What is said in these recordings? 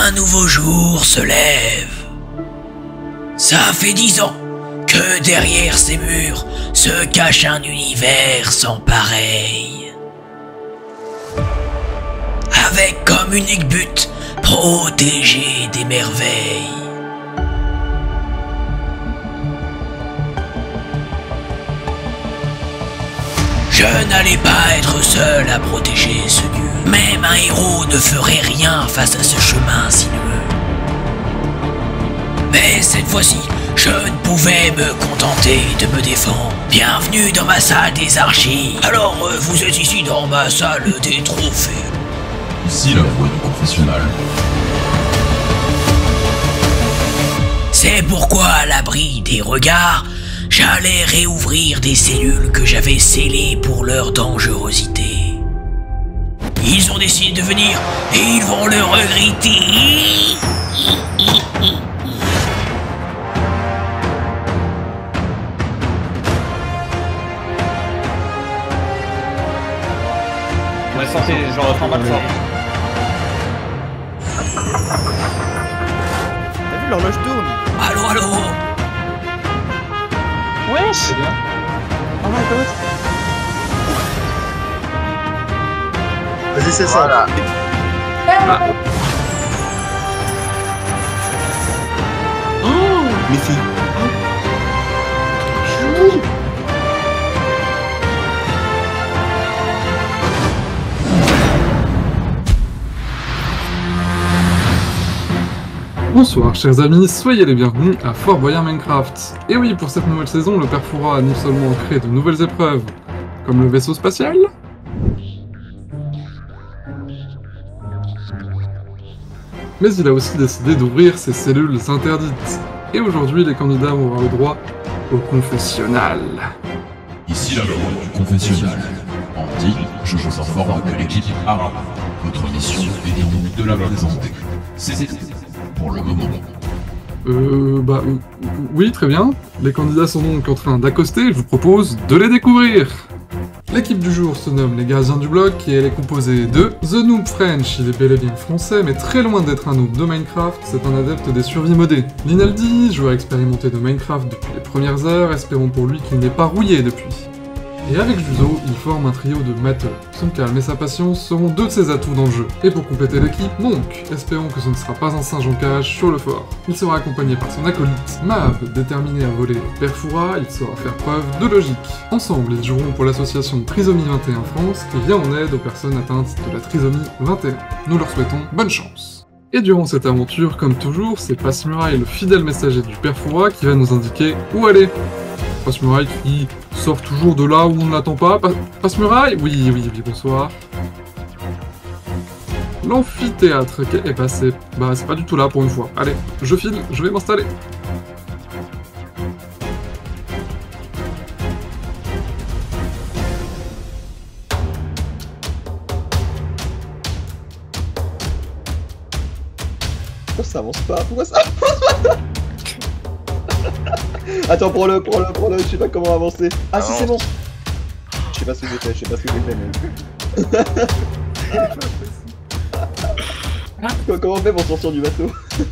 Un nouveau jour se lève. Ça fait 10 ans que derrière ces murs se cache un univers sans pareil. Avec comme unique but, protéger des merveilles. Je n'allais pas être seul à protéger ce lieu. Même un héros ne ferait rien face à ce chemin sinueux. Mais cette fois-ci, je ne pouvais me contenter de me défendre. Bienvenue dans ma salle des archives. Alors, vous êtes ici dans ma salle des trophées. Ici la voix du confessionnal. C'est pourquoi, à l'abri des regards, j'allais réouvrir des cellules que j'avais scellées pour leur dangerosité. Ils ont décidé de venir et ils vont le regretter. Ouais, santé, genre en bas de fort. T'as vu l'horloge tourne? Allô, allô. Wesh. C'est bien. Oh my god. Vas-y, c'est ça. Ah. Oh, méfie. Bonsoir chers amis, soyez les bienvenus à Fort Boyard Minecraft. Et oui, pour cette nouvelle saison, le Père Fouras a non seulement créé de nouvelles épreuves, comme le vaisseau spatial, mais il a aussi décidé d'ouvrir ses cellules interdites. Et aujourd'hui, les candidats vont avoir le droit au confessionnal. Ici la voix du confessionnal. En dit, je vous informe que l'équipe Ara. Votre mission est donc de la présenter. C'est tout. Pour le moment. Oui, très bien. Les candidats sont donc en train d'accoster, je vous propose de les découvrir. L'équipe du jour se nomme les Gardiens du Bloc et elle est composée de The Noob French, il est bel et bien français, mais très loin d'être un noob de Minecraft, c'est un adepte des survies modées. Linaldi, joueur expérimenté de Minecraft depuis les premières heures, espérons pour lui qu'il n'est pas rouillé depuis. Et avec Juzo, il forme un trio de matheux. Son calme et sa patience seront deux de ses atouts dans le jeu. Et pour compléter l'équipe, Monk, espérons que ce ne sera pas un singe en cage sur le fort. Il sera accompagné par son acolyte, Mav, déterminé à voler le Père Fouras, il saura faire preuve de logique. Ensemble, ils joueront pour l'association Trisomie 21 France, qui vient en aide aux personnes atteintes de la trisomie 21. Nous leur souhaitons bonne chance. Et durant cette aventure, comme toujours, c'est Passmuraille, le fidèle messager du Père Fouras, qui va nous indiquer où aller. Passmuraille qui sort toujours de là où on ne l'attend pas. Passmuraille ? Oui, bonsoir. L'amphithéâtre, ok, et c'est pas du tout là pour une fois. Allez, je file, je vais m'installer. Pourquoi ça avance pas? Pourquoi ça avance pas? Attends, prends-le, je sais pas comment avancer. Ah si, c'est bon. Je sais pas ce que j'ai fait, mais... Comment on fait pour sortir du bateau?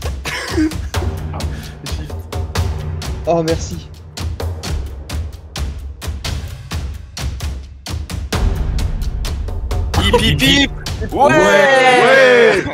Oh, merci. Hip hip hip. Ouais.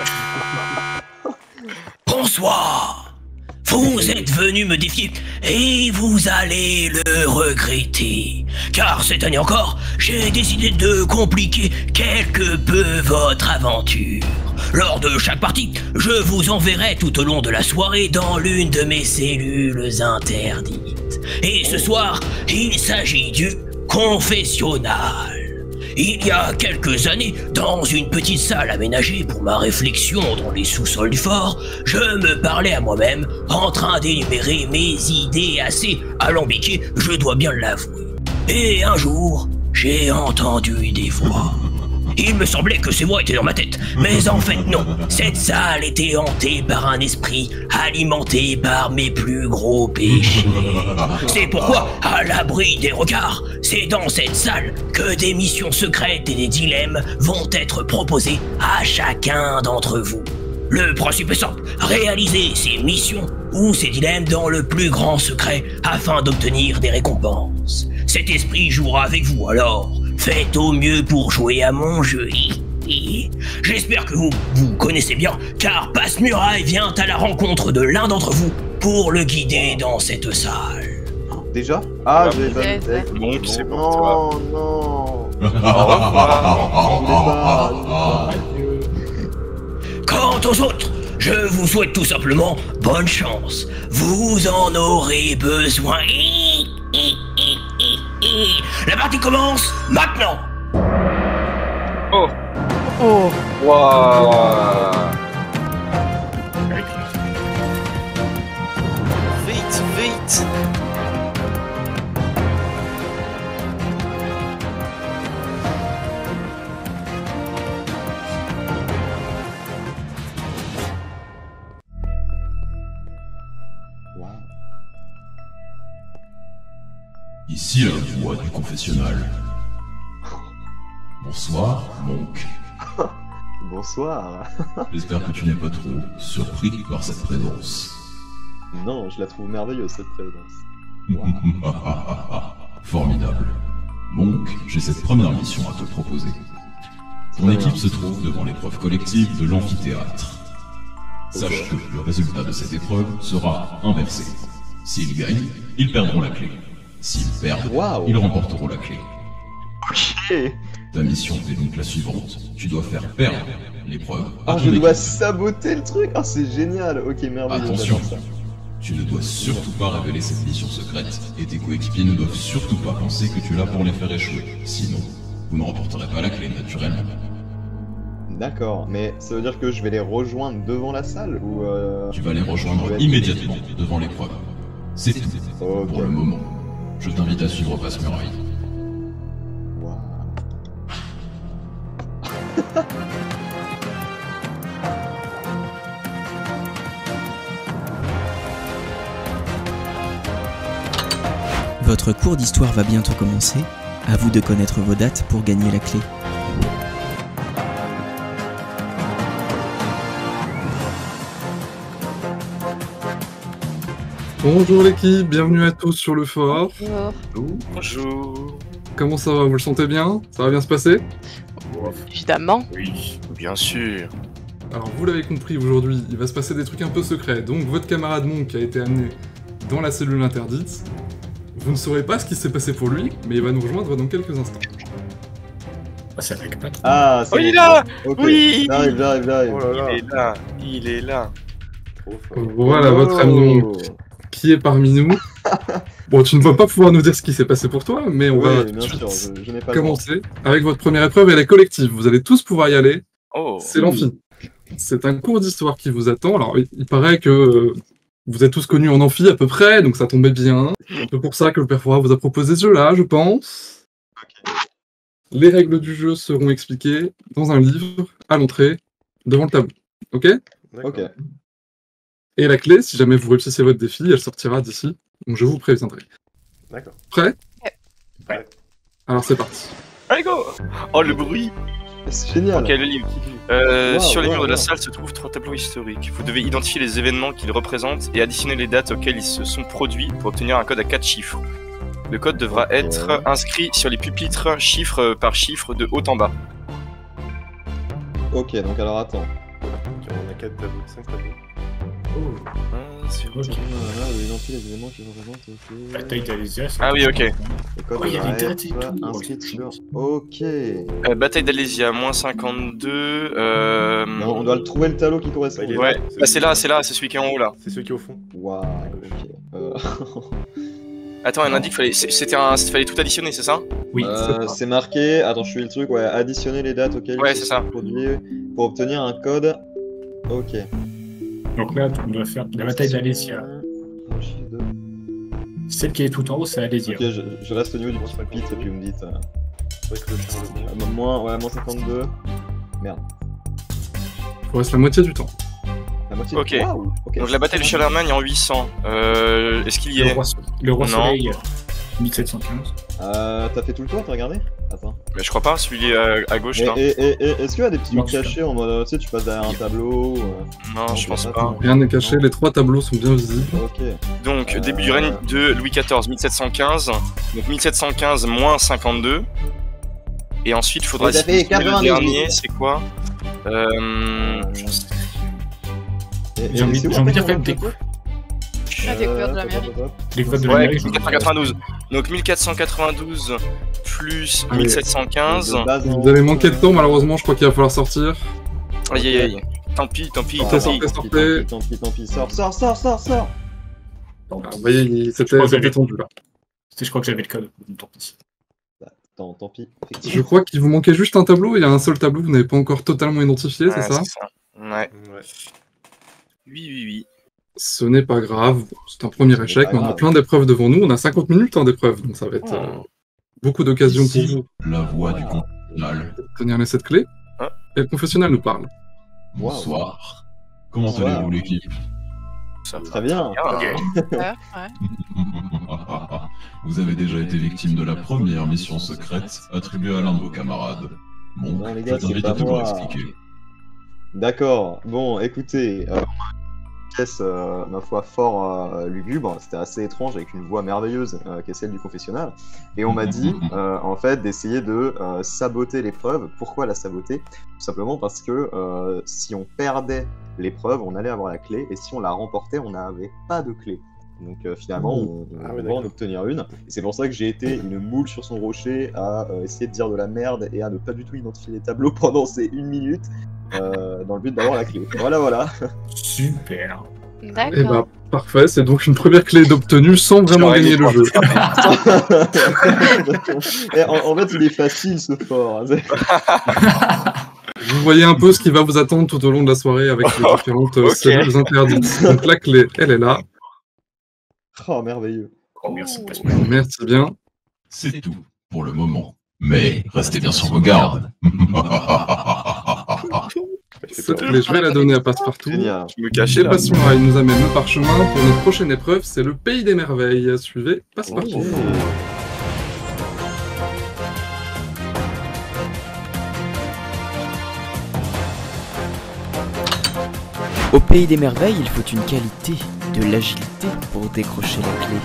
Bonsoir. Vous êtes venu me défier et vous allez le regretter. Car cette année encore, j'ai décidé de compliquer quelque peu votre aventure. Lors de chaque partie, je vous enverrai tout au long de la soirée dans l'une de mes cellules interdites. Et ce soir, il s'agit du confessionnal. Il y a quelques années, dans une petite salle aménagée pour ma réflexion dans les sous-sols du fort, je me parlais à moi-même, en train d'énumérer mes idées assez alambiquées, je dois bien l'avouer. Et un jour, j'ai entendu des voix. Il me semblait que ces voix étaient dans ma tête, mais en fait non. Cette salle était hantée par un esprit alimenté par mes plus gros péchés. C'est pourquoi, à l'abri des regards, c'est dans cette salle que des missions secrètes et des dilemmes vont être proposés à chacun d'entre vous. Le principe est simple, réaliser ces missions ou ces dilemmes dans le plus grand secret afin d'obtenir des récompenses. Cet esprit jouera avec vous alors. Faites au mieux pour jouer à mon jeu. J'espère que vous connaissez bien, car Passe-Muraille vient à la rencontre de l'un d'entre vous pour le guider dans cette salle. Déjà? Ah, j'avais pas Ouais, vu. ouais. Donc, c'est pour toi. Non, non. Quant aux autres, je vous souhaite tout simplement bonne chance. Vous en aurez besoin. La partie commence maintenant. Oh. Oh. Waouh. Vite, vite. Wow. Ici la voix du confessionnal. Bonsoir, Monk. Bonsoir. J'espère que tu n'es pas trop surpris par cette présence. Non, je la trouve merveilleuse cette présence. Formidable. Monk, j'ai cette première mission à te proposer. Ton équipe se trouve devant l'épreuve collective de l'amphithéâtre. Sache que le résultat de cette épreuve sera inversé. S'ils gagnent, ils perdront la clé. S'ils perdent, Waouh. ils remporteront la clé. Ok. Ta mission est donc la suivante. Tu dois faire perdre l'épreuve à Ah, ton je dois équipe. saboter le truc. Ah, c'est génial. Ok, merveilleux. Attention, j'adore ça. tu ne dois surtout pas révéler cette mission secrète, et tes coéquipiers ne doivent surtout pas penser que tu es là pour les faire échouer. Sinon, vous ne remporterez pas la clé naturellement. D'accord, mais ça veut dire que je vais les rejoindre devant la salle ou Tu vas les rejoindre je vais être- immédiatement devant l'épreuve. C'est tout Ok. pour le moment. Je t'invite à suivre Passe-Muraille. Waouh. Votre cours d'histoire va bientôt commencer. À vous de connaître vos dates pour gagner la clé. Bonjour l'équipe, bienvenue à tous sur le fort. Bonjour. Bonjour. Comment ça va? Vous le sentez bien? Ça va bien se passer? Évidemment. Oui, bien sûr. Alors vous l'avez compris, aujourd'hui, il va se passer des trucs un peu secrets. Donc votre camarade Monk a été amené dans la cellule interdite. Vous ne saurez pas ce qui s'est passé pour lui, mais il va nous rejoindre dans quelques instants. Ça fait pas trop. Ah, c'est Oh, il est bon. là. Ok. Oui. J'arrive. Oh là là. Il est là. Il est là. Voilà votre ami Monk qui est parmi nous. Bon, tu ne vas pas pouvoir nous dire ce qui s'est passé pour toi, mais on va Oui, tout de bien suite sûr, je n'ai pas le commencer avec votre première épreuve, elle est collective. Vous allez tous pouvoir y aller. Oh. C'est l'amphi. C'est un cours d'histoire qui vous attend. Alors, il paraît que vous êtes tous connus en amphi à peu près, donc ça tombait bien. C'est un peu pour ça que le père Fora vous a proposé ce jeu-là, je pense. Les règles du jeu seront expliquées dans un livre, à l'entrée, devant le tableau. Ok? Ok. Et la clé, si jamais vous réussissez votre défi, elle sortira d'ici. Donc je vous préviendrai. D'accord. Prêt? Ouais. Alors c'est parti. Allez, go. Oh, le bruit. C'est génial. Ok, le livre. Wow, Sur les wow, murs de la wow. salle se trouvent 3 tableaux historiques. Vous devez identifier les événements qu'ils représentent et additionner les dates auxquelles ils se sont produits pour obtenir un code à 4 chiffres. Le code devra Ok. être inscrit sur les pupitres chiffre par chiffre de haut en bas. Ok, donc alors attends. Ok, on a 4 tableaux, 5 tableaux. Ok. Voilà, identifier les éléments qui représentent. Ok. Bataille d'Alésia. Ah oui, ok. Les codes Oh, il y a devraient des dates et être tout. inscrits sur. Ok. Bataille d'Alésia, moins 52. Non, on doit le trouver le tableau qui correspond. Bah, il est Ouais, là. bah, c'est là, c'est celui qui est en haut là. C'est ceux qui est au fond. Waouh, ok. Attends, elle m'a dit qu'il fallait tout additionner, c'est ça? Oui. C'est marqué. Attends, je suis le truc. Ouais, additionner les dates auxquelles Ouais, ils c'est se ça. sont produits pour obtenir un code. Ok. Donc là, on doit faire la bataille d'Alésia. Un chiffre de- Celle qui est tout en haut, c'est Alésia. Ok, je reste au niveau du petit pupitre et puis vous me dites. C'est vrai que le faire le bon. Moins 52. Merde. Il vous reste la moitié du temps. La moitié. Ok. Waouh, ok. Donc la bataille de Charlemagne est en 800. Est-ce qu'il y Le est? roi, le roi Non. soleil. 1715. T'as fait tout le tour, t'as regardé? Attends. Mais je crois pas, celui à gauche là. Est-ce qu'il y a des petits Non, trucs cachés en mode, tu sais, tu passes derrière un tableau Non, je pense pas. pas. Rien n'est caché, les 3 tableaux sont bien visibles. Ok. Donc, début du règne de Louis XIV, 1715. Donc 1715 moins 52. Et ensuite, il faudra Vous avez citer le 90. dernier, c'est quoi J'ai envie de dire quand même des Ah, découverte de l'Amérique. découvertes de Ouais, l'Amérique. 1492. Donc 1492 plus Allez. 1715. Vous avez manqué de temps, malheureusement, je crois qu'il va falloir sortir. Aïe aïe aïe. Tant pis, tant pis, Sortez, tant pis. sortez. Tant pis, sors. Ah, vous voyez, c'était tendu là. Je crois que j'avais le code. Tant pis. Tant pis. Je crois qu'il vous manquait juste un tableau, il y a un seul tableau que vous n'avez pas encore totalement identifié, c'est Ouais, ça? Ouais. Ouais. Oui. Ce n'est pas grave, c'est un premier Ce n'est échec, pas mais on a grave. plein d'épreuves devant nous, on a 50 minutes d'épreuves, donc ça va être beaucoup d'occasions pour Ici, vous la voix du confessionnal. de tenir les 7 clés. Ah. Et le confessionnal nous parle. Bonsoir. Comment Bonsoir. allez-vous l'équipe? Ça va Très bien. Ouais, ouais. Vous avez déjà été victime de la première mission secrète attribuée à l'un de vos camarades. Bon, Non, les je gars, c'est t'invite pas à tout moi. expliquer. D'accord. Bon, écoutez, une pièce, ma foi, fort lugubre. C'était assez étrange avec une voix merveilleuse qui est celle du confessionnal. Et on m'a dit, en fait, d'essayer de saboter l'épreuve. Pourquoi la saboter? Tout simplement parce que si on perdait l'épreuve, on allait avoir la clé. Et si on la remportait, on n'avait pas de clé. Donc finalement, on Ah va ouais, en d'accord. obtenir une. Et c'est pour ça que j'ai été une moule sur son rocher à essayer de dire de la merde et à ne pas du tout identifier les tableaux pendant ces 1 minute dans le but d'avoir la clé. Voilà. Super. Et bah, D'accord. parfait, c'est donc une première clé d'obtenue sans vraiment J'aurais gagner dit le jeu. Et en fait, il est facile ce fort. Vous voyez un peu ce qui va vous attendre tout au long de la soirée avec les différentes Ok. cellules interdites. Donc la clé, elle est là. Oh, merveilleux. Oh, merci. passe Merci bien. C'est tout pour le moment. Mais restez bien sur vos gardes. Cette clé, je vais la donner à Passepartout. Génial. Je me cachais Et là. Passion il nous amène le parchemin pour notre prochaine épreuve, c'est le Pays des Merveilles. Suivez Passepartout. Au pays des merveilles, il faut une qualité, de l'agilité pour décrocher la clé.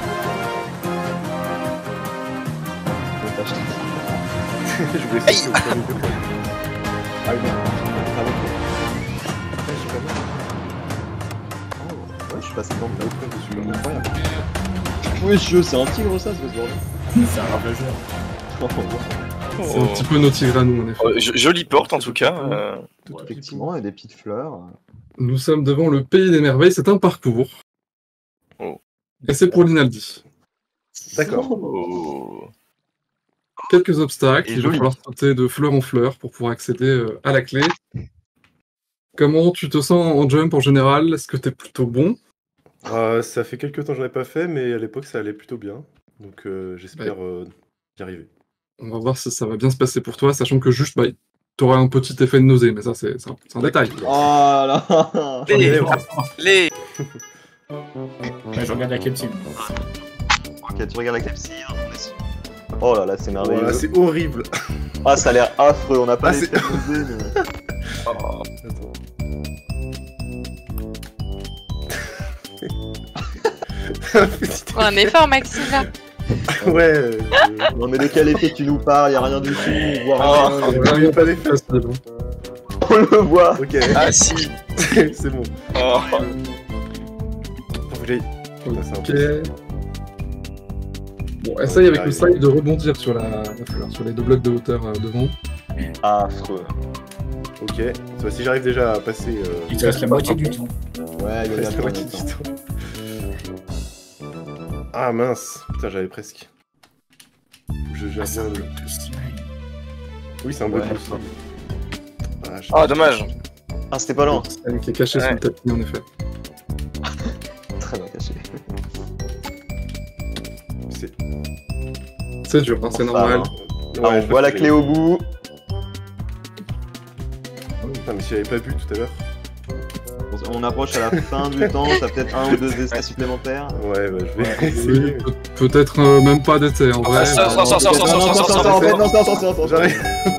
Je voulais essayer au premier degré. Ah oui, ah, ok. Ouais, j'ai pas mal. Oh, ouais, je suis passé dans le Après, je suis incroyable. Oui, c'est un tigre ça, ce bordel. C'est un ravageur. Oh, wow. C'est un petit peu nos tigres à nous, en effet. Jolie porte en tout cas. Effectivement, il y a des petites fleurs. Nous sommes devant le Pays des Merveilles, c'est un parcours. Oh. Et c'est pour l'Inaldi. D'accord. Oh. Quelques obstacles, Et il va joli. falloir sauter de fleur en fleur pour pouvoir accéder à la clé. Comment tu te sens en jump en général? Est-ce que t'es plutôt bon? Ça fait quelques temps que j'en ai pas fait, mais à l'époque ça allait plutôt bien. Donc j'espère y arriver. On va voir si ça va bien se passer pour toi, sachant que juste, t'auras un petit effet de nausée, mais ça c'est un détail. Oh là. Les Ouais, je regarde la capsule. Ok, tu regardes la capsule, on est sûr. Oh là là, c'est merveilleux. Voilà, c'est horrible. Ah, ça a l'air affreux, on n'a pas Ah, les c'est- nausées, mais... Oh. Attends. Un effort, Maxime, là. Ouais. Non mais de quel effet tu nous parles? Y'a rien du tout, voire Oh. rien. Il n'y a pas d'effet. Facile. On le voit. Ok, Ah si. c'est bon. Oh. Faut que j'aille- c'est un Ok. peu- Bon, essaye avec le side de rebondir sur la fleur, sur les 2 blocs de hauteur devant. Affreux. Ok, ça va, si j'arrive déjà à passer. Il te reste la moitié du temps. Ouais, il y a la moitié du temps. Ah mince, putain, j'avais presque. Je gère bien le. Oui, c'est un bug. Ouais. Ah dommage. Ah, c'était pas loin. Elle qui est cachée sous Ouais. le tapis, en effet. Très bien caché. C'est. C'est dur, hein, c'est Enfin, normal. Ah, on voit la clé au bout. Putain, mais si j'avais pas bu tout à l'heure. On approche à la fin du temps, t'as peut-être 1 ou 2 essais supplémentaires. Ouais, bah je vais Oui, essayer. peut-être même pas d'essai en vrai. J'arrive.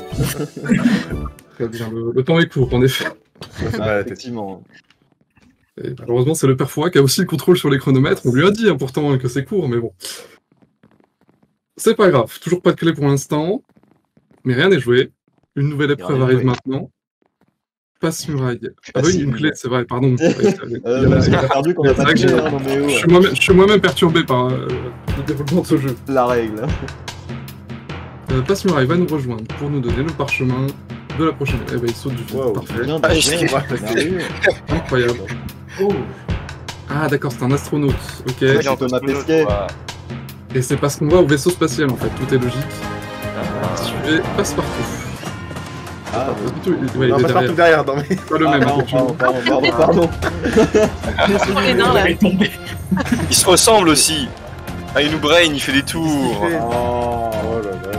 Très bien, le temps est court en effet. Ah, effectivement. Et malheureusement, c'est le père Fouras qui a aussi le contrôle sur les chronomètres. On lui a dit pourtant que c'est court, mais bon. C'est pas grave, toujours pas de clé pour l'instant. Mais rien n'est joué. Une nouvelle épreuve arrive maintenant. Passe muraille. Ah oui, une clé, c'est vrai, pardon. On a perdu qu'on a pas de clé, hein, non mais oh. Je suis moi-même perturbé par le développement de ce jeu. La règle. Passe muraille va nous rejoindre pour nous donner le parchemin de la prochaine. Eh ben, il saute du vide. Wow. Parfait. Bien, Incroyable. Oh. Ah, d'accord, c'est un astronaute. Ok. C'est Thomas Pesquet. Et c'est parce qu'on va au vaisseau spatial en fait, tout est logique. Suivez Passepartout. Ah, Ouais, Non, il est pas partout derrière. derrière, non mais. Pas le même, effectivement. Pardon. Les nains, là. Il se ressemble aussi. Ah, il nous brain, il fait des tours. Oh là là.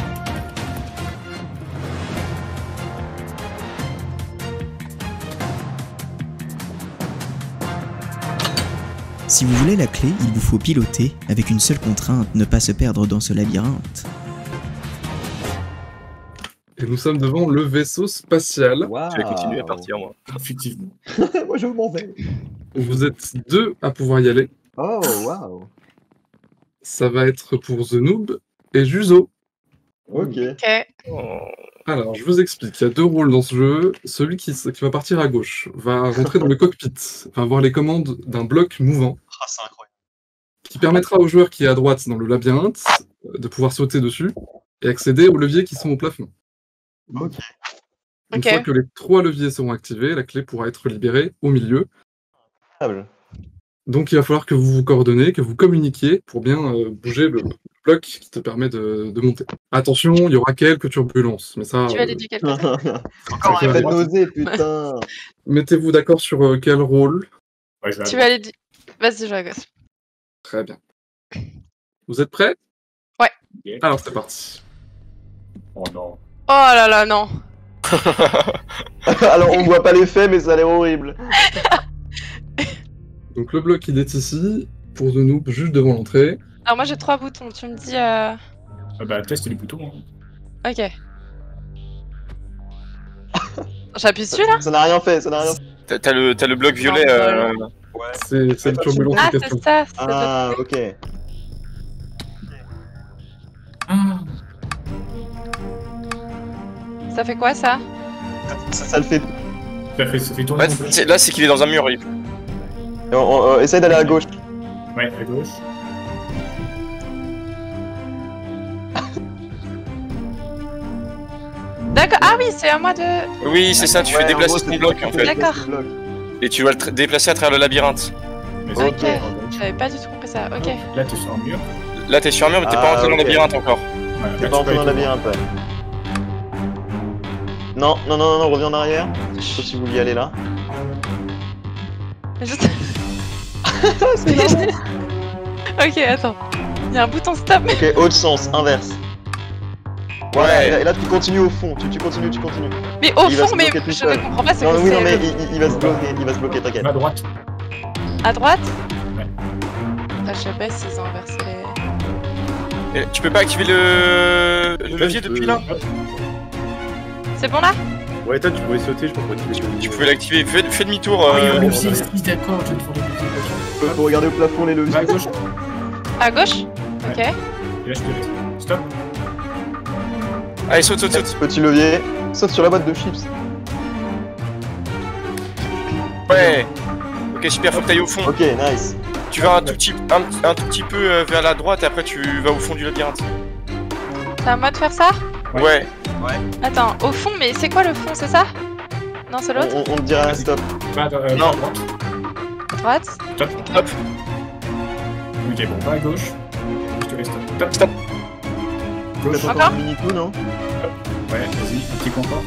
Si vous voulez la clé, il vous faut piloter, avec une seule contrainte, ne pas se perdre dans ce labyrinthe. Et nous sommes devant le vaisseau spatial. Je vais continuer à partir, moi. Effectivement. Moi je m'en vais. Vous êtes 2 à pouvoir y aller. Oh, waouh. Ça va être pour The Noob et Juzo. Ok. Ok. Alors, je vous explique. Il y a 2 rôles dans ce jeu. Celui qui va partir à gauche va rentrer dans le cockpit, va avoir les commandes d'un bloc mouvant. Ah, c'est incroyable. Qui permettra au joueur qui est à droite dans le labyrinthe de pouvoir sauter dessus et accéder aux leviers qui sont au plafond. Ok. Une Ok. fois que les 3 leviers seront activés, la clé pourra être libérée au milieu. Donc il va falloir que vous vous coordonnez, que vous communiquiez pour bien bouger le bloc qui te permet de monter. Attention, il y aura quelques turbulences, mais ça... Tu vas l'aider quelqu'un. Encore un fait d'oser, putain. Mettez-vous d'accord sur quel rôle. Ouais, je vais Tu vas l'aider. Vas-y, je gosse. Très bien. Vous êtes prêts? Ouais. aller. Alors c'est parti. Oh non. Oh là là, non. Alors on voit pas l'effet, mais ça a l'air horrible. Donc le bloc il est ici, pour The Noob, juste devant l'entrée. Alors moi j'ai 3 boutons, tu me dis... Bah, teste les boutons. Hein. Ok. J'appuie dessus là? Ça n'a rien fait, ça n'a rien fait. T'as le bloc violet. C'est une turbulence Ah en c'est question. ça, c'est Ah, ok. Ça fait quoi ça? Ça le fait. Ça fait tourner. Ouais, là, c'est qu'il est dans un mur. Essaye d'aller à gauche. Ouais, à gauche. D'accord, ah oui, c'est à moi de... Oui, c'est ça, tu fais déplacer ton bloc en fait. D'accord. Et tu dois le déplacer à travers le labyrinthe. Ok, j'avais pas du tout compris ça, ok. Là, t'es sur un mur. Là, t'es sur un mur, mais t'es pas rentré dans le labyrinthe encore. Voilà, T'es là, pas tu entré peux dans le aller labyrinthe, ouais. Non, non, non, non, reviens en arrière. Sauf si vous vouliez aller là. Juste... Ok, attends. Il y a un bouton stop. Ok, autre sens, inverse. Voilà, Ouais. et là tu continues au fond, tu continues. Mais au Il va fond, se mais bloquer tout je seul. ne comprends pas ce Non, que oui, non, c'est. mais il va se bloquer, t'inquiète. Va à droite. À droite? Ouais. Ah, je sais pas s'ils ont inversé les... Et tu peux pas activer le levier depuis là? C'est bon là? Ouais, toi tu pouvais sauter, je comprends. Tu pouvais l'activer. Fais demi-tour. Oh, il y a un levier ici, d'accord, je vais te faire le levier. Faut regarder au plafond les leviers. Va à gauche. À gauche? Ok. Et là, je te laisse. Stop. Allez, saute. Petit levier, saute sur la boîte de chips. Ouais. Ok, super, faut que t'ailles au fond. Ok, nice. Tu vas un tout petit peu vers la droite et après tu vas au fond du labyrinthe. C'est à moi de faire ça? Ouais. Attends, au fond, mais c'est quoi le fond, c'est ça? Non, c'est l'autre? On te dira stop. Va à Non. droite. À droite? Stop. Hop. Ok, bon, va à gauche. Je te laisse stop. Stop. Gauche. Peut-être Encore un mini coup, non? Ouais, vas-y, un petit confort.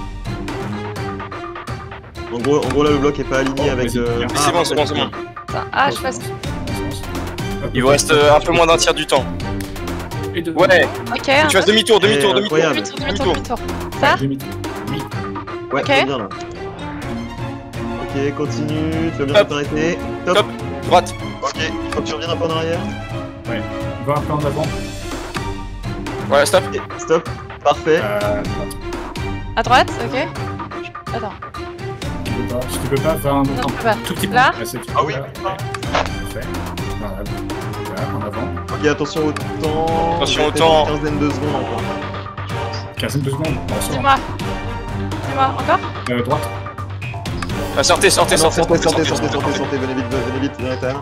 En gros là le bloc est pas aligné avec. vas-y. C'est bon, c'est bon. Attends, ah, je passe. Il vous reste un peu moins d'un tiers du temps. Et deux. Ouais. Ok, Tu fasses demi-tour. Incroyable. demi-tour. Ça? Demi-tour. Oui. Ouais, Ok. c'est bien là. Ok, Ok, continue, tu vas bien t'arrêter. Top. Droite. Ok, il faut que tu reviennes un peu en arrière. Ouais. Va un peu en avant. Voilà, stop. Ok, stop, parfait. À droite, ok. Attends. Si tu peux pas, va un Non, je peux pas. tout petit peu. Là Ah oui. Parfait. Voilà, en avant. Ok, attention au temps. Attention au Peut-être temps. Une quinzaine de secondes encore. 15 de secondes. Bon, c'est bon. Dis-moi. Dis-moi, encore Droite. Ah, sortez, sortez, Ah non, sortez, sortez, venez vite, viens Ethan.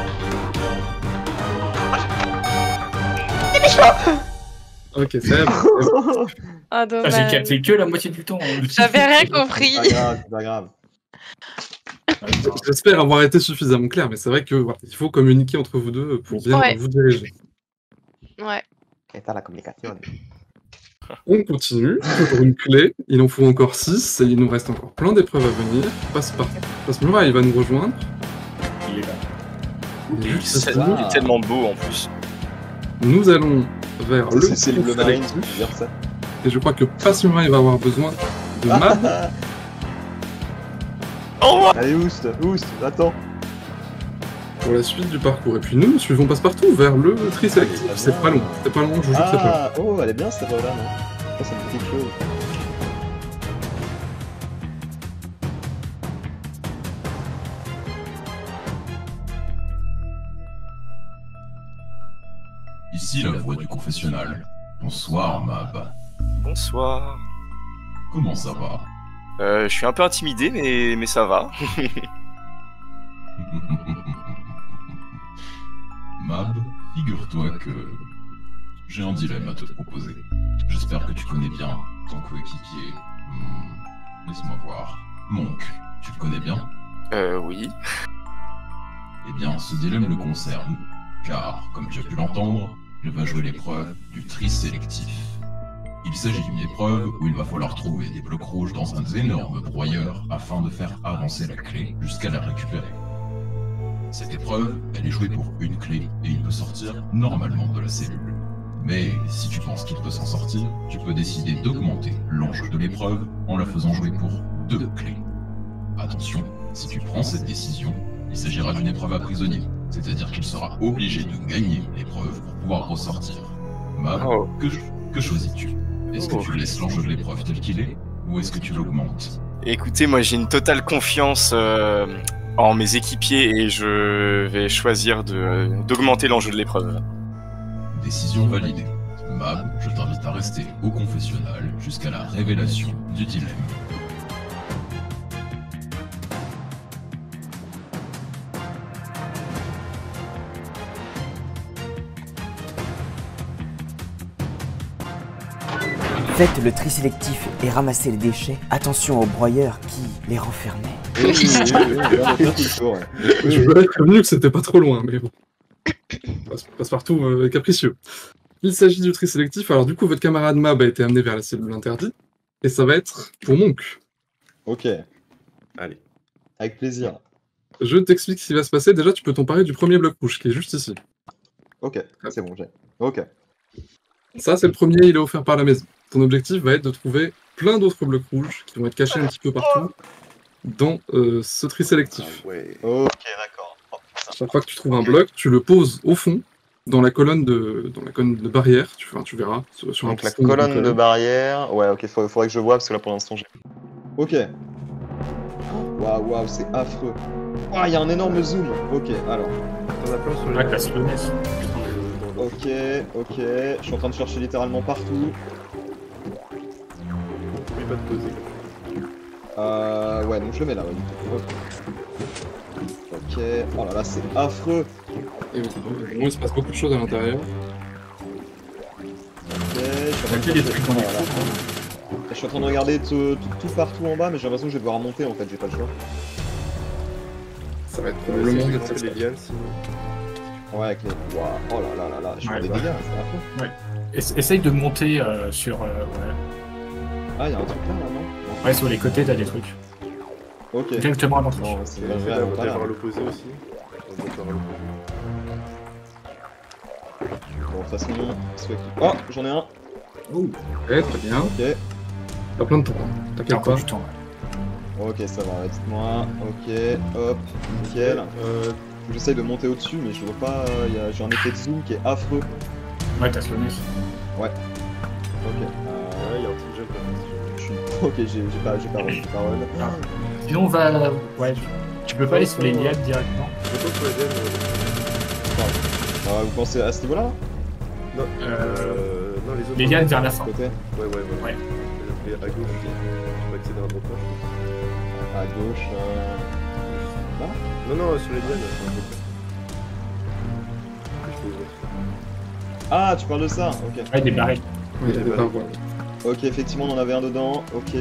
Ok, c'est Ah, Ah, dommage. j'ai capté que la moitié du temps. Hein. J'avais rien compris. C'est pas grave. J'espère avoir été suffisamment clair, mais c'est vrai que voilà, il faut communiquer entre vous deux pour bien Ouais. vous diriger. Ouais. Et t'as la communication. On continue, toujours une clé, il en faut encore 6 et il nous reste encore plein d'épreuves à venir. Passe-Mura, il va nous rejoindre. Il est là. Il est juste C'est ici. il est tellement beau en plus. Nous allons vers le C'est le groupe marine collectif, qui dire ça. et je crois que Passe-Mura, il va avoir besoin de Mab. Allez, Oust, attends. Pour la suite du parcours. Et puis nous suivons Passe-Partout vers le tri sélectif. C'est pas long, je vous jure que c'est pas long. Oh, elle est bien cette épreuve là, non? Oh, ça me fait quelque chose. Ici la voix du confessionnal. Bonsoir, Mab. Bonsoir. Comment ça va? Je suis un peu intimidé, mais ça va. Mab, figure-toi que j'ai un dilemme à te proposer. J'espère que tu connais bien ton coéquipier. Laisse-moi voir. Monk, tu le connais bien? Oui. Eh bien, ce dilemme le concerne, car, comme tu as pu l'entendre, il va jouer l'épreuve du tri sélectif. Il s'agit d'une épreuve où il va falloir trouver des blocs rouges dans un énorme broyeur afin de faire avancer la clé jusqu'à la récupérer. Cette épreuve, elle est jouée pour une clé et il peut sortir normalement de la cellule. Mais si tu penses qu'il peut s'en sortir, tu peux décider d'augmenter l'enjeu de l'épreuve en la faisant jouer pour 2 clés. Attention, si tu prends cette décision, il s'agira d'une épreuve à prisonnier, c'est-à-dire qu'il sera obligé de gagner l'épreuve pour pouvoir ressortir. Mab, que choisis-tu? Est-ce que tu laisses l'enjeu de l'épreuve tel qu'il est, ou est-ce que tu l'augmentes? Écoutez, moi j'ai une totale confiance en mes équipiers et je vais choisir d'augmenter l'enjeu de l'épreuve. Décision validée. Mab, je t'invite à rester au confessionnal jusqu'à la révélation du dilemme. Faites le tri sélectif et ramassez les déchets. Attention aux broyeurs qui les renfermaient. Oui, on va faire tout le tour, ouais. Je vous avais prévenu que c'était pas trop loin, mais bon. Passe-Partout capricieux. Il s'agit du tri sélectif, alors du coup votre camarade Mab a été amené vers la cellule interdite, et ça va être pour Monk. Ok, Allez. avec plaisir. Je t'explique ce qui va se passer, déjà tu peux t'emparer du premier bloc rouge, qui est juste ici. Ok, c'est bon, j'ai. Ok. Ça c'est le premier, il est offert par la maison. Ton objectif va être de trouver plein d'autres blocs rouges, qui vont être cachés un petit peu partout, dans ce tri sélectif. Ouais. Ok, d'accord. Oh, putain. Chaque fois que tu trouves un bloc, tu le poses au fond, dans la colonne de barrière, tu verras. Sur Donc un la piston colonne de barrière. Ouais, ok, faudrait que je vois parce que là pour l'instant j'ai. Ok. Waouh, c'est affreux. Waouh, il y a un énorme zoom. Ok, alors. T'en as plein sur les. Ah, classe le NES. Ok. Je suis en train de chercher littéralement partout. N'oublie pas de poser. Ouais, donc je le mets là, ouais. Ok. Oh là là, c'est affreux. Et oui, il se passe beaucoup de choses à l'intérieur. Ok, je suis en train de regarder tout partout en bas, mais j'ai l'impression que je vais devoir monter en fait, j'ai pas le choix. Ça va être On va probablement essayer de notre monter les lianes, sinon. Ouais, avec les. Waouh, oh là là, je fais des dégâts, c'est affreux. Essaye de monter sur. Ouais. Ah, il y a un truc là, non? Ouais, sur les côtés, t'as des trucs. Ok. Directement à l'entrée. Non, c'est On va vraiment pas là. vers l'opposé aussi. On va vers l'opposé. Bon, de toute façon, soit qui. Oh, j'en ai un. Oh, ok, très bien. Ok. T'as plein de temps, hein. T'as T'inquiète encore pas. du temps. Ok, ça va, dites-moi. Ok, hop, nickel. Faut que j'essaye de monter au-dessus, mais je vois pas. J'ai un effet de zoom qui est affreux. Ouais, t'as sonné. Ouais. Ok. Il y a un petit jump là. Ok, j'ai pas run. Ah. Sinon, on va. Ouais, tu peux pas aller sur les lianes directement. Je pense sur les lianes. Vous pensez à ce niveau-là? Non, non, les autres. Les lianes vers la fin. Côté. Ouais. Ouais. Et à gauche, je peux accéder à un drop là, je pense. À gauche. Là? Non, sur les lianes. Je peux ouvrir. Ah, tu parles de ça? Ok. Ouais, des barrettes. Oui, il y a des barres, ouais. Ok, effectivement, on en avait un dedans. Ok.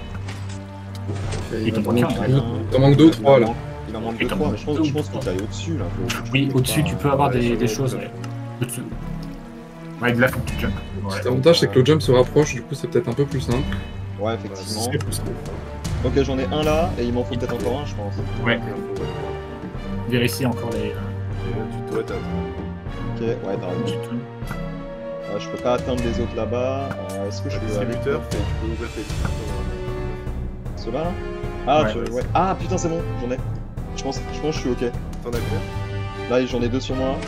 Il t'en manque 2 ou 3 là. Il en manque 2 3, mais je pense qu'il faut que tu ailles au-dessus là. Oui, au-dessus, tu peux avoir des choses. Ouais. Au-dessus. Ouais, de là, faut que tu jump. L'avantage, c'est que le jump se rapproche, du coup, c'est peut-être un peu plus simple. Ouais, effectivement. C'est plus simple. Ok, j'en ai un là, et il m'en faut peut-être encore un, je pense. Ouais. Vérifier encore les. Tu dois t'attendre. Ok, ouais, t'as raison. Je peux pas atteindre les autres là-bas. Est-ce que je peux aller... distributeurs, tu peux ouvrir tes Ceux-là là? Ah, Ouais. ouais. Ah, putain, c'est bon, j'en ai. Je pense que je suis ok. T'en as combien? Là, j'en ai 2 sur moi.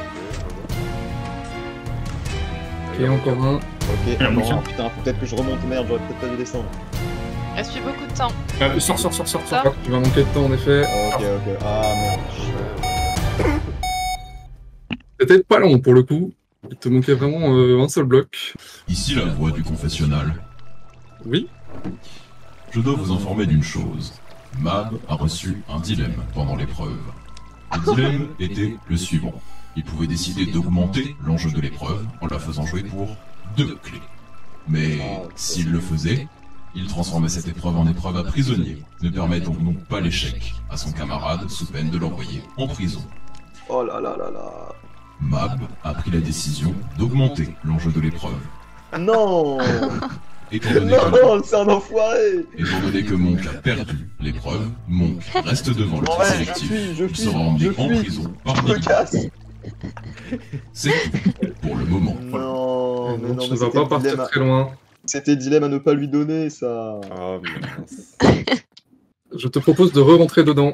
Et encore un. Ok, Ah, encore un. Putain, faut peut-être que je remonte, merde, j'aurais peut-être pas dû descendre. Il reste plus beaucoup de temps. Sors. Ça Je crois que tu vas manquer de temps en effet. Ok. Ah, merde. C'était pas long pour le coup. Il te manquait vraiment un seul bloc. Ici la voix du confessionnal. Oui. Je dois vous informer d'une chose. Mab a reçu un dilemme pendant l'épreuve. Le dilemme était le suivant. Il pouvait décider d'augmenter l'enjeu de l'épreuve en la faisant jouer pour 2 clés. Mais s'il le faisait, il transformait cette épreuve en épreuve à prisonnier, ne permettant donc pas l'échec à son camarade sous peine de l'envoyer en prison. Oh là là là là. Mab a pris la décision d'augmenter l'enjeu de l'épreuve. Non. Étant donné Non, c'est un enfoiré. que Monk a perdu l'épreuve, Monk reste devant le tri sélectif. Il sera emmené en prison par Je me casse. C'est tout pour le moment. Non, mais non, Tu mais ne vas c'était pas partir dilemme très loin. C'était dilemme à ne pas lui donner, ça. Ah, mince. Je te propose de re-rentrer dedans.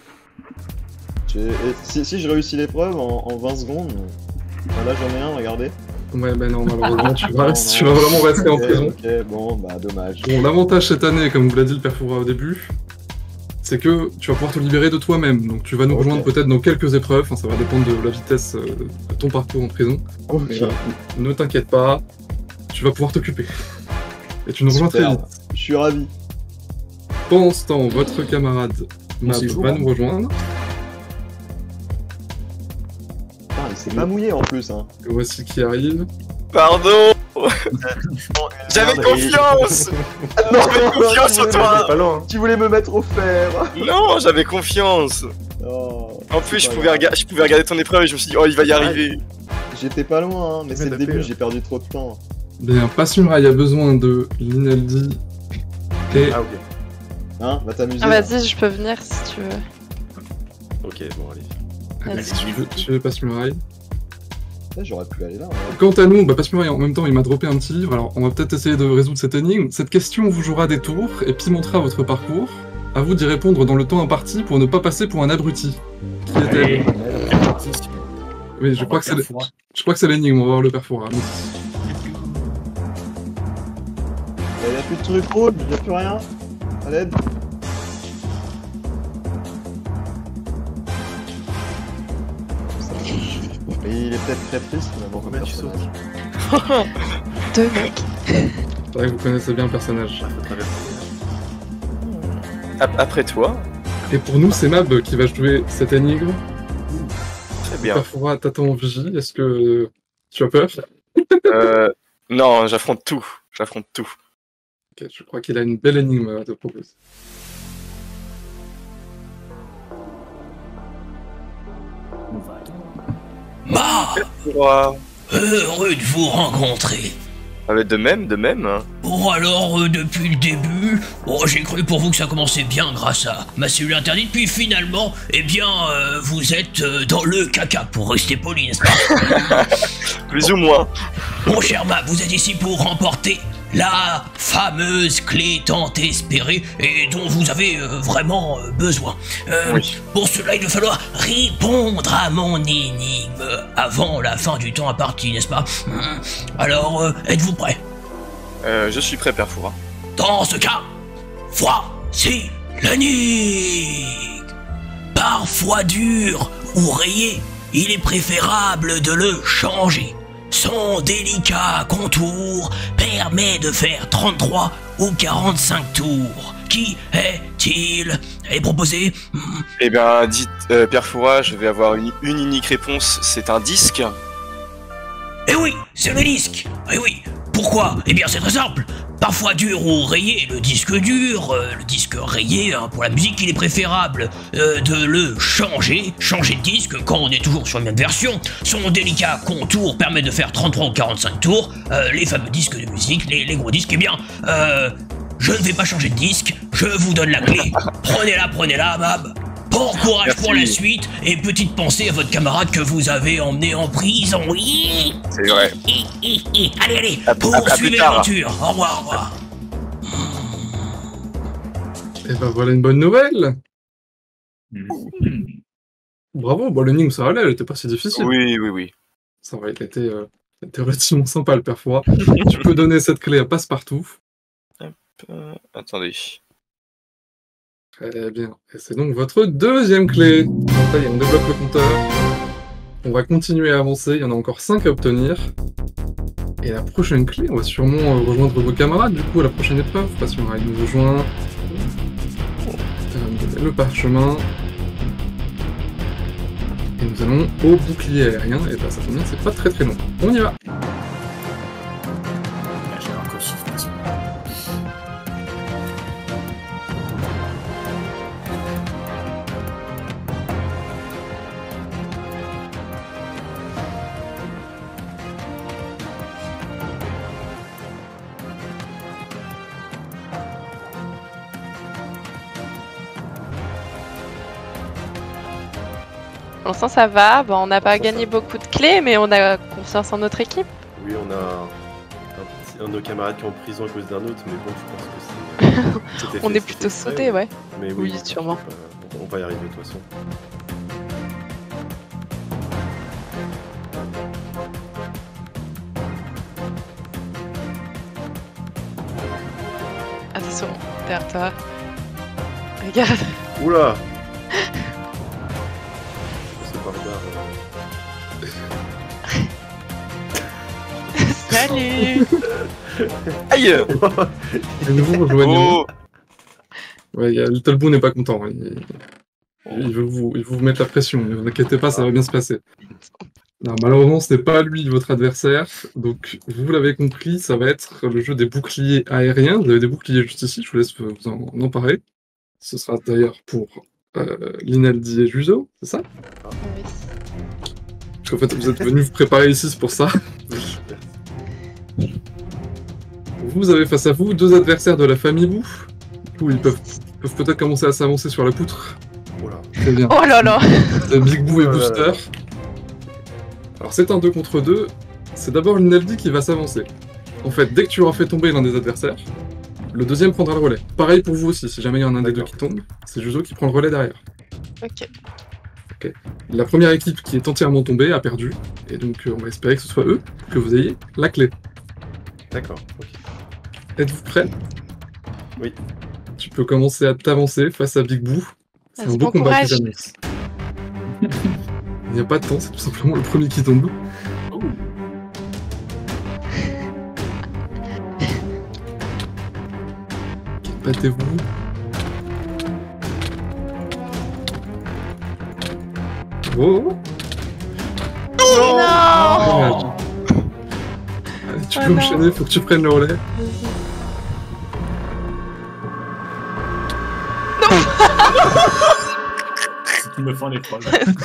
Si je réussis l'épreuve en 20 secondes, là j'en ai un, regardez. Ouais, ben non, malheureusement, tu vas Non. vraiment rester en prison. Ok, bon, bah dommage. Bon, l'avantage cette année, comme vous l'a dit le père Foura au début, c'est que tu vas pouvoir te libérer de toi-même. Donc tu vas nous rejoindre peut-être dans quelques épreuves, enfin, ça va dépendre de la vitesse de ton parcours en prison. Mais ne t'inquiète pas, tu vas pouvoir t'occuper. Et tu nous rejoins très vite. Je suis ravi. Pendant ce temps, votre camarade Mab va nous rejoindre. Putain, il s'est pas mouillé en plus, hein. Et voici qui arrive. Pardon. J'avais confiance. J'avais confiance en toi. Pas loin. Tu voulais me mettre au fer. Non, j'avais confiance. Oh, En plus, je pouvais regarder ton épreuve et je me suis dit, oh, il va y arriver. j'étais pas loin, hein, mais c'est le début, j'ai perdu trop de temps. Bien, Passumrail a besoin de Linaldi et... Ah, ok. Hein, va t'amuser. Ah, vas-y, je peux venir si tu veux. Ok, bon, allez. Si tu veux Passumrail. J'aurais pu aller là. Quant à nous, Passumrail en même temps il m'a droppé un petit livre, alors on va peut-être essayer de résoudre cette énigme. Cette question vous jouera des tours et pimentera votre parcours. À vous d'y répondre dans le temps imparti pour ne pas passer pour un abruti. Qui est-elle? Oui, je crois que c'est l'énigme, on va voir le père Foura. Il y a plus de trucs rouges, il y a plus rien. À l'aide. Et il est peut-être très triste, mais bon, Combien tu sautes? 2 mecs. C'est vrai que vous connaissez bien le personnage. Après toi. Et pour nous, c'est Mab qui va jouer cette énigme. Très bien. Père Foura t'attend en vigie, est-ce que tu as peur? Non, j'affronte tout. J'affronte tout. Ok, je crois qu'il a une belle énigme à te proposer. Heureux de vous rencontrer. De même. Hein. Bon alors, depuis le début, j'ai cru pour vous que ça commençait bien grâce à ma cellule interdite, puis finalement, eh bien, vous êtes dans le caca, pour rester poli, n'est-ce pas? Plus ou moins. Mon cher Mab, vous êtes ici pour remporter la fameuse clé tant espérée et dont vous avez vraiment besoin. Pour cela, il va falloir répondre à mon énigme avant la fin du temps imparti, n'est-ce pas? Alors, êtes-vous prêt? Je suis prêt, Père Fouras. Dans ce cas, voici l'énigme. Parfois dur ou rayé, il est préférable de le changer. Son délicat contour permet de faire 33 ou 45 tours. Qui est-il? Elle est proposée. Eh bien, dites, Père Fouras, je vais avoir une unique réponse. C'est un disque. Eh oui, c'est le disque. Eh oui. Pourquoi? Eh bien, c'est très simple. Parfois dur ou rayé, le disque dur, le disque rayé, hein, pour la musique, il est préférable de le changer de disque quand on est toujours sur la même version. Son délicat contour permet de faire 33 ou 45 tours, les fameux disques de musique, les gros disques. Eh bien, je ne vais pas changer de disque, je vous donne la clé. Prenez-la, Mab. Bon courage. Merci. Pour la suite, et petite pensée à votre camarade que vous avez emmené en prison. Oui. C'est vrai. Allez, poursuivez l'aventure. Au revoir. Et ben voilà une bonne nouvelle. Bravo, bon, l'énigme ça allait, elle était pas si difficile. Oui. Ça aurait été relativement sympa, le Père Fouras. Tu peux donner cette clé à Passepartout. Attendez. Très bien. Et c'est donc votre deuxième clé. Ça y est, on débloque le compteur. On va continuer à avancer. Il y en a encore 5 à obtenir. Et la prochaine clé, on va sûrement rejoindre vos camarades, du coup, à la prochaine épreuve. Passion il nous rejoint. Le parchemin. Et nous allons au bouclier aérien. Et bah, ça tombe bien, c'est pas très très long. On y va. Pour l'instant, ça va. Bon, on n'a pas gagné beaucoup de clés, mais on a confiance en notre équipe. Oui, on a un de nos camarades qui est en prison à cause d'un autre, mais bon, je pense que c'est... On est plutôt soudés, ouais. Mais oui, sûrement. On va y arriver de toute façon. Attention, derrière toi. Regarde. Oula. Salut. Aïe. Et nouveau rejoignez-moi. Ouais, Little Boo n'est pas content. Il veut vous mettre la pression. Ne vous inquiétez pas, ça va bien se passer. Non, malheureusement, ce n'est pas lui votre adversaire. Donc, vous l'avez compris, ça va être le jeu des boucliers aériens. Vous avez des boucliers juste ici, je vous laisse vous en parler. Ce sera d'ailleurs pour Linaldi et Juzo, c'est ça? Oui. Parce qu'en fait, vous êtes venus vous préparer ici, c'est pour ça. Vous avez face à vous 2 adversaires de la famille Boo. Du coup, ils peuvent peut-être commencer à s'avancer sur la poutre. Voilà. Très bien. Oh là là. C'est Big Boo et Booster. Alors c'est un 2 contre 2. C'est d'abord Linaldi qui va s'avancer. En fait, dès que tu auras fait tomber l'un des adversaires, le deuxième prendra le relais. Pareil pour vous aussi, si jamais il y en a un des deux qui tombe, c'est Juzo qui prend le relais derrière. Ok. La première équipe qui est entièrement tombée a perdu, et donc on va espérer que ce soit eux, que vous ayez la clé. D'accord, ok. Êtes-vous prêts? Oui. Tu peux commencer à t'avancer face à Big Boo. C'est un beau bon combat courage. qui s'annonce. Il n'y a pas de temps, c'est tout simplement le premier qui tombe. Battez-vous. Oh. Non. Allez, tu peux enchaîner, faut que tu prennes le relais. Tu me fais l'épreuve.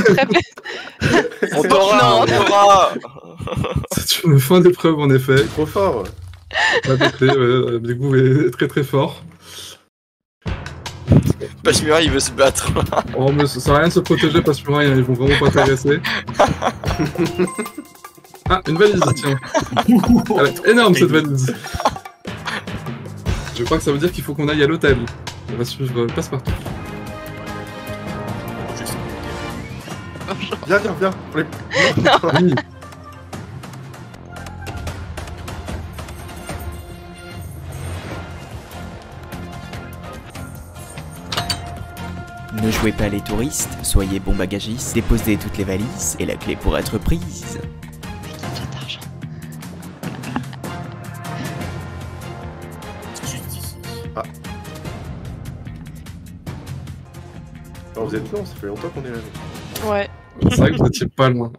On t'aura. C'est une fin d'épreuve en effet. Trop fort. Big Boo est très très fort. Pachmura il veut se battre. Oh mais ça sert à rien de se protéger Pachmura, ils vont vraiment pas t'agresser. Ah, une valise, tiens. Elle est énorme cette valise. Je crois que ça veut dire qu'il faut qu'on aille à l'hôtel. On va suivre Passepartout. Viens. Pour les... Oui. Ne jouez pas les touristes, soyez bons bagagistes, déposez toutes les valises et la clé pourra être prise. Justice. Ah, vous êtes lents, ça fait longtemps qu'on est là. Ouais. C'est vrai que vous étiez pas loin.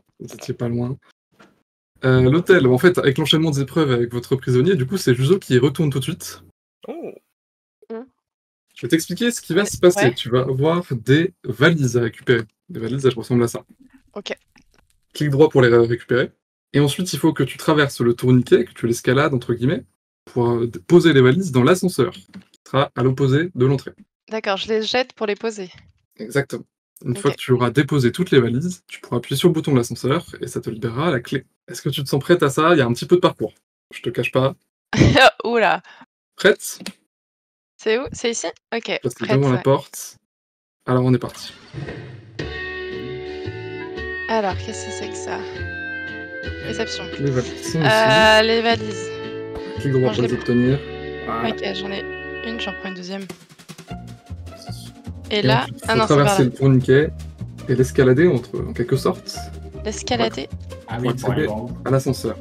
L'hôtel, en fait, avec l'enchaînement des épreuves avec votre prisonnier, du coup, c'est Juzo qui y retourne tout de suite. Oh. Je vais t'expliquer ce qui va se passer. Ouais. Tu vas avoir des valises à récupérer. Des valises, elles ressemblent à ça. Ok. Clique droit pour les récupérer. Et ensuite, il faut que tu traverses le tourniquet, que tu l'escalades, entre guillemets, pour poser les valises dans l'ascenseur, qui sera à l'opposé de l'entrée. D'accord, je les jette pour les poser. Exactement. Une Ok. fois que tu auras déposé toutes les valises, tu pourras appuyer sur le bouton de l'ascenseur et ça te libérera la clé. Est-ce que tu te sens prête à ça? Il y a un petit peu de parcours. Je te cache pas. Oula. Prête? C'est où? C'est ici? Ok. Parce que Prête, devant la ouais. porte. Alors on est parti. Alors, qu'est-ce que c'est que ça? Réception. Les valises sont ici. Les valises. Clique droit Bon, pour je les les- obtenir. Voilà. Ok, j'en ai une, j'en prends une deuxième. Et Et là, ensuite, ah faut non, c'est par traverser là. le tourniquet et l'escalader en quelque sorte L'escalader. Ah pour oui, pour aller accéder voir où. à l'ascenseur.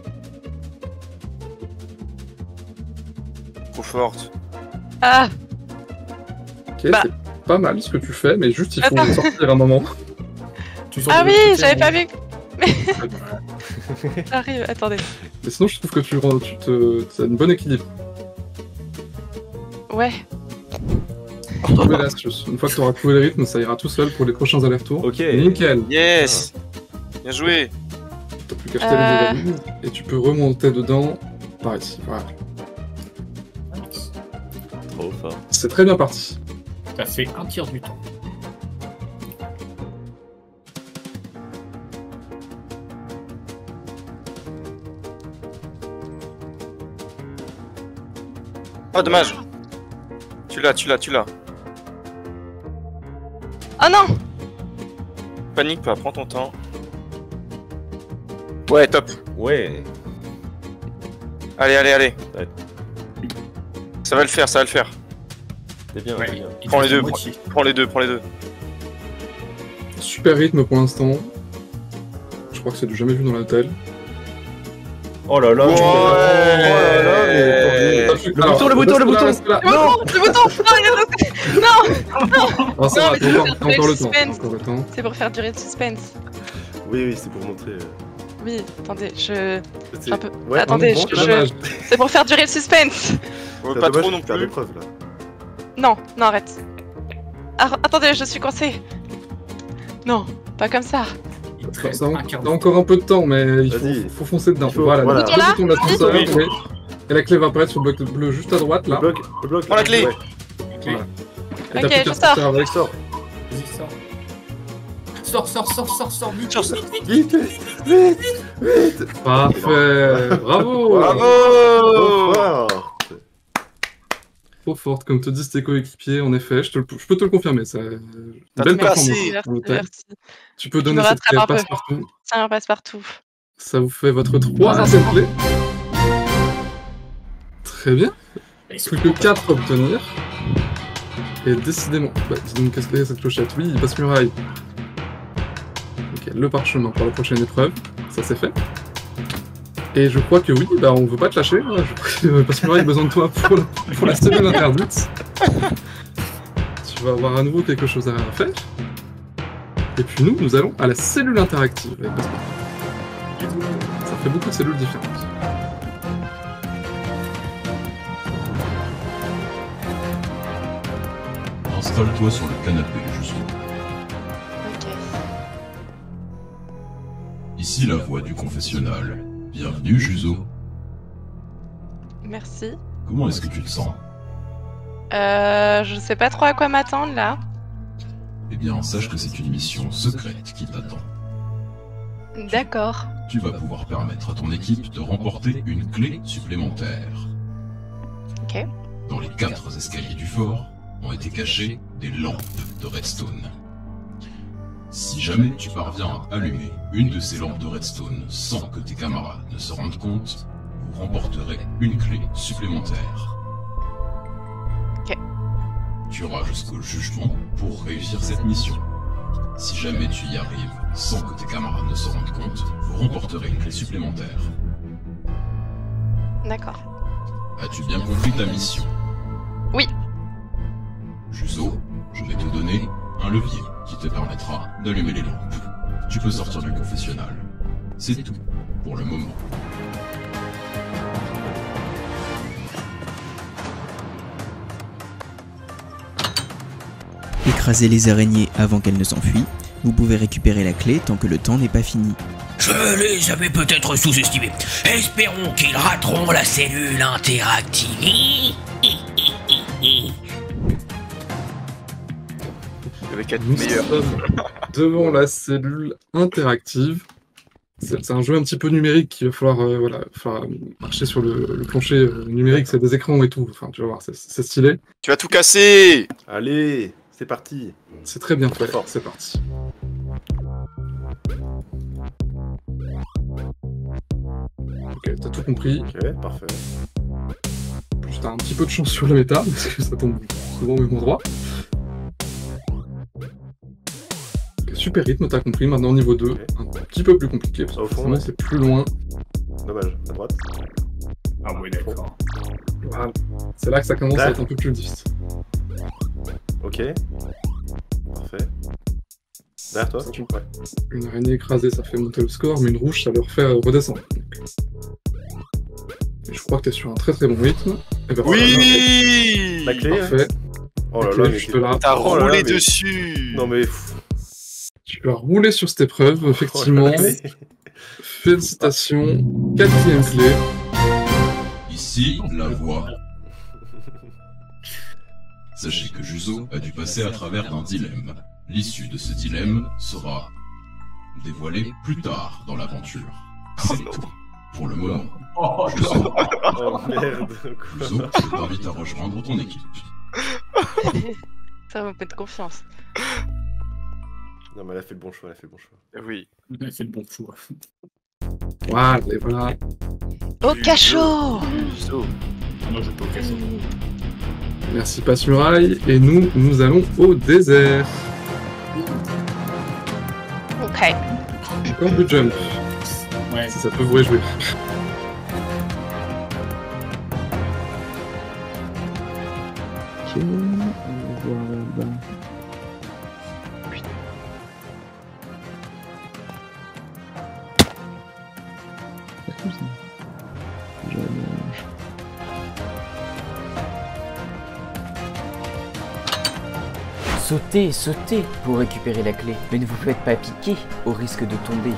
Trop forte. Ah, Ok, Bah. c'est pas mal ce que tu fais, mais juste il faut Attends. sortir un moment. Tu sens ah de oui, l'autre côté, j'avais pas hein. vu. J'arrive, attendez. Mais sinon, je trouve que tu as une bonne équilibre. Ouais. Trouvez l'astuce. Une fois que tu auras trouvé le rythme, ça ira tout seul pour les prochains allers-retours. Ok. Nickel. Yes. Bien joué. T'as plus qu'à jeter les valises et tu peux remonter dedans par ici. Voilà. Trop fort. C'est très bien parti. Ça fait un tiers du temps. Oh, dommage. Tu l'as. Oh non! Panique pas, prends ton temps. Ouais, top. Ouais. Allez. Ouais. Ça va le faire. C'est bien, Ouais, c'est bien. il Prends te les reste deux, la moitié. Super rythme pour l'instant. Je crois que c'est du jamais vu dans l'hôtel. Oh là là. Ouais. Le bouton. Le bouton! Non, Ah, ça va, mais c'est t'as encore le temps. suspense. Encore le temps. c'est pour faire durer le suspense. Oui, c'est pour montrer. Oui, attendez, je... C'est Un peu. Ouais, Attendez, Bon, je- dommage. C'est pour faire durer le suspense. Ouais, c'est pas dommage trop de non faire plus. l'épreuve là. Non, arrête. Attendez, je suis coincée. Non, pas comme ça. Il te Ça, reste ça, un quart t'as de encore un peu de temps, mais il Vas-y. faut foncer dedans. Il faut- Voilà, voilà. le Bouton là bouton de l'ascenseur, Oui. oui. Et la clé va apparaître sur le bloc bleu juste à droite, là. Le bloc. Prends la clé. Ouais. Voilà. Et Ok, t'as plus qu'à je sortir sors. avec. Sors. Vas-y, sors, vite. Sors. Vite. Parfait. Bravo. Bravo. Trop fort. Trop forte, comme te disent tes coéquipiers, en effet. Je peux te le confirmer. C'est une T'as belle tout cassé. performance. en hôtel. Merci. Tu peux me donner cette rattrape clé un à peu. Passepartout. Ça un passe-partout. Ça vous fait votre troisième clé. Très bien. Plus que 4 à obtenir. Et décidément. Bah, dis donc, qu'est-ce que c'est cette clochette? Oui, passe muraille. Ok, le parchemin pour la prochaine épreuve. Ça c'est fait. Et je crois que oui, bah on veut pas te lâcher. Hein. Je crois que passe muraille a besoin de toi pour la cellule interdite. Tu vas avoir à nouveau quelque chose à faire. Et puis nous allons à la cellule interactive avec Passepartout. Ça fait beaucoup de cellules différentes. Installe-toi sur le canapé, juste. Ok. Ici la voix du confessionnal. Bienvenue, Juzo. Merci. Comment est-ce que tu te sens? Je sais pas trop à quoi m'attendre là. Eh bien, sache que c'est une mission secrète qui t'attend. D'accord. Tu vas pouvoir permettre à ton équipe de remporter une clé supplémentaire. Ok. Dans les 4 escaliers du fort ont été cachées des lampes de redstone. Si jamais tu parviens à allumer une de ces lampes de redstone sans que tes camarades ne se rendent compte, vous remporterez une clé supplémentaire. Ok. Tu auras jusqu'au jugement pour réussir cette mission. Si jamais tu y arrives sans que tes camarades ne se rendent compte, vous remporterez une clé supplémentaire. D'accord. As-tu bien compris ta mission? Oui. Juzo, je vais te donner un levier qui te permettra d'allumer les lampes. Tu peux sortir du confessionnal. C'est tout pour le moment. Écrasez les araignées avant qu'elles ne s'enfuient. Vous pouvez récupérer la clé tant que le temps n'est pas fini. Je les avais peut-être sous-estimés. Espérons qu'ils rateront la cellule interactive. Avec 4 Nous meilleurs. sommes devant la cellule interactive. C'est un jeu un petit peu numérique, il va falloir, voilà, marcher sur le plancher numérique, c'est des écrans et tout, enfin tu vas voir, c'est stylé. Tu vas tout casser! Allez, c'est parti. C'est très bien fait, Très fort. c'est parti. Ok, t'as tout compris. Ok, parfait. Plus t'as un petit peu de chance sur le méta, parce que ça tombe souvent au même endroit. Ok, super rythme, t'as compris. Maintenant niveau 2, Ok. un petit peu plus compliqué, parce que Au fond, forcément ouais. c'est plus loin. Dommage, à droite. Ah oui, d'accord. Voilà. C'est là que ça commence à Là. être un peu plus difficile. Ok. Parfait. Derrière toi? Ça, Ouais. Une araignée écrasée, ça fait monter le score, mais une rouge, ça leur fait redescendre. Donc. Et je crois que t'es sur un très très bon rythme. Et ben voilà, Oui! La clé? parfait. Oh là La là, clé, mais je te la- T'as Oh là là, roulé mais- dessus! Non mais... Tu as roulé sur cette épreuve, Oh effectivement. là là, mais- Félicitations. 4e clé. Ici, la voie. Sachez que Juzo a dû passer à travers d'un dilemme. L'issue de ce dilemme sera dévoilée plus tard dans l'aventure. C'est tout pour le moment. Oh, Juzo, Oh merde. Juzo, je t'invite à rejoindre ton équipe. Ça me fait de confiance. Non mais elle a fait le bon choix, elle a fait le bon choix. Oui. c'est le bon choix. Voilà, et voilà. Au cachot! Moi, je peux au cachot. Merci Passe-Muraille. Et nous allons au désert. Ok. Encore du jump, Ouais, si ça peut vous réjouir. Ok, on va voir là-bas. C'est comme ça. Je mélange. Sautez, sautez pour récupérer la clé, mais ne vous faites pas piquer au risque de tomber.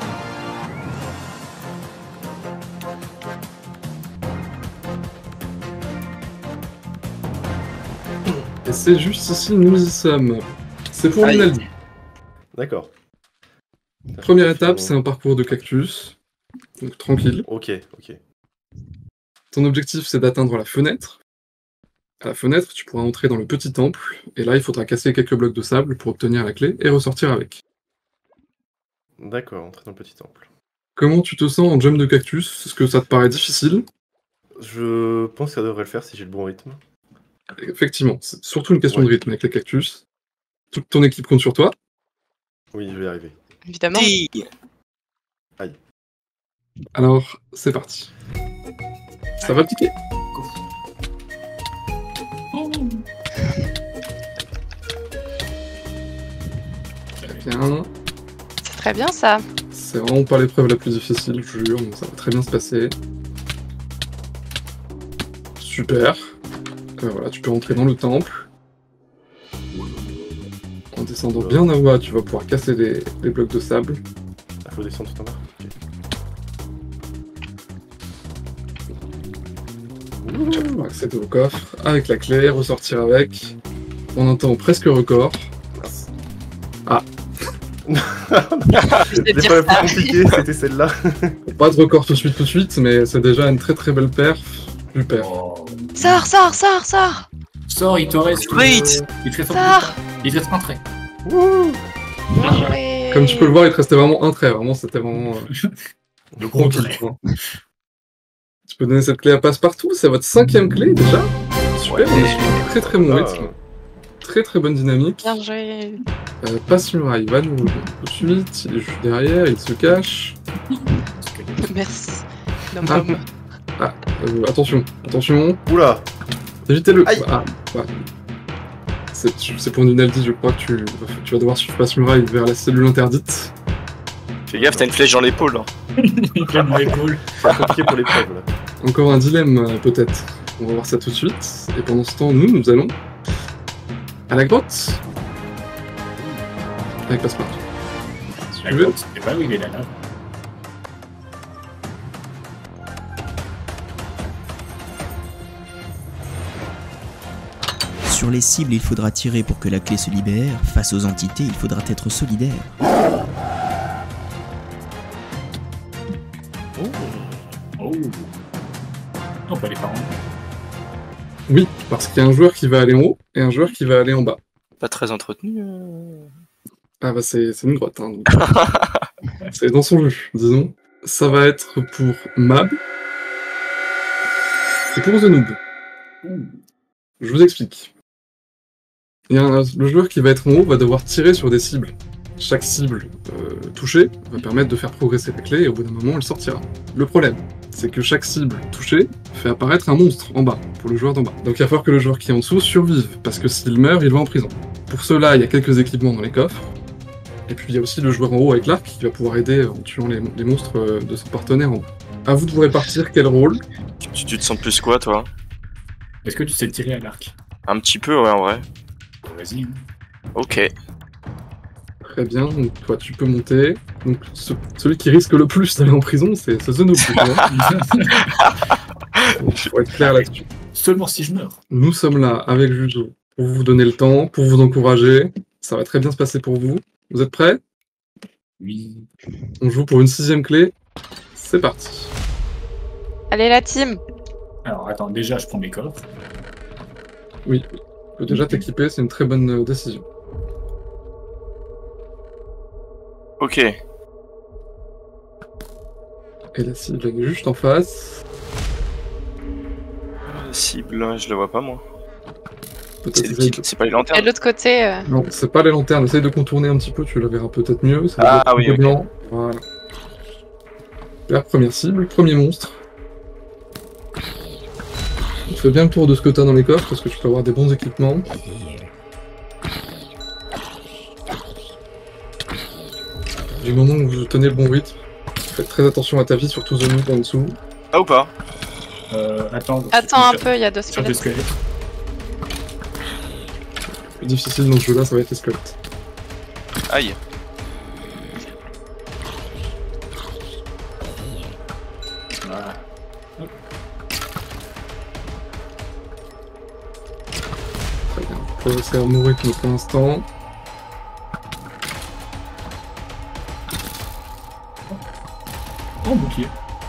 Et c'est juste ici, nous y sommes. C'est pour Aïe. Rinaldi. D'accord. Première étape, c'est un parcours de cactus. Donc tranquille. Ok, ok. Ton objectif, c'est d'atteindre la fenêtre. À la fenêtre, tu pourras entrer dans le petit temple. Et là, il faudra casser quelques blocs de sable pour obtenir la clé et ressortir avec. D'accord, entrer dans le petit temple. Comment tu te sens en jump de cactus? Est-ce que ça te paraît difficile? Je pense que ça devrait le faire si j'ai le bon rythme. Effectivement, c'est surtout une question Ouais. de rythme avec les cactus. Toute ton équipe compte sur toi. Oui, je vais y arriver. Évidemment. Alors, c'est parti. Ça va piquer. Très bien. C'est très bien ça. C'est vraiment pas l'épreuve la plus difficile, je jure, donc ça va très bien se passer. Super. Voilà, tu peux rentrer dans le temple. En descendant bien à bas, tu vas pouvoir casser les blocs de sable. Il faut descendre tout en bas. Ok. Tu vas pouvoir accéder au coffre avec la clé, ressortir avec. En un temps presque record. Mince. Ah. C'était dire pas la ça. plus compliquée, c'était celle-là. Pas de record tout de suite, mais c'est déjà une très très belle perf. Super. Oh, Sors, sors, sors, sors. Sors, il te reste. Wait. Il te reste Sors. Il te reste un trait. Bien joué. Comme tu peux le voir, il te restait vraiment un trait. Vraiment, c'était vraiment. Le gros trait. Tu peux donner cette clé à Passepartout. C'est votre 5e clé déjà. Super, on est sur un très très bon rythme. Très très bonne dynamique. Bien joué. Passe-muraille va nous rejoindre tout de suite. Il est juste derrière, il se cache. Merci. Attention, attention. Oula. Évitez-le. Aïe. C'est pour Nunaldi, je crois que tu vas devoir suivre Passe-muraille vers la cellule interdite. Fais gaffe, t'as une flèche dans l'épaule. Hein. Une flèche dans l'épaule. C'est compliqué pour l'épreuve là. Encore un dilemme, peut-être. On va voir ça tout de suite. Et pendant ce temps, nous allons à la grotte. Avec Passepartout. Si tu veux. C'est pas où il est là. Sur les cibles, il faudra tirer pour que la clé se libère. Face aux entités, il faudra être solidaire. Oh. On peut aller par en haut. Oui, parce qu'il y a un joueur qui va aller en haut et un joueur qui va aller en bas. Pas très entretenu. Ah bah c'est une grotte, hein, donc. C'est dans son jeu, disons. Ça va être pour Mab et pour The Noob. Je vous explique. Le joueur qui va être en haut va devoir tirer sur des cibles. Chaque cible touchée va permettre de faire progresser la clé et au bout d'un moment elle sortira. Le problème, c'est que chaque cible touchée fait apparaître un monstre en bas, pour le joueur d'en bas. Donc il va falloir que le joueur qui est en dessous survive, parce que s'il meurt, il va en prison. Pour cela, il y a quelques équipements dans les coffres. Et puis il y a aussi le joueur en haut avec l'arc qui va pouvoir aider en tuant les monstres de son partenaire en bas. À vous de vous répartir quel rôle. Tu te sens plus quoi, toi? Est-ce que tu sais tirer à l'arc? Un petit peu, ouais, en vrai. Vas-y. Ok. Très bien, donc toi tu peux monter. Donc celui qui risque le plus d'aller en prison, c'est The Noob. Il faut être clair là-dessus. Seulement si je meurs. Nous sommes là avec Juju pour vous donner le temps, pour vous encourager. Ça va très bien se passer pour vous. Vous êtes prêts? Oui. On joue pour une 6ème clé. C'est parti. Allez la team. Alors attends, déjà je prends mes coffres. Oui, tu peux déjà t'équiper, c'est une très bonne décision. Ok. Et la cible est juste en face. La cible, je la vois pas moi. C'est pas les Et lanternes. de l'autre côté. Non, c'est pas les lanternes, essaye de contourner un petit peu, tu la verras peut-être mieux. Ah oui, ok. Blanc. Voilà. La première cible, premier monstre. Fais bien le tour de ce que t'as dans les coffres parce que tu peux avoir des bons équipements. Du moment où vous tenez le bon rythme, faites très attention à ta vie, surtout The Noob en dessous. Ah ou pas? Attends Attends un peu, il y a deux Sur des squelettes. squelettes. Le plus difficile dans ce jeu-là, ça va être les squelettes. Aïe. Voilà. Très bien. Vous pouvez essayer de mourir pour l'instant. Oh, bouclier.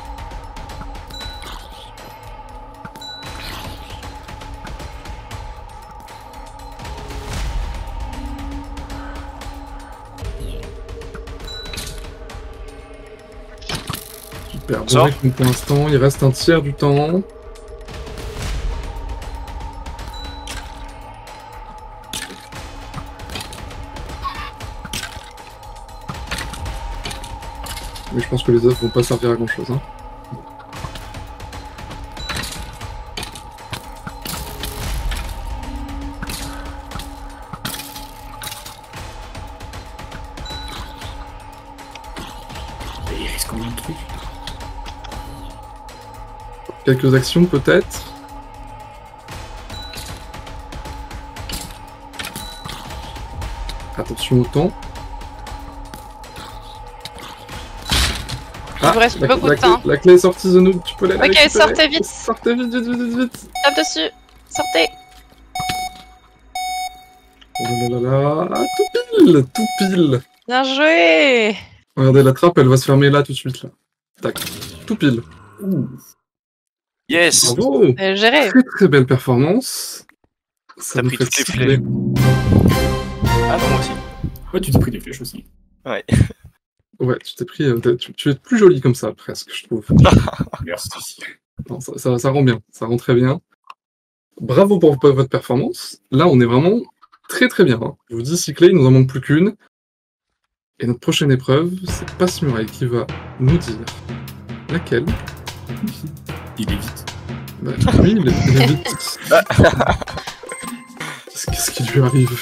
Super, bon rythme pour l'instant, il reste un tiers du temps. Mais je pense que les œufs vont pas servir à grand chose. Hein. Et il reste combien de trucs? Quelques actions peut-être. Attention au temps. Il vous reste beaucoup de temps. La clé est sortie, The Noob, tu peux la récupérer. Ok, sortez vite. Sortez vite, vite, vite, vite, vite. Tape dessus. Sortez. Oh là là là, ah, tout pile. Bien joué. Regardez, la trappe, elle va se fermer là, tout de suite, là. Tac, tout pile. Ouh. Yes. Bravo. Géré. Très très belle performance. Ça T'as nous pris fait toutes les cycler. flèches. Ah non, moi aussi. Ouais, tu t'es pris des flèches aussi. Ouais. Ouais, tu t'es pris. Tu es plus joli comme ça, presque, je trouve. Merci. Non, ça rend bien, ça rend très bien. Bravo pour votre performance. Là, on est vraiment très très bien. Hein. Je vous dis, cyclé, il nous en manque plus qu'une. Et notre prochaine épreuve, c'est Passe-Muraille qui va nous dire laquelle. Il est vite. Bah, oui, il est vite. Qu'est-ce qui lui arrive?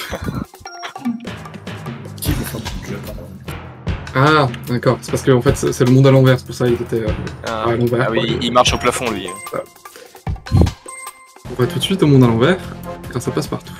Qui veut faire du jeu? Ah, d'accord. C'est parce que en fait, c'est le monde à l'envers. C'est pour ça qu'il était à l'envers. Ah oui, il marche au plafond, lui. On va tout de suite au monde à l'envers, car ça passe partout.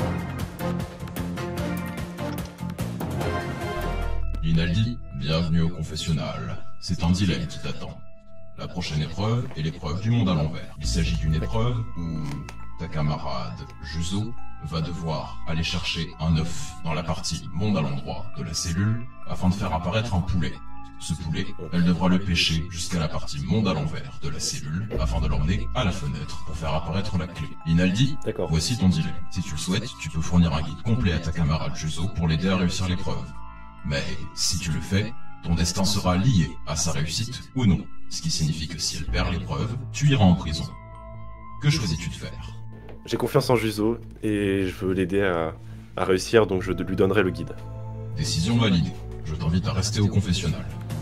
Rinaldi, bienvenue au confessionnal. C'est un dilemme qui t'attend. La prochaine épreuve est l'épreuve du monde à l'envers. Il s'agit d'une épreuve où ta camarade Juzo va devoir aller chercher un œuf dans la partie monde à l'endroit de la cellule afin de faire apparaître un poulet. Ce poulet, elle devra le pêcher jusqu'à la partie monde à l'envers de la cellule afin de l'emmener à la fenêtre pour faire apparaître la clé. Inaldi, voici ton dilemme. Si tu le souhaites, tu peux fournir un guide complet à ta camarade Juzo pour l'aider à réussir l'épreuve. Mais si tu le fais, ton destin sera lié à sa réussite ou non. Ce qui signifie que si elle perd l'épreuve, tu iras en prison. Que choisis-tu de faire? J'ai confiance en Juzo et je veux l'aider à réussir, donc je lui donnerai le guide. Décision validée. Je t'invite à rester au confessionnal.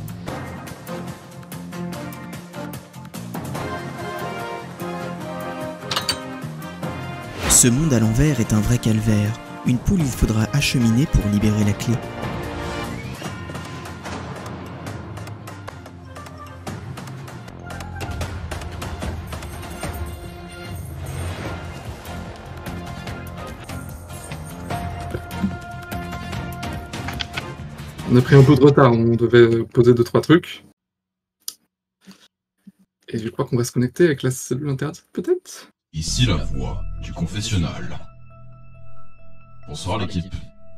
Ce monde à l'envers est un vrai calvaire. Une poule il faudra acheminer pour libérer la clé. On a pris un peu de retard, on devait poser 2-3 trucs. Et je crois qu'on va se connecter avec la cellule interdite, peut-être? Ici la voix du confessionnal. Bonsoir l'équipe.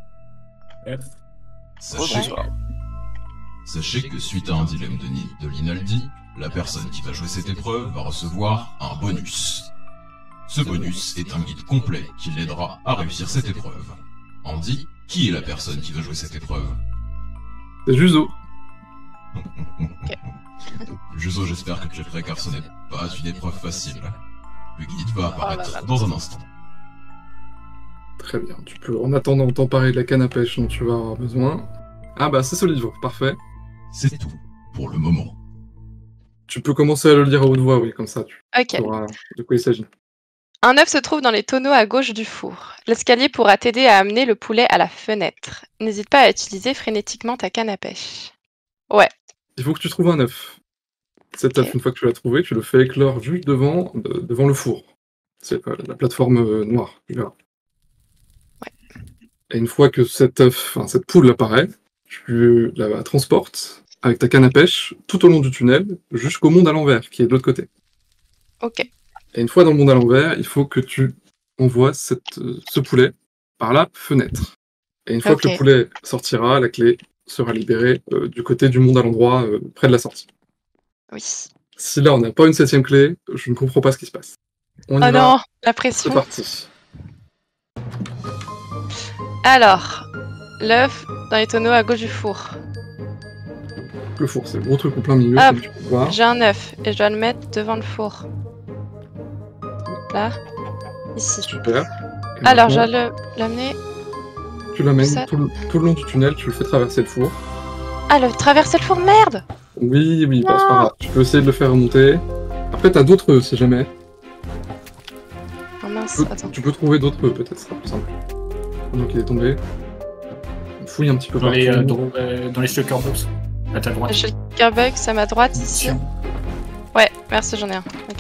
Sachez que suite à un dilemme de l'Inaldi, la personne qui va jouer cette épreuve va recevoir un bonus. Ce bonus est un guide complet qui l'aidera à réussir cette épreuve. Andy, qui est la personne qui va jouer cette épreuve? C'est Juzo. Juzo, j'espère que tu es prêt car ce n'est pas une épreuve facile. Le guide va apparaître dans un instant. Très bien, tu peux en attendant t'emparer de la canne à pêche dont tu vas avoir besoin. Ah bah c'est ce livre, parfait. C'est tout, pour le moment. Tu peux commencer à le lire à haute voix, oui, comme ça tu Ok. sauras de quoi il s'agit. Un œuf se trouve dans les tonneaux à gauche du four. L'escalier pourra t'aider à amener le poulet à la fenêtre. N'hésite pas à utiliser frénétiquement ta canne à pêche. Ouais. Il faut que tu trouves un œuf. Cet œuf, une fois que tu l'as trouvé, tu le fais éclore juste devant le four. C'est la plateforme noire, tu verras. Ouais. Et une fois que cet œuf, enfin cette poule apparaît, tu la transportes avec ta canne à pêche tout au long du tunnel jusqu'au monde à l'envers, qui est de l'autre côté. Ok. Et une fois dans le monde à l'envers, il faut que tu envoies ce poulet par la fenêtre. Et une fois que le poulet sortira, la clé sera libérée du côté du monde à l'endroit, près de la sortie. Oui. Si là on n'a pas une 7ème clé, je ne comprends pas ce qui se passe. On y va. Non, la pression. C'est parti. Alors, l'œuf dans les tonneaux à gauche du four. Le four, c'est le gros truc au plein milieu, Ah, comme tu peux voir. j'ai un œuf et je dois le mettre devant le four. Là, ici. Super. Et Alors, je maintenant, dois l'amener. tu l'amènes ça- tout le long du tunnel, tu le fais traverser le four. Ah, le traverser le four, merde! Oui, bon, c'est pas Non. grave. Tu peux essayer de le faire remonter. Après, t'as d'autres œufs, si jamais. Oh mince, Tu peux- attends. Tu peux trouver d'autres œufs, peut-être, ce sera plus simple. Donc il est tombé. On fouille un petit peu Dans partout. dans les shulker box, à ta droite. Le shulker bugs à ma droite, ici. Ouais, merci, j'en ai un. Ok.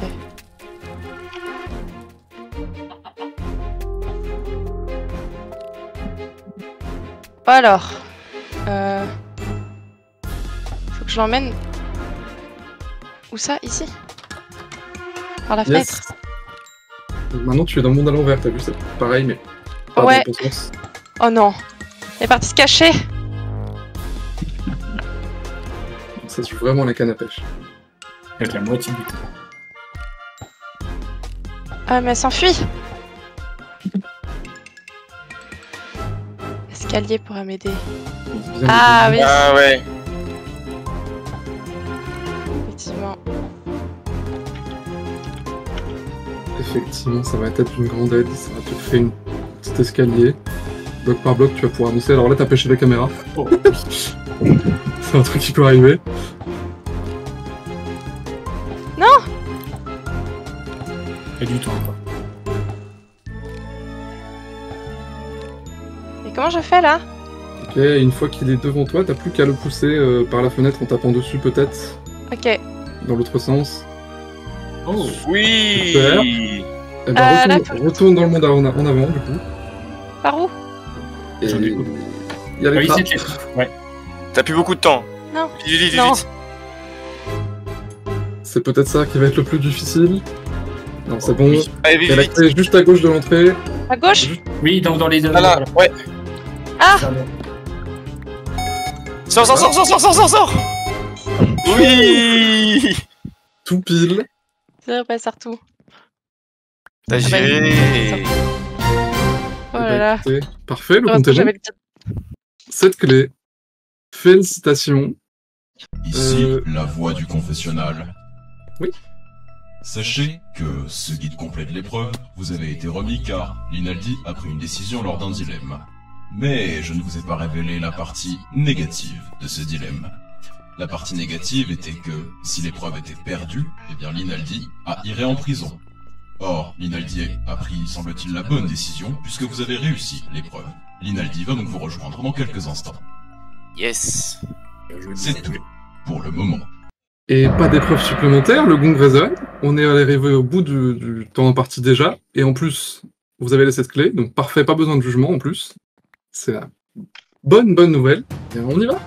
Alors, faut que je l'emmène. Où ça? Ici? Par la fenêtre? Yes. Maintenant, tu es dans le monde à l'envers, t'as vu, c'est pareil, mais pas Ouais. dans le bon sens. Oh non! Elle est partie se cacher! Ça se joue vraiment à la canne à pêche. Avec la moitié du temps. Ah, mais elle s'enfuit. Escalier pourra m'aider. Ah oui. Ah ouais. Effectivement. Effectivement, ça va être une grande aide. Ça va te créer une petit escalier. Bloc par bloc, tu vas pouvoir avancer. Alors là, t'as pêché la caméra. Oh. C'est un truc qui peut arriver. Non. Et du temps, quoi. Et comment je fais là? Ok, une fois qu'il est devant toi, t'as plus qu'à le pousser par la fenêtre en tapant dessus peut-être. Ok. Dans l'autre sens. Oh. Oui. Super. Eh ben, là, retourne dans le monde en avant du coup. Par où? Et J'en ai il y a les Oui, trappes. c'est ouais. T'as plus beaucoup de temps. Non. Vite. Non. C'est peut-être ça qui va être le plus difficile. Non, c'est bon. Oui. Allez, Il y a la vite. clé juste à gauche de l'entrée. À gauche? Oui, dans les deux. Ah là, ouais. Ah! Sors. Oui. Tout pile. C'est vrai, pas Sartou. T'as bah, géré. Oh là là. Écoutez, parfait, le Heureusement compte que est bon. j'avais le titre. Cette clé. Félicitations. Ici, la voix du confessionnal. Oui. Sachez que ce guide complet de l'épreuve vous avait été remis car Linaldi a pris une décision lors d'un dilemme. Mais je ne vous ai pas révélé la partie négative de ce dilemme. La partie négative était que, si l'épreuve était perdue, eh bien Linaldi irait en prison. Or, Linaldi a pris, semble-t-il, la bonne décision, puisque vous avez réussi l'épreuve. Linaldi va donc vous rejoindre dans quelques instants. Yes. C'est tout, pour le moment. Et pas d'épreuve supplémentaire, le gong résonne. On est arrivé au bout du temps imparti déjà. Et en plus, vous avez laissé cette clé, donc parfait, pas besoin de jugement en plus. C'est la bonne nouvelle. Et on y va.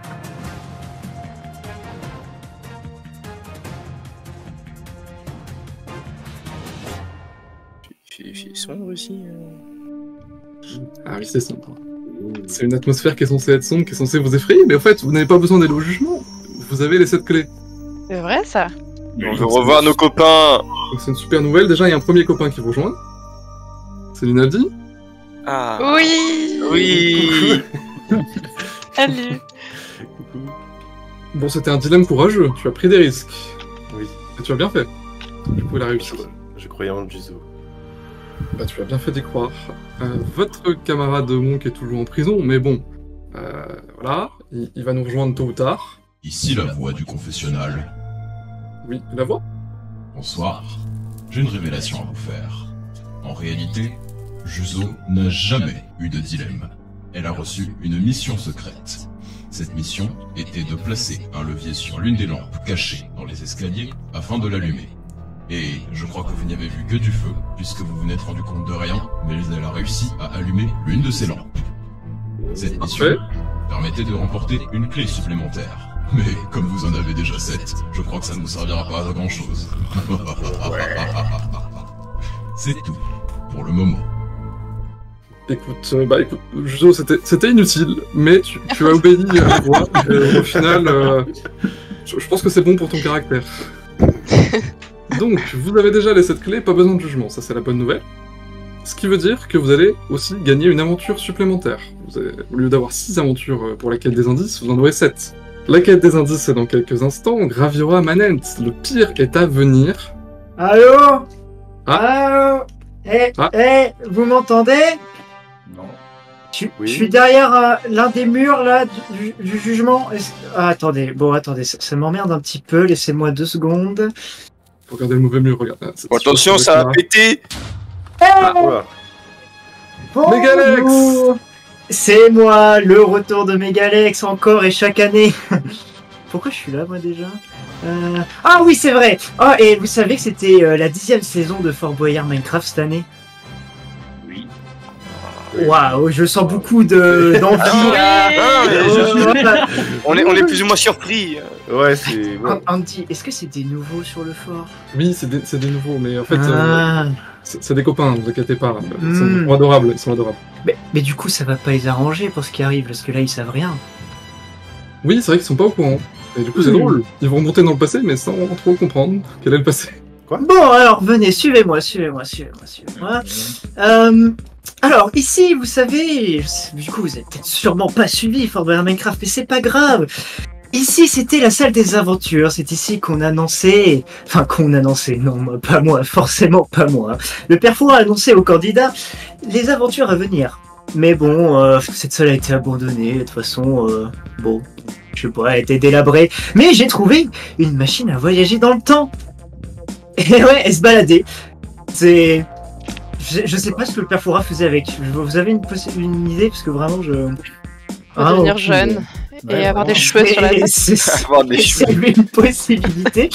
C'est sombre aussi. Ah oui, c'est sombre. C'est une atmosphère qui est censée être sombre, qui est censée vous effrayer, mais en fait, vous n'avez pas besoin d'aller au jugement. Vous avez les 7 clés. C'est vrai ça? On veut revoir nos copains. Donc c'est une super nouvelle. Déjà, il y a un premier copain qui vous rejoint. C'est Linaldi. Ah. Oui. Oui. Salut. Bon, c'était un dilemme courageux. Tu as pris des risques. Oui. Et tu as bien fait. Du coup, il a réussi. Je croyais en Juzo. Bah, tu as bien fait d'y croire. Votre camarade Monk est toujours en prison, mais bon. Voilà. Il va nous rejoindre tôt ou tard. Ici la voix du confessionnal. Oui, la voix. Bonsoir. J'ai une révélation à vous faire. En réalité, Juzo n'a jamais eu de dilemme. Elle a reçu une mission secrète. Cette mission était de placer un levier sur l'une des lampes cachées dans les escaliers afin de l'allumer. Et je crois que vous n'y avez vu que du feu, puisque vous vous n'êtes rendu compte de rien, mais elle a réussi à allumer l'une de ces lampes. Cette mission permettait de remporter une clé supplémentaire. Mais comme vous en avez déjà 7, je crois que ça ne vous servira pas à grand chose. C'est tout, pour le moment. Écoute, Juzo, c'était inutile, mais tu as obéi à la voix. Au final, je pense que c'est bon pour ton caractère. Donc, vous avez déjà les 7 clés, pas besoin de jugement, ça c'est la bonne nouvelle. Ce qui veut dire que vous allez aussi gagner une aventure supplémentaire. Au lieu d'avoir 6 aventures pour la quête des indices, vous en aurez 7. La quête des indices c'est dans quelques instants, Gravira Manent, le pire est à venir. Allô? Allô? Vous m'entendez? Non. Je suis derrière l'un des murs là du jugement. Attendez, ça m'emmerde un petit peu, laissez-moi 2 secondes. Faut regarder le mauvais mur, regarde. Attention, ça a pété. Bonjour. Megalex! C'est moi, le retour de Megalex encore et chaque année. Pourquoi je suis là moi déjà? Ah oui, c'est vrai. Oh, et vous savez que c'était la 10e saison de Fort Boyard Minecraft cette année? Oui. Waouh, je sens beaucoup d'envie là. On est plus ou moins surpris. Ouais, c'est... Ouais. Andy, est-ce que c'est des nouveaux sur le fort? Oui, c'est des nouveaux, mais en fait, c'est des copains, ne vous inquiétez pas. Ils sont adorables, Mais du coup, ça va pas les arranger pour ce qui arrive, parce que là, ils savent rien. Oui, c'est vrai qu'ils sont pas au courant. Et du coup, c'est drôle. Ils vont remonter dans le passé, mais sans trop comprendre quel est le passé. Bon, alors venez, suivez-moi. Alors, ici, vous savez, du coup, vous n'avez peut-être sûrement pas suivi Fort Boyard Minecraft, mais c'est pas grave. Ici, c'était la salle des aventures. C'est ici qu'on annonçait... Enfin, non, pas moi, forcément pas moi. Le père Fouras a annoncé aux candidats les aventures à venir. Mais bon, cette salle a été abandonnée. De toute façon, bon, je sais pas, elle a été délabrée. Mais j'ai trouvé une machine à voyager dans le temps. Et ouais, elle se baladait. C'est... Je sais pas ce que le père Fouras faisait avec. Vous avez une idée? Parce que vraiment, Faut devenir jeune et avoir des cheveux sur la tête. C'est une possibilité.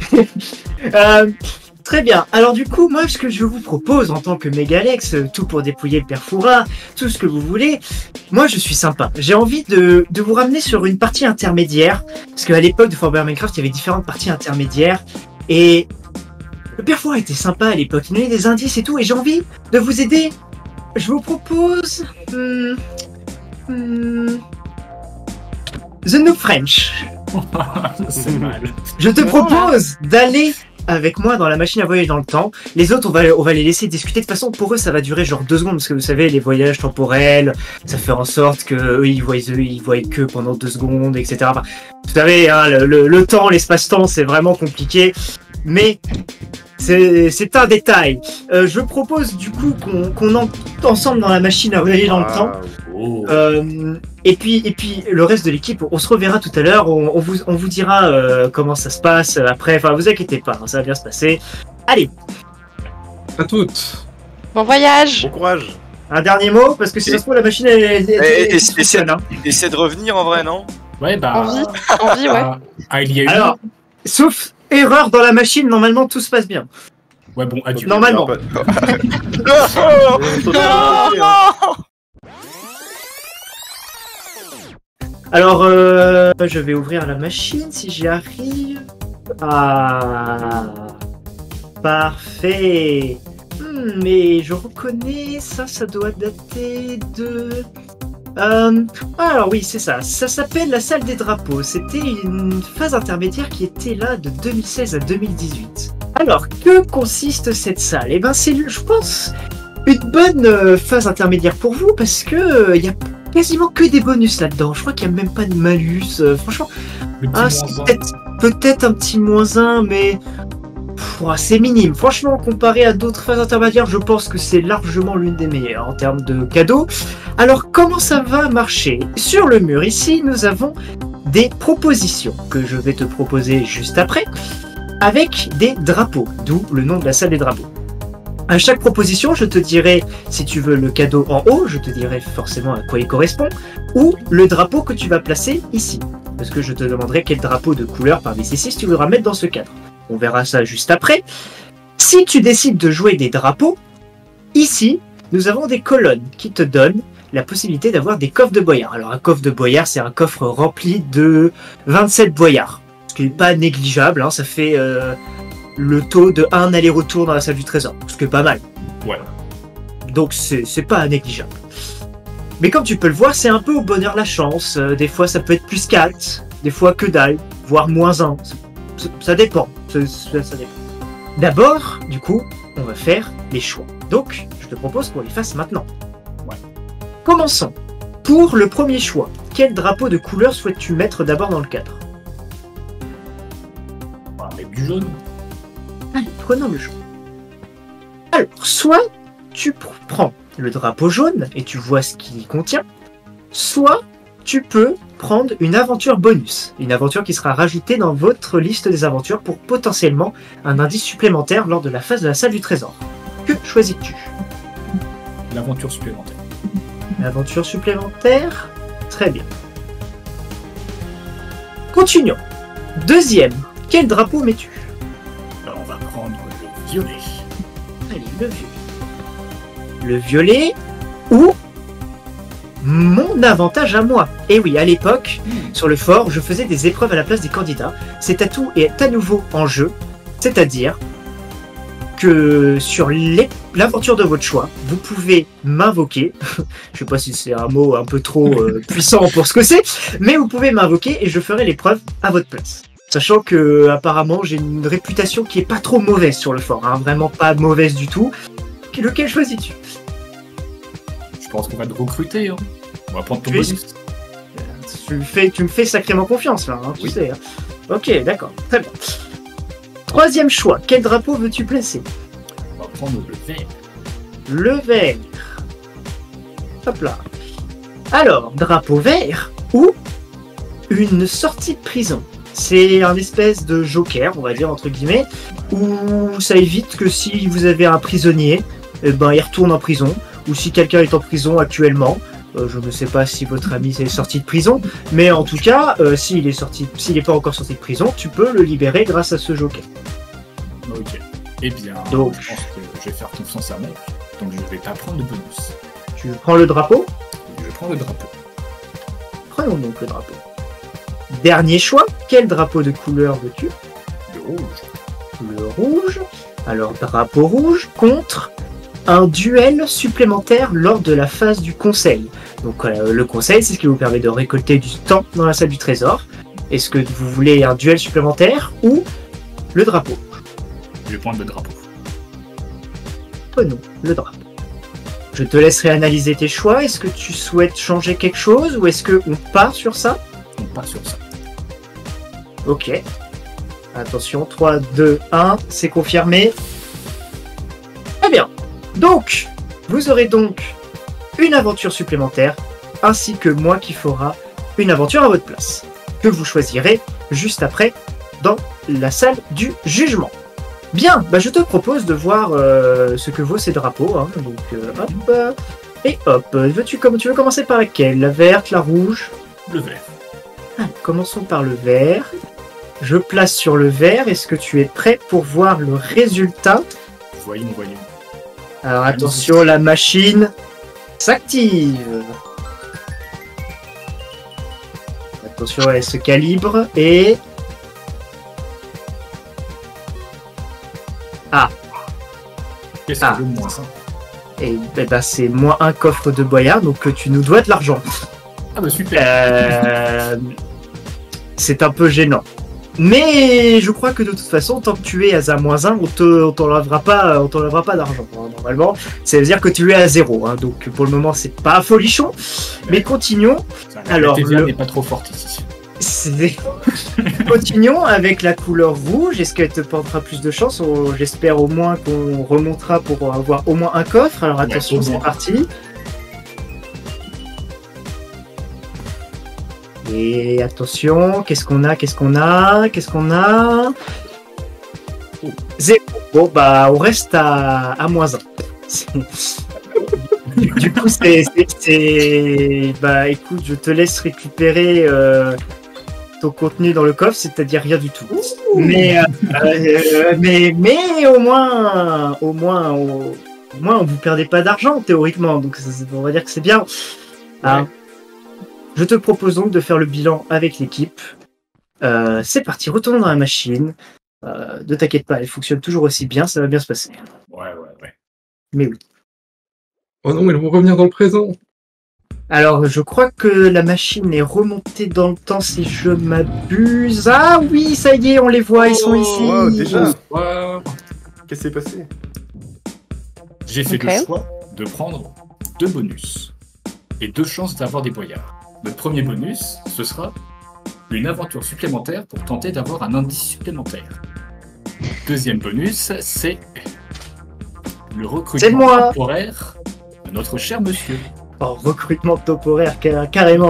Très bien. Alors du coup, moi, ce que je vous propose en tant que Megalex, tout pour dépouiller le père Fouras, tout ce que vous voulez, moi, je suis sympa. J'ai envie de vous ramener sur une partie intermédiaire. Parce qu'à l'époque de Fort Boyard Minecraft, il y avait différentes parties intermédiaires. Et... le père Fouras était sympa à l'époque, il donnait des indices et tout, et j'ai envie de vous aider. Je vous propose... The Noob French. C'est mal. Je te propose d'aller avec moi dans la machine à voyager dans le temps. Les autres, on va les laisser discuter. De toute façon, pour eux, ça va durer genre 2 secondes, parce que vous savez, les voyages temporels, ça fait en sorte que eux, ils voient que pendant 2 secondes, etc. Enfin, vous savez, hein, le temps, l'espace-temps, c'est vraiment compliqué. Mais c'est un détail. Je propose du coup qu'on entre ensemble dans la machine à voyager dans le temps. Et puis le reste de l'équipe, on se reverra tout à l'heure. On vous dira comment ça se passe après. Enfin, vous inquiétez pas, hein, ça va bien se passer. Allez. À toutes. Bon voyage. Bon courage. Un dernier mot, parce que si ça se trouve, la machine Essaie de revenir en vrai, non? Ouais, bah. Envie, ouais. Il y a eu. Alors, sauf erreur dans la machine, normalement tout se passe bien. Ouais, bon, adieu. Normalement. Alors, je vais ouvrir la machine si j'y arrive. Ah, parfait. Mais je reconnais ça doit dater de... alors oui, c'est ça. Ça s'appelle la salle des drapeaux. C'était une phase intermédiaire qui était là de 2016 à 2018. Alors, que consiste cette salle? Eh ben, c'est, je pense, une bonne phase intermédiaire pour vous parce que il y a quasiment que des bonus là-dedans. Je crois qu'il n'y a même pas de malus. Franchement, c'est peut-être un petit -1, mais c'est minime. Franchement, comparé à d'autres phases intermédiaires, je pense que c'est largement l'une des meilleures en termes de cadeaux. Alors, comment ça va marcher? Sur le mur, ici, nous avons des propositions que je vais te proposer juste après, avec des drapeaux, d'où le nom de la salle des drapeaux. À chaque proposition, je te dirai, si tu veux le cadeau en haut, je te dirai forcément à quoi il correspond, ou le drapeau que tu vas placer ici. Parce que je te demanderai quel drapeau de couleur parmi ces 6 tu voudras mettre dans ce cadre. On verra ça juste après. Si tu décides de jouer des drapeaux, ici, nous avons des colonnes qui te donnent la possibilité d'avoir des coffres de boyards. Alors un coffre de boyards, c'est un coffre rempli de 27 boyards. Ce qui n'est pas négligeable, hein, ça fait le taux de 1 aller-retour dans la salle du trésor. Ce qui est pas mal. Ouais. Donc c'est pas négligeable. Mais comme tu peux le voir, c'est un peu au bonheur la chance. Des fois ça peut être plus 4, des fois que dalle, voire -1. Ça dépend. Ça dépend. D'abord, du coup, on va faire les choix. Donc, je te propose qu'on les fasse maintenant. Ouais. Commençons. Pour le premier choix, quel drapeau de couleur souhaites-tu mettre d'abord dans le cadre? Avec du jaune. Allez, prenons le jaune. Alors, soit tu prends le drapeau jaune et tu vois ce qu'il contient, soit tu peux prendre une aventure bonus, une aventure qui sera rajoutée dans votre liste des aventures pour potentiellement un indice supplémentaire lors de la phase de la salle du trésor. Que choisis-tu? L'aventure supplémentaire. L'aventure supplémentaire? Très bien. Continuons. Deuxième, quel drapeau mets-tu? Alors on va prendre le violet. Allez, le violet. Le violet ou mon avantage à moi. Et oui, à l'époque, sur le fort, je faisais des épreuves à la place des candidats. Cet atout est à nouveau en jeu, c'est-à-dire que sur l'aventure de votre choix, vous pouvez m'invoquer. Je sais pas si c'est un mot un peu trop puissant pour ce que c'est, mais vous pouvez m'invoquer et je ferai l'épreuve à votre place. Sachant que apparemment j'ai une réputation qui est pas trop mauvaise sur le fort, hein, vraiment pas mauvaise du tout. Lequel choisis-tu? Je pense qu'on va te recruter. Hein. On va prendre ton bonus. Tu me fais sacrément confiance là, hein, tu Oui. sais. Hein. Ok, d'accord, très bien. Troisième choix, quel drapeau veux-tu placer? On va prendre le vert. Le vert. Hop là. Alors, drapeau vert ou une sortie de prison. C'est un espèce de joker, on va dire, entre guillemets, où ça évite que si vous avez un prisonnier, eh ben, il retourne en prison, ou si quelqu'un est en prison actuellement, je ne sais pas si votre ami est sorti de prison, mais en tout cas, s'il est pas encore sorti de prison, tu peux le libérer grâce à ce joker. Ok. Eh bien, Donc, je pense que je vais faire confiance à moi. Donc je vais pas prendre de bonus. Tu prends le drapeau? Je prends le drapeau. Prenons donc le drapeau. Dernier choix, quel drapeau de couleur veux-tu? Le rouge. Le rouge. Alors, drapeau rouge contre un duel supplémentaire lors de la phase du conseil. Donc, le conseil, c'est ce qui vous permet de récolter du temps dans la salle du trésor. Est-ce que vous voulez un duel supplémentaire ou le drapeau? Je vais prendre le drapeau. Prenons le drapeau. Je te laisserai analyser tes choix. Est-ce que tu souhaites changer quelque chose ou est-ce qu'on part sur ça? On part sur ça. Ok. Attention, 3, 2, 1, c'est confirmé. Très bien. Donc, vous aurez donc une aventure supplémentaire, ainsi que moi qui fera une aventure à votre place, que vous choisirez juste après dans la salle du jugement. Bien, bah je te propose de voir ce que vaut ces drapeaux. Hein. Donc, hop, et hop. Tu veux commencer par laquelle? La verte, la rouge? Le vert. Ah, commençons par le vert. Je place sur le vert. Est-ce que tu es prêt pour voir le résultat? Voyons. Alors attention, la machine s'active. Attention, elle se calibre et... Ah. Qu'est-ce que le moins ça? Et ben, c'est moins un coffre de Boyard, donc tu nous dois de l'argent. Ah bah super. C'est un peu gênant. Mais je crois que de toute façon, tant que tu es à -1, on t'enlèvera pas d'argent. Hein, normalement, ça veut dire que tu es à 0. Hein, donc pour le moment, c'est pas folichon. Mais continuons. Alors, la TVA n'est pas trop forte ici. Continuons avec la couleur rouge. Est-ce qu'elle te portera plus de chance? J'espère au moins qu'on remontera pour avoir au moins un coffre. Alors attention, c'est parti. Et attention, qu'est-ce qu'on a? 0. Bon, bah, on reste à -1. Du coup, bah, écoute, je te laisse récupérer ton contenu dans le coffre, c'est-à-dire rien du tout. Mais au moins, vous perdez pas d'argent, théoriquement. Donc, on va dire que c'est bien. Ouais. Hein. Je te propose donc de faire le bilan avec l'équipe. C'est parti, retournons dans la machine. Ne t'inquiète pas, elle fonctionne toujours aussi bien, ça va bien se passer. Ouais. Mais oui. Oh non, ils vont revenir dans le présent. Alors, je crois que la machine est remontée dans le temps si je m'abuse. Ah oui, ça y est, on les voit, ils sont ici. Wow, déjà. Ouais. Qu'est-ce qui s'est passé? J'ai fait le choix de prendre 2 bonus et 2 chances d'avoir des boyards. Le premier bonus, ce sera une aventure supplémentaire pour tenter d'avoir un indice supplémentaire. Deuxième bonus, c'est le recrutement temporaire de notre cher monsieur. Oh, recrutement temporaire, carrément.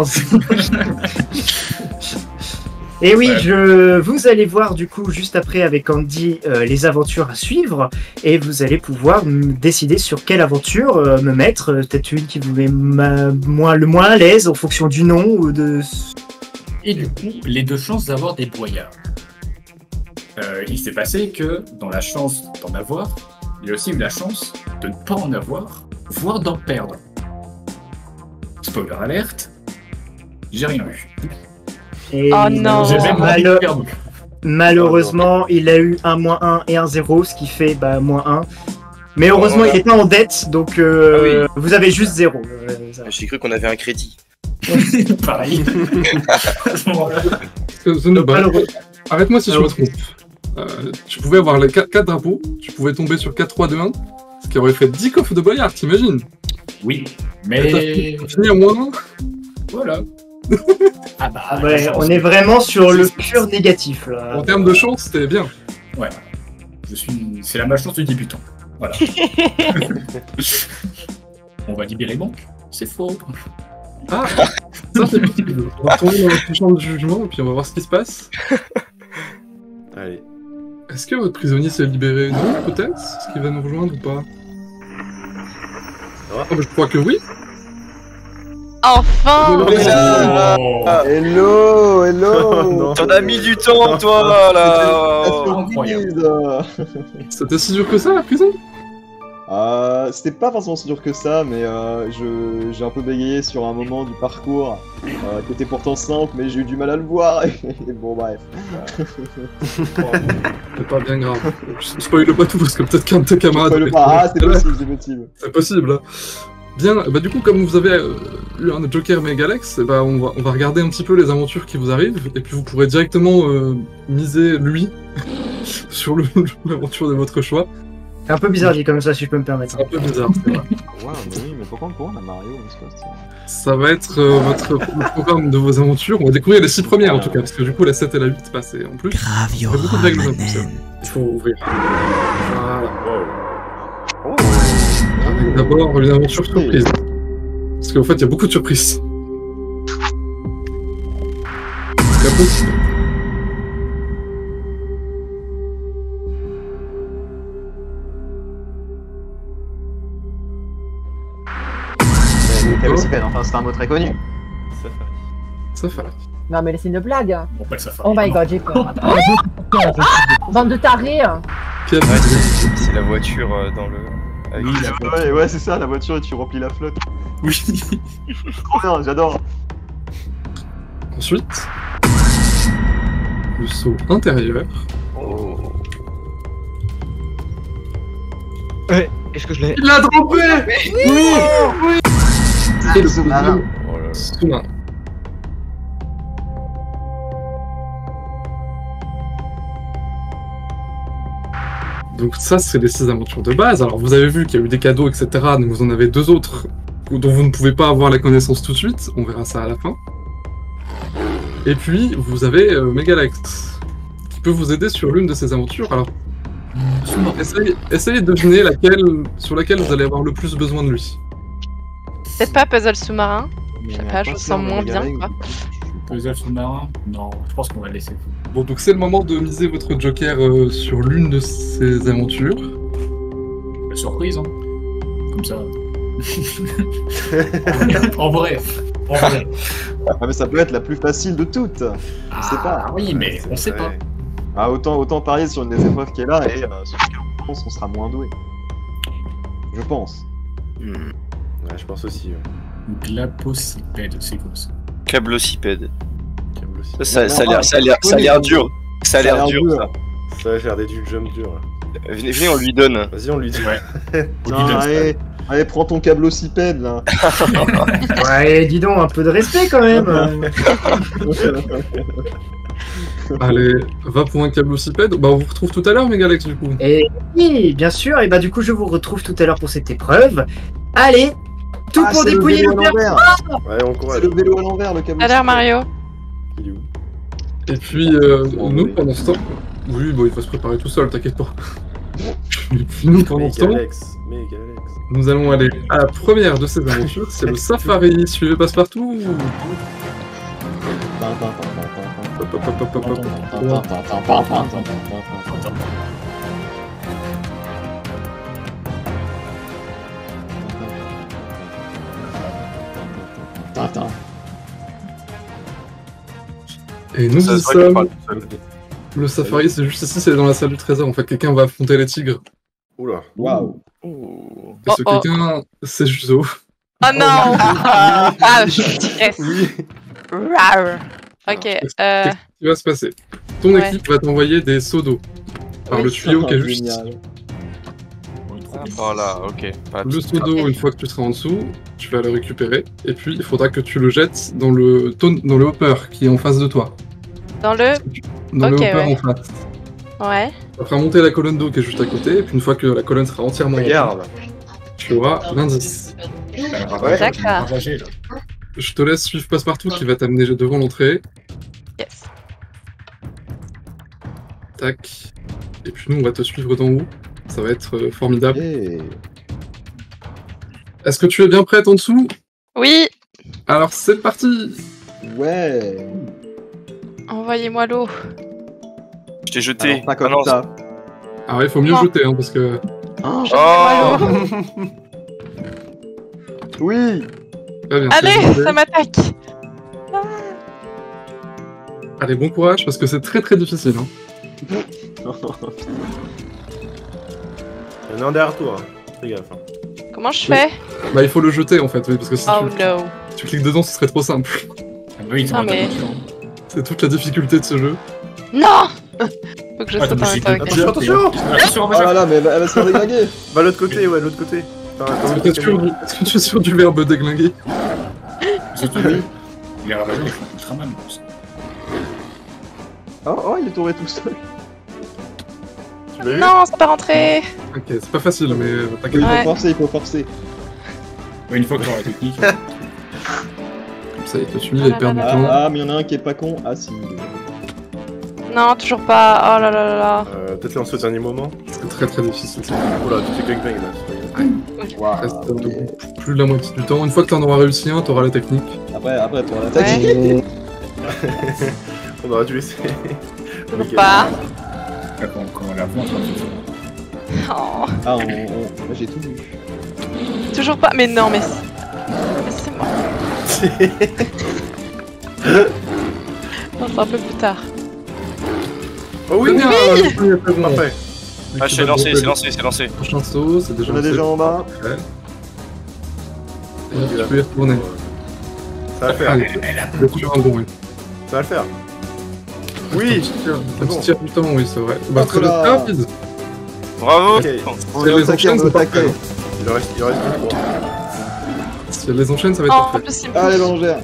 Et oui, vous allez voir du coup juste après avec Andy les aventures à suivre et vous allez pouvoir décider sur quelle aventure me mettre. Peut-être une qui vous met le moins à l'aise en fonction du nom ou de... Et du coup, les 2 chances d'avoir des boyards. Il s'est passé que dans la chance d'en avoir, il y a aussi eu la chance de ne pas en avoir, voire d'en perdre. Spoiler alerte, j'ai rien eu. Et oh non. J'ai même perdu. Malheureusement, il a eu un -1 et un 0, ce qui fait -1. Mais heureusement, il n'est pas en dette, donc vous avez juste 0. J'ai cru qu'on avait un crédit. Pareil. Arrête-moi si je me trompe. Tu pouvais avoir les 4 drapeaux, tu pouvais tomber sur 4-3-2-1, ce qui aurait fait 10 coffres de boyard, t'imagines? Oui, mais... T'as fini en moins 1. Voilà. Ah bah, ouais, on est vraiment sur le pur négatif, là. En termes de chance, c'était bien. Ouais. C'est la malchance du débutant. Voilà. On va libérer banque. C'est faux. Ah, ça c'est possible. On va retourner dans notre champ de jugement et puis on va voir ce qui se passe. Allez. Est-ce que votre prisonnier s'est libéré? Non, peut-être? Est-ce qu'il va nous rejoindre ou pas? Oh, bah, je crois que oui. Enfin! Hello. T'en as mis du temps, toi, là. C'était si dur que ça, la prison? C'était pas forcément si dur que ça, mais j'ai un peu bégayé sur un moment du parcours qui était pourtant simple, mais j'ai eu du mal à le voir. Et bon, bref. C'est pas bien grave. Je spoil pas tout parce que peut-être qu'un de tes camarades. C'est possible, c'est possible. C'est possible. Hein. Bien, bah du coup, comme vous avez eu un Joker Megalex, bah, on va regarder un petit peu les aventures qui vous arrivent, et puis vous pourrez directement miser lui sur l'aventure de votre choix. C'est un peu bizarre dit comme ça, si je peux me permettre. C'est un peu bizarre, c'est vrai. Ouais, mais oui, mais pourquoi on a Mario Ça va être le programme de vos aventures. On va découvrir les 6 premières en tout cas, parce que du coup la 7 et la 8 passent en plus. Il y a beaucoup de règles d'un coup, ça. Il faut ouvrir. Voilà. Avec d'abord une aventure surprise. Parce qu'en fait il y a beaucoup de surprises. La possible. Enfin, c'est un mot très connu. Safari. Non mais c'est une blague. Oh my god, j'ai peur. Bande de tarés. Ouais, c'est la voiture dans le... Ouais, c'est ça, la voiture et tu remplis la flotte. Oui. Trop bien, j'adore. Ensuite, le saut intérieur. Oh. Ouais, est-ce que je l'ai? Il l'a droppé. Oui. Et le sous-marin. Sous-marin. Donc ça, c'est les 6 aventures de base. Alors vous avez vu qu'il y a eu des cadeaux, etc. Donc vous en avez 2 autres dont vous ne pouvez pas avoir la connaissance tout de suite. On verra ça à la fin. Et puis, vous avez Megalex, qui peut vous aider sur l'une de ces aventures. Alors, essayez de deviner sur laquelle vous allez avoir le plus besoin de lui. Peut-être pas puzzle sous-marin. Je sais pas, je me sens moins bien, quoi. Puzzle sous-marin? Non, je pense qu'on va le laisser. Bon, donc c'est le moment de miser votre Joker sur l'une de ces aventures. La surprise, hein. Comme ça. En vrai. Ah, mais ça peut être la plus facile de toutes. Ah, je sais pas. Oui, mais on sait pas. Ah, autant parier sur une des épreuves qui est là et sur laquelle on pense qu'on sera moins doué. Je pense. Ouais, je pense aussi. Donc l'aposipède, c'est quoi ça? Cablocipède. Ça a l'air dur. Ça a l'air dur, ça. Ça va faire des jump durs. Venez, on lui donne. Vas-y, on lui dit. Ouais. Allez, prends ton cablocipède, là. Ouais, dis donc, un peu de respect, quand même. Allez, va pour un cablocipède. Bah, on vous retrouve tout à l'heure, Megalex, du coup. Et oui, bien sûr. Et bah, du coup, je vous retrouve tout à l'heure pour cette épreuve. Allez, tout pour dépouiller le l'envers. Ouais, on court. C'est le vélo à l'envers, le cablocipède. À l'heure, Mario. Il est où? Et puis, nous, pendant ce temps... Oui, bon, il va se préparer tout seul, t'inquiète pas. Et puis, nous, pendant ce temps... Nous allons aller à la première de ces aventures, c'est le safari. Suivez Passepartout. Et nous y sommes. Le safari, c'est juste ici, c'est dans la salle du trésor. En fait, quelqu'un va affronter les tigres. Oula. Waouh. Et ce quelqu'un, c'est Juzo. Oh non. Ah, je stresse. Oui. Ok. Qu'est-ce qui va se passer? Ton équipe va t'envoyer des seaux d'eau par le tuyau qui est juste ici. Voilà, ok. Le seau d'eau, une fois que tu seras en dessous, tu vas le récupérer. Et puis, il faudra que tu le jettes dans le hopper qui est en face de toi. Dans le... Dans le Ok, hopper ouais. en face. Ouais. Ça fera monter la colonne d'eau qui est juste à côté, et puis une fois que la colonne sera entièrement Regarde. tu auras l'indice. D'accord. Je te laisse suivre Passepartout qui va t'amener devant l'entrée. Yes. Tac. Et puis nous, on va te suivre d'en haut. Ça va être formidable. Est-ce que tu es bien prête en dessous? Oui. Alors c'est parti. Ouais. Envoyez-moi l'eau. Je t'ai jeté. Alors, pas comme Ah non, ça. Alors il faut mieux Non. jeter, hein, parce que... Jetez-moi l'eau. Oui. Très bien, Allez, c'est ça m'attaque. Allez, bon courage, parce que c'est très très difficile. Hein. Il y en a un derrière toi. Fais gaffe. Hein. Comment je fais? Bah il faut le jeter en fait, oui, parce que si Oh no. tu cliques dedans, ce serait trop simple. Non mais... C'est toute la difficulté de ce jeu. Non. Faut que je saute en même temps. Attention, attention. Oh là là, mais elle va se faire déglinguer. Va de l'autre côté, ouais, de l'autre côté. Enfin, Est-ce que tu es sûr du verbe déglinguer? Surtout, il est ravagé, il sera mal. Oh, il est tombé tout seul. Non, c'est pas rentré. Ok, c'est pas facile, mais t'inquiète. Il faut Ouais. forcer, il faut forcer. Une fois que tu auras la technique. Comme ça, il te suit et perd du temps. Ah, mais il y en a un qui est pas con. Ah si. Non, toujours pas. Oh là là là là. Peut-être lancer au dernier moment. C'est très très difficile. Oh là, tu fais gangbang là. Reste plus de la moitié du temps. Une fois que t'en auras réussi un, t'auras la technique. Après, tu auras la technique. On aurait dû essayer. Toujours pas. Quand on la voit, Oh. Ah, j'ai tout vu. Toujours pas. Mais non, mais c'est moi. Non, c'est un peu plus tard. Oh oui, oui. Parfait. Ah, c'est lancé, c'est lancé, c'est lancé. Prochain saut, c'est déjà On a lancé. déjà en bas. Ouais. Et tu peux y retourner. Ça va le faire. Allez, le coup sur un bon, oui. Ça va le faire. Oui. Un petit tir du temps, oui, c'est vrai. Bah, Hop très là. rapide. Bravo. Ok. On Si est elle les attaqué, enchaîne, on est c'est parfait. attaqué. Il reste 2 points. Si elle les enchaîne, ça va être Oh, en parfait. plus, il me Allez, touche. l'Angère.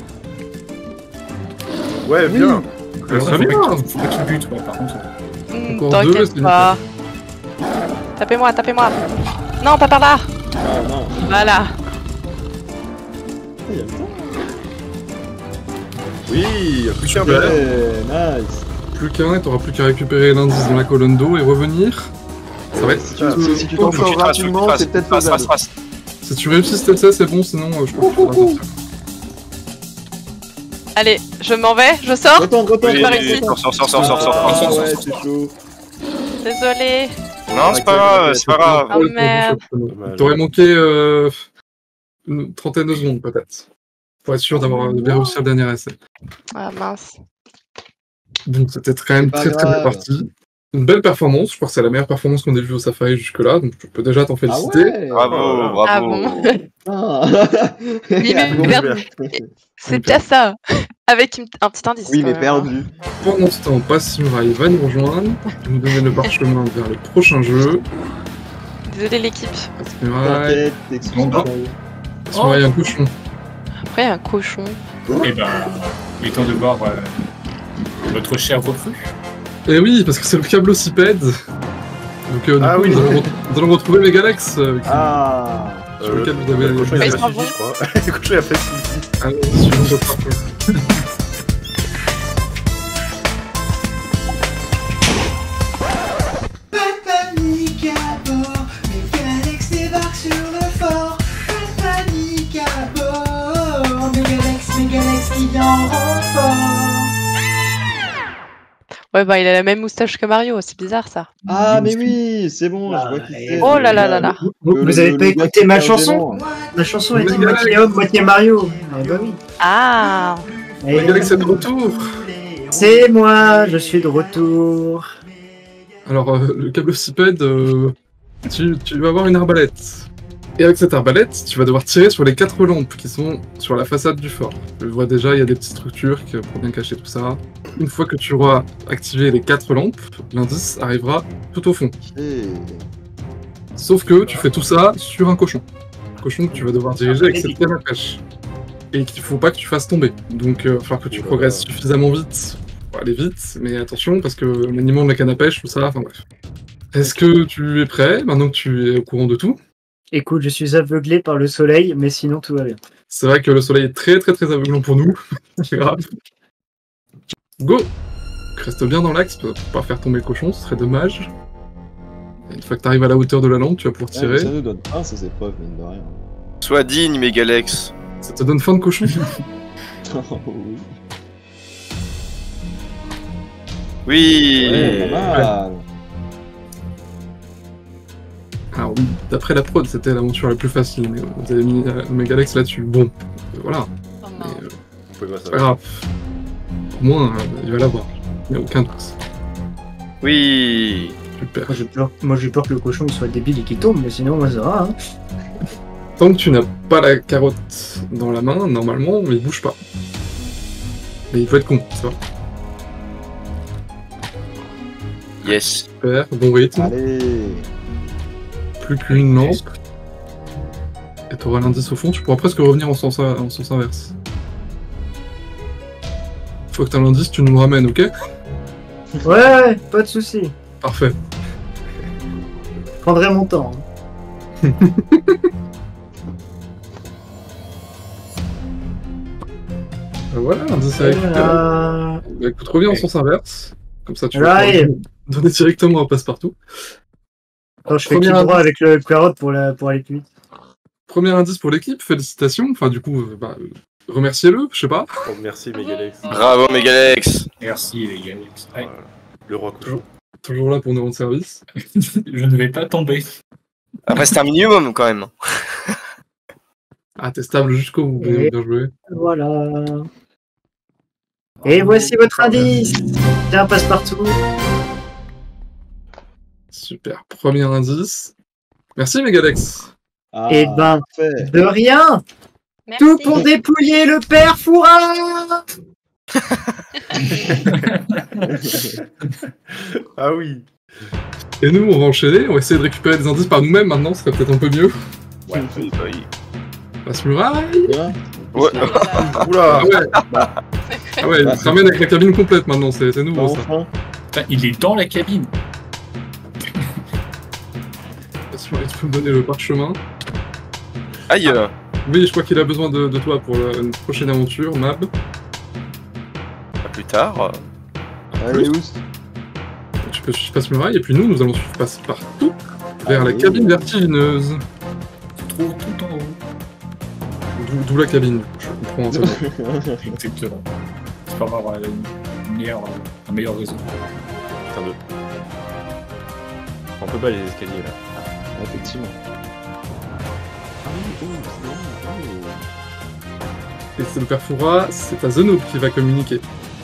Ouais, bien. Très bien. Faut pas qu'il bute, ouais, par contre. Encore deux, T'inquiète c'est pas. Tapez-moi, tapez-moi. Non, pas par là. Ah non. Voilà. Il y a le temps. Oui, plus qu'un peu. Ouais, nice. Plus qu'un, et t'auras plus qu'à récupérer l'indice dans la colonne d'eau et revenir. Ça va être... Si tu t'en sors rapidement, c'est peut-être faisable. Si tu réussis cet essai, c'est bon, sinon je pense que tu vas sortir. Allez, je m'en vais, je sors. Retourne. J'ai pas réussi. Ah ouais, c'est chaud. Désolé. Non, c'est pas grave, c'est pas grave. Oh merde. T'aurais manqué une trentaine de secondes, peut-être. Pour être sûr d'avoir bien réussi le dernier essai. Ah mince. Donc c'était quand même C'est pas très bien grave. parti. Une belle performance, je crois que c'est la meilleure performance qu'on ait vue au Safari jusque-là, donc je peux déjà t'en féliciter. ouais. Bravo, bravo. Ah bon. Ah. Oui, mais merde. C'est déjà ça. Avec un petit indice. Oui, mais quand même, hein. perdu. Pendant ce temps, Passimura va nous rejoindre, nous donner le parchemin vers le prochain jeu. Désolé l'équipe. Passimura, T'inquiète, t'excuses-moi. Passimura, il y a un cochon. Après un cochon. Et ben, il est temps de voir notre cher recrue. Et oui, parce que c'est le câblocipède. Donc du Ah coup, oui. nous allons retrouver Megalex. Ah. Sur lequel vous avez... Le cochon, il a Ils fait sont Suzy, bons. je crois. Le cochon, il a fait Suzy. Allez, suivons votre parcours. Pas de panique à bord, Megalex débarque sur le fort. Pas de panique à bord, Megalex qui vient en renfort. Ouais, bah il a la même moustache que Mario, c'est bizarre ça. Ah, mais oui, c'est bon, je vois qui c'est. Oh là là là là. Vous avez pas écouté ma chanson? Ma chanson est moitié homme, moitié Mario. Ah bah oui. Ah. Megalex est de retour. C'est moi, je suis de retour. Alors, le câblocipède, tu vas avoir une arbalète. Et avec cette arbalète, tu vas devoir tirer sur les 4 lampes qui sont sur la façade du fort. Je vois déjà, il y a des petites structures pour bien cacher tout ça. Une fois que tu auras activé les 4 lampes, l'indice arrivera tout au fond. Sauf que tu fais tout ça sur un cochon. Un cochon que tu vas devoir diriger avec cette canne à pêche. Et qu'il ne faut pas que tu fasses tomber. Donc il va falloir que tu progresses suffisamment vite faut aller vite, mais attention, parce que l'animal de la canne à pêche, tout ça, enfin bref. Est-ce que tu es prêt, maintenant que tu es au courant de tout? Écoute, je suis aveuglé par le soleil, mais sinon tout va bien. C'est vrai que le soleil est très aveuglant pour nous. C'est grave. Go! Reste bien dans l'axe pour pas faire tomber le cochon, ce serait dommage. Et une fois que t'arrives à la hauteur de la lampe, tu vas pouvoir tirer. Ça nous donne pas ces épreuves, mine de rien. Sois digne, Megalex. Ça te donne fin de cochon. Oui. Oui. Ouais, pas mal. Alors oui, d'après la prod, c'était l'aventure la plus facile, mais vous avez mis Megalex là-dessus. Bon, voilà. C'est pas grave. Au moins, il va l'avoir. Il n'y a aucun doute. Oui. Super. Moi j'ai peur que le cochon il soit débile et qu'il tombe, mais sinon moi ça va. Hein. Tant que tu n'as pas la carotte dans la main, normalement, il bouge pas. Mais il faut être con, ça va. Yes. Super, bon rythme. Allez. Plus qu'une lampe. Et tu auras l'indice au fond, tu pourras presque revenir en sens inverse. Faut que tu aies l'indice, tu nous le ramènes, ok? Ouais, pas de soucis. Parfait. Je prendrai mon temps. Hein. Voilà, l'indice avec. Bah, écoute, reviens en sens inverse. Comme ça, tu vas donner directement un passe-partout. Quand je fais clic droit avec le carotte pour aller plus vite. Premier indice pour l'équipe, félicitations. Enfin, du coup, remerciez-le, je sais pas. Oh, merci, Megalex. Bravo, Megalex. Merci, Megalex. Ouais. Le roi cochon. Toujours là pour nous rendre service. Je ne vais pas tomber. Après, c'est un minimum quand même. Ah, t'es stable jusqu'au bout. Et bien joué. Voilà. Et voici votre indice. Tiens, passe partout. Super. Premier indice. Merci, Megalex. Eh ben, de rien. Merci. Tout pour dépouiller le père Fouras. Ah oui. Et nous, on va enchaîner. On va essayer de récupérer des indices par nous-mêmes maintenant. Ce serait peut-être un peu mieux. Ouais, oui. Passe-muraille. Ouais. Oula. Ah ouais, il se ramène avec la cabine complète maintenant. C'est nouveau, ça. Enfin, il est dans la cabine. Tu peux me donner le parchemin. Aïe. Oui, je crois qu'il a besoin de toi pour une prochaine aventure, Mab. À plus tard. Allez, où? Tu peux suivre Passe-Muraille, et puis nous allons suivre Passe-Partout vers la cabine vertigineuse. Tu te trouves tout en haut. D'où la cabine, je comprends un peu. Exactement. C'est pas avoir un meilleur réseau. Putain de... On peut pas les escaliers là. Effectivement. Et c'est le père Fouras, c'est à Zenoub qui va communiquer.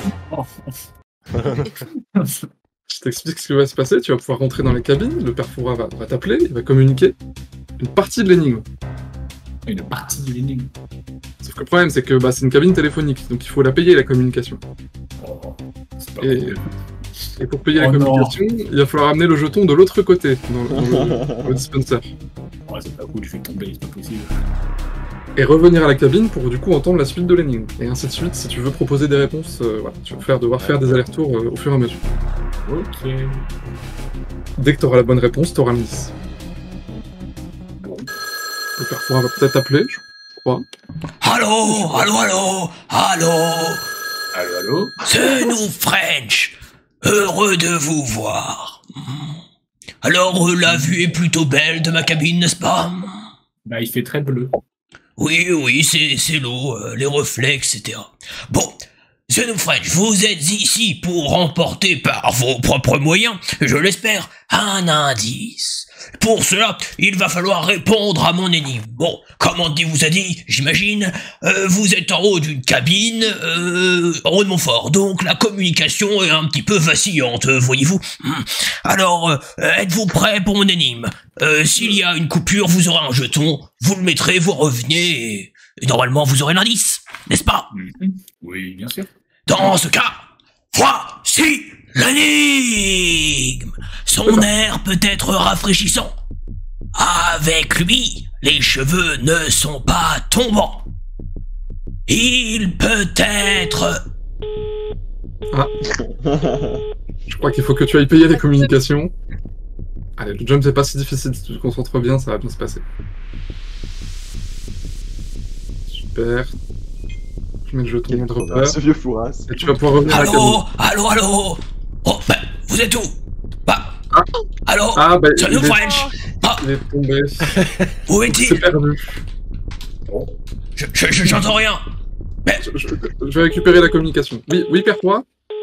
Je t'explique ce qui va se passer, tu vas pouvoir rentrer dans la cabine, le père Fouras va t'appeler, il va communiquer une partie de l'énigme. Une partie de l'énigme. Sauf que le problème, c'est que c'est une cabine téléphonique, donc il faut la payer, la communication. Et pour payer la communication, il va falloir amener le jeton de l'autre côté, dans le dispenser. Ouais, c'est pas cool, je vais tomber, c'est pas possible. Et revenir à la cabine pour du coup entendre la suite de l'énigme. Et ainsi de suite, si tu veux proposer des réponses, tu vas devoir faire des allers-retours au fur et à mesure. Ok. Dès que tu auras la bonne réponse, tu auras l'indice. Le père Fouras va peut-être t'appeler, je crois. Allô. C'est nous, French. Heureux de vous voir. Alors, la vue est plutôt belle de ma cabine, n'est-ce pas? Bah, il fait très bleu. Oui, c'est l'eau, les reflets, etc. Bon, The Noob French, vous êtes ici pour remporter par vos propres moyens, je l'espère, un indice. Pour cela, il va falloir répondre à mon énigme. Bon, comme Andy vous a dit, j'imagine, vous êtes en haut d'une cabine, en haut de Montfort, donc la communication est un petit peu vacillante, voyez-vous. Alors, êtes-vous prêts pour mon énigme? S'il y a une coupure, vous aurez un jeton, vous le mettrez, vous revenez, et normalement vous aurez l'indice, n'est-ce pas? Oui, bien sûr. Dans ce cas, voici l'énigme. Son air peut être rafraîchissant. Avec lui, les cheveux ne sont pas tombants. Il peut être Ah. Je crois qu'il faut que tu ailles payer les communications. Allez, le jump c'est pas si difficile, si tu te concentres bien, ça va bien se passer. Super. Je mets le jeton de repère. Ce vieux fourrasse. Et tu vas pouvoir revenir à la Allô? Allô? Oh, bah, vous êtes où? Bah, allô? Ah, bah, Salut French! Ah, il est tombé. où est-il? C'est perdu. J'entends rien. Mais... Je vais récupérer la communication. Oui, Père 3.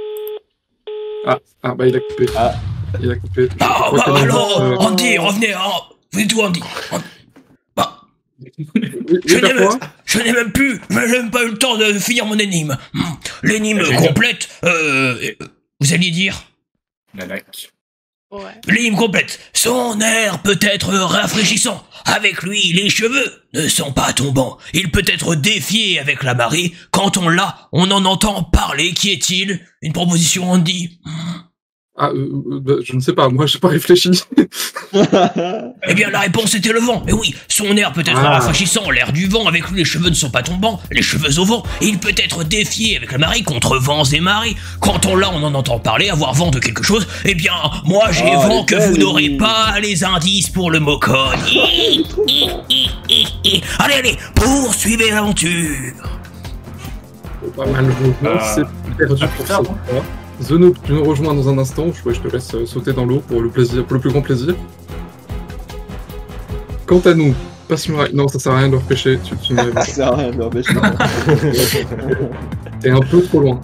Ah, bah il a coupé. Il a coupé. Ah, bah alors, Andy, revenez, hein. Vous êtes où, Andy? Bah, je n'ai même plus, j'ai même pas eu le temps de finir mon énigme. L'énigme complète, vous alliez dire? Nanak. Ouais. L'énigme complète. Son air peut être rafraîchissant. Avec lui, les cheveux ne sont pas tombants. Il peut être défié avec la marée. Quand on l'a, on en entend parler. Qui est-il? Une proposition, Andy? Je ne sais pas, moi j'ai pas réfléchi. Eh bien la réponse était le vent. Mais oui, son air peut être rafraîchissant, l'air du vent, avec lui les cheveux ne sont pas tombants, les cheveux au vent, et il peut être défié avec la marée contre vents et marées. Quand on l'a, on en entend parler, avoir vent de quelque chose. Eh bien, moi j'ai vent que vous n'aurez pas les indices pour le mot code. Allez, poursuivez l'aventure. Pas mal, c'est perdu pour ça. Zenoop, tu nous rejoins dans un instant, je te laisse sauter dans l'eau pour le plus grand plaisir. Quant à nous, passion... Non, ça sert à rien de le repêcher, ça sert à rien de le repêcher. T'es un peu trop loin.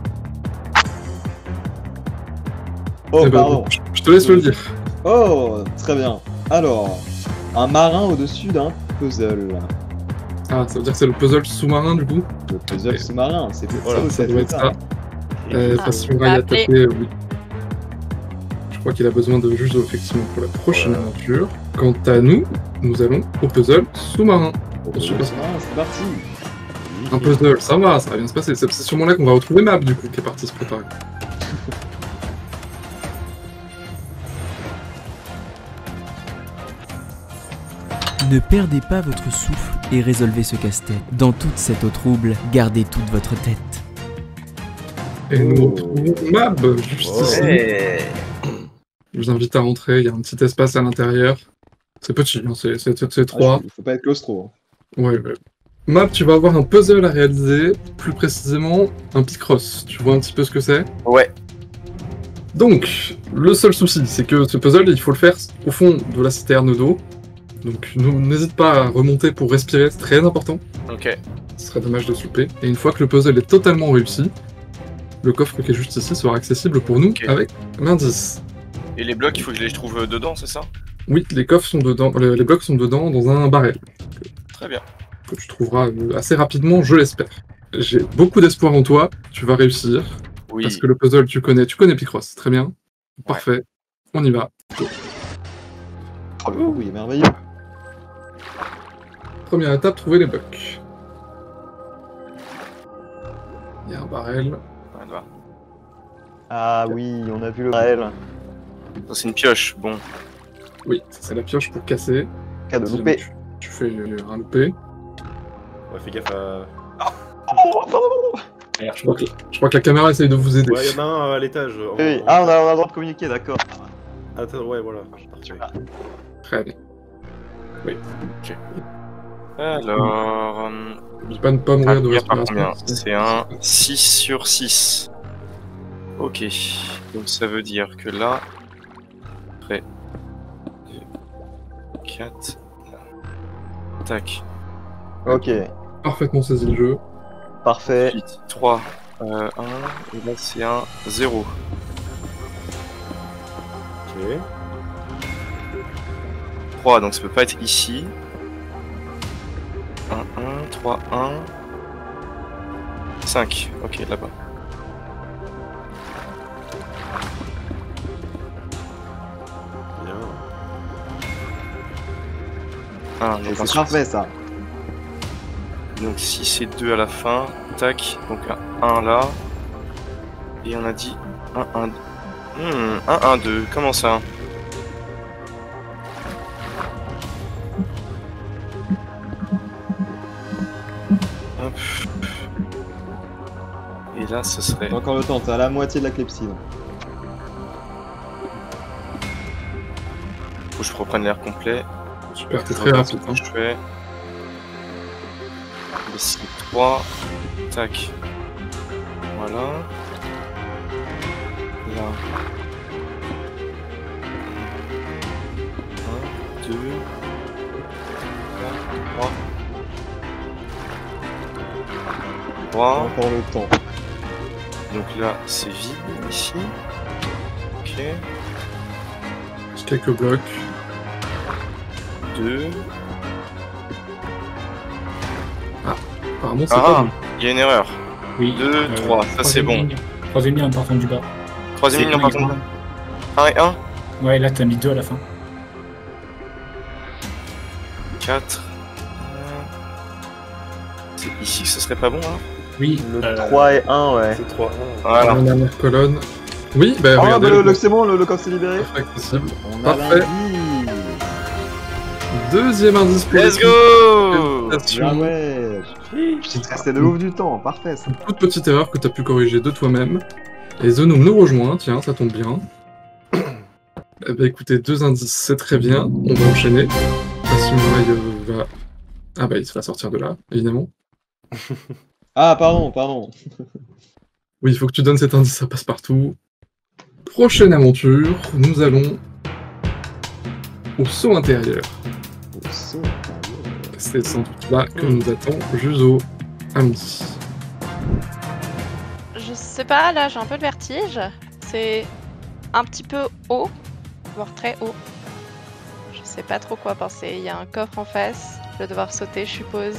Oh, pardon. Je te laisse le dire. Oh, très bien. Alors, un marin au-dessus d'un puzzle. Ah, ça veut dire que c'est le puzzle sous-marin du coup? Le puzzle sous-marin, c'est ça doit être ça. Passion Rai attaqué, oui. Je crois qu'il a besoin de Juzo effectivement pour la prochaine aventure. Quant à nous, nous allons au puzzle sous-marin. C'est parti. Un puzzle, ça va bien se passer. C'est sûrement là qu'on va retrouver Map du coup qui est parti se préparer. Ne perdez pas votre souffle et résolvez ce casse-tête. Dans toute cette eau trouble, gardez toute votre tête. Et nous retrouvons Mab, juste ici. Je vous invite à rentrer, il y a un petit espace à l'intérieur. C'est petit, hein, c'est 3. Faut pas être claustro. Ouais. Mab, tu vas avoir un puzzle à réaliser, plus précisément un Picross. Tu vois un petit peu ce que c'est? Ouais. Donc, le seul souci, c'est que ce puzzle, il faut le faire au fond de la citerne d'eau. Donc, n'hésite pas à remonter pour respirer, c'est très important. Ok. Ce serait dommage de se louper. Et une fois que le puzzle est totalement réussi, le coffre qui est juste ici sera accessible pour nous avec l'indice. Et les blocs, il faut que je les trouve dedans, c'est ça? Oui, les coffres sont dedans, les blocs sont dedans dans un barrel. Très bien. Que tu trouveras assez rapidement, je l'espère. J'ai beaucoup d'espoir en toi, tu vas réussir. Oui. Parce que le puzzle, tu connais Picross, très bien. Parfait, on y va. Oh oui, merveilleux. Première étape, trouver les blocs. Il y a un barrel. Ah oui, on a vu le barrel. C'est une pioche, bon. Oui, c'est la pioche pour casser. Cas de loupé. Tu fais un loupé. Ouais, fais gaffe à... Je crois que la caméra essaye de vous aider. Ouais, y'en a un à l'étage. Oui. Ah, on a le droit de communiquer, d'accord. Attends, ouais, voilà. Très bien. Oui. Ok. Alors... N'oublie pas de ne pas mourir de respiration. C'est un 6 sur 6. Ok. Donc ça veut dire que là... Après... 4... Tac. Ok. Parfaitement saisi le jeu. Parfait. 3, 1, et là c'est un 0. Ok. 3, donc ça peut pas être ici. 1, 1, 3, 1... 5, ok, là-bas. Bien. Ah, c'est parfait ça. Donc si c'est 2 à la fin, tac, donc un 1 là. Et on a dit 1, 1, 1, 1, 2, comment ça? Hop. Et là, ce serait... T'as encore le temps, t'es à la moitié de la clepsydre. Faut que je reprenne l'air complet. Super, t'es très rapide. Je fais... Ici, 3. Tac. Voilà. Là. 1, 2... 3. 3. Encore le temps. Donc là, c'est vide ici. Ok. Quelques blocs. 2. Ah, apparemment c'est pas bon. Il y a une erreur. Oui. 2, 3, ça c'est bon. Troisième ligne en partant du bas. Troisième ligne en partant du bas. 1 et 1. Ouais, là t'as mis 2 à la fin. 4. C'est ici que ce serait pas bon alors? Oui. Le 3 et 1, ouais. C'est 3, 1. Voilà. La dernière colonne. Oui, bah ah, regardez. Bah, c'est bon, le coffre s'est libéré. Parfait, possible. On Parfait. Deuxième indice pour Let's go. Ah ouais. J'ai resté de ouf du temps, parfait ça. Une toute petite erreur que tu as pu corriger de toi-même. Et Zenoum nous rejoint, tiens, ça tombe bien. Eh ben écoutez, 2 indices, c'est très bien. On va enchaîner. Va... Ah bah il va sortir de là, évidemment. Ah pardon. Oui, il faut que tu donnes cet indice, ça passe partout. Prochaine aventure, nous allons au saut intérieur. Au saut intérieur. C'est sans doute là que nous attend Juzo. Allons-y. Je sais pas, là j'ai un peu de vertige. C'est un petit peu haut, voire très haut. Je sais pas trop quoi penser. Il y a un coffre en face, je vais devoir sauter, je suppose.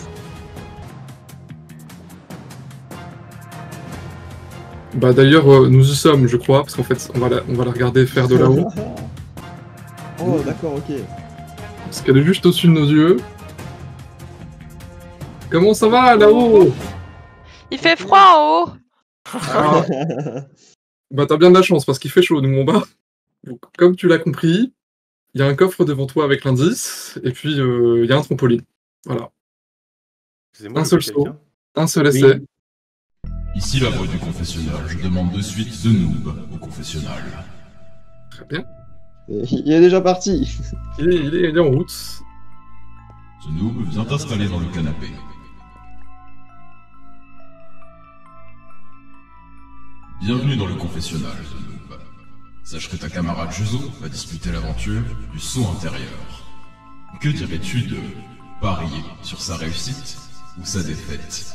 Bah d'ailleurs, nous y sommes, je crois, parce qu'en fait, on va la regarder faire de là-haut. Oh, d'accord, ok. Parce qu'elle est juste au-dessus de nos yeux. Comment ça va, là-haut? Il fait froid en haut. Ah. Bah t'as bien de la chance, parce qu'il fait chaud, nous, en bas. Donc, comme tu l'as compris, il y a un coffre devant toi avec l'indice, et puis il y a un trampoline. Voilà. Un seul saut, un seul essai. Oui. Ici la voix du confessionnal, je demande de suite Zenoub au confessionnal. Très bien. Il est déjà parti. Il est en route. Zenoub, viens t'installer dans le canapé. Bienvenue dans le confessionnal, Zenoub. Sache que ta camarade Juzo va disputer l'aventure du saut intérieur. Que dirais-tu de parier sur sa réussite ou sa défaite?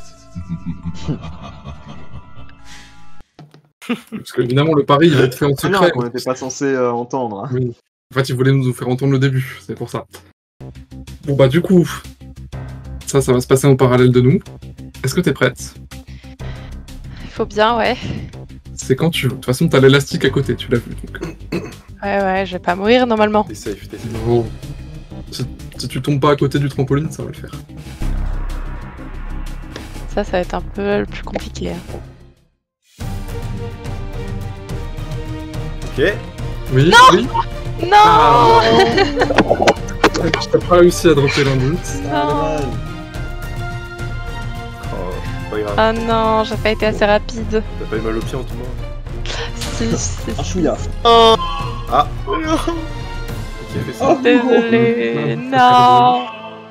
Parce qu'évidemment, le pari, il va être fait en secret. Non, on n'était pas censé entendre. Oui. En fait, il voulait nous faire entendre le début, c'est pour ça. Bon bah du coup, ça va se passer en parallèle de nous. Est-ce que t'es prête? Il faut bien, ouais. C'est quand tu veux. De toute façon, t'as l'élastique à côté, tu l'as vu. Donc... Ouais, je vais pas mourir normalement. T'es safe. Non. Si tu tombes pas à côté du trampoline, ça va le faire. Ça va être un peu le plus compliqué. Hein. Ok. Oui, non oui. Non ah. Je t'ai pas réussi à dropper l'indice. Non. Oh, pas grave. Ah non, j'ai pas été assez rapide. T'as pas eu mal au pied en tout cas? Si. Un chouïa. Oh. Ah. Qui a fait ça? Désolé, non.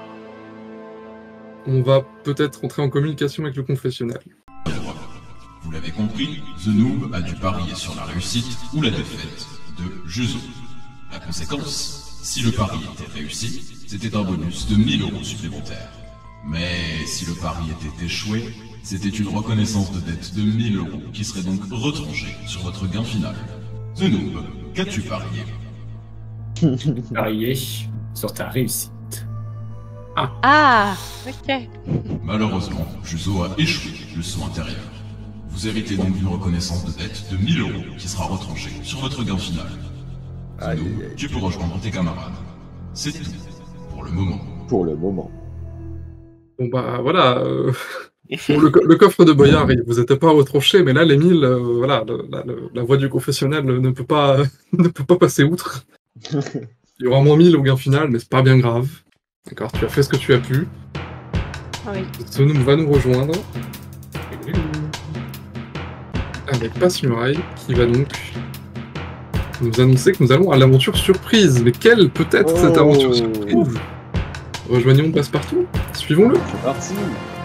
On va peut-être entrer en communication avec le confessionnal. Vous l'avez compris, Zenoub a dû parier sur la réussite ou la défaite de Juzo. La conséquence, si le pari était réussi, c'était un bonus de 1000 € supplémentaires. Mais si le pari était échoué, c'était une reconnaissance de dette de 1000 € qui serait donc retranchée sur votre gain final. Zenoub, qu'as-tu parié? Parier sur ta réussite. Ah, ok. Malheureusement, Juzo a échoué le saut intérieur. Vous héritez donc d'une reconnaissance de dette de 1000 € qui sera retranchée sur votre gain final. Zenoub, tu peux rejoindre tes camarades. C'est tout, pour le moment. Pour le moment. Bon bah voilà, bon, le coffre de Boyard, il vous était pas retranché, mais là les 1000, voilà, la voix du confessionnel ne peut pas passer outre. Il y aura moins 1000 au gain final, mais c'est pas bien grave. D'accord, tu as fait ce que tu as pu. Oui. Zenoub va nous rejoindre. avec Passe-Muraille, qui va donc nous annoncer que nous allons à l'aventure surprise. Mais quelle peut être cette aventure surprise? Rejoignons Passe-Partout, suivons-le. C'est parti.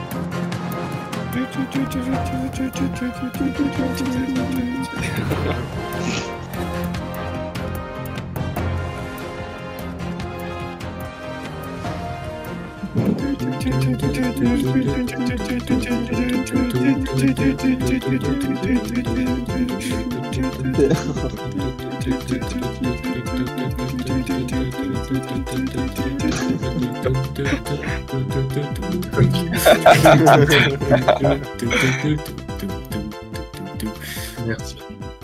Merci.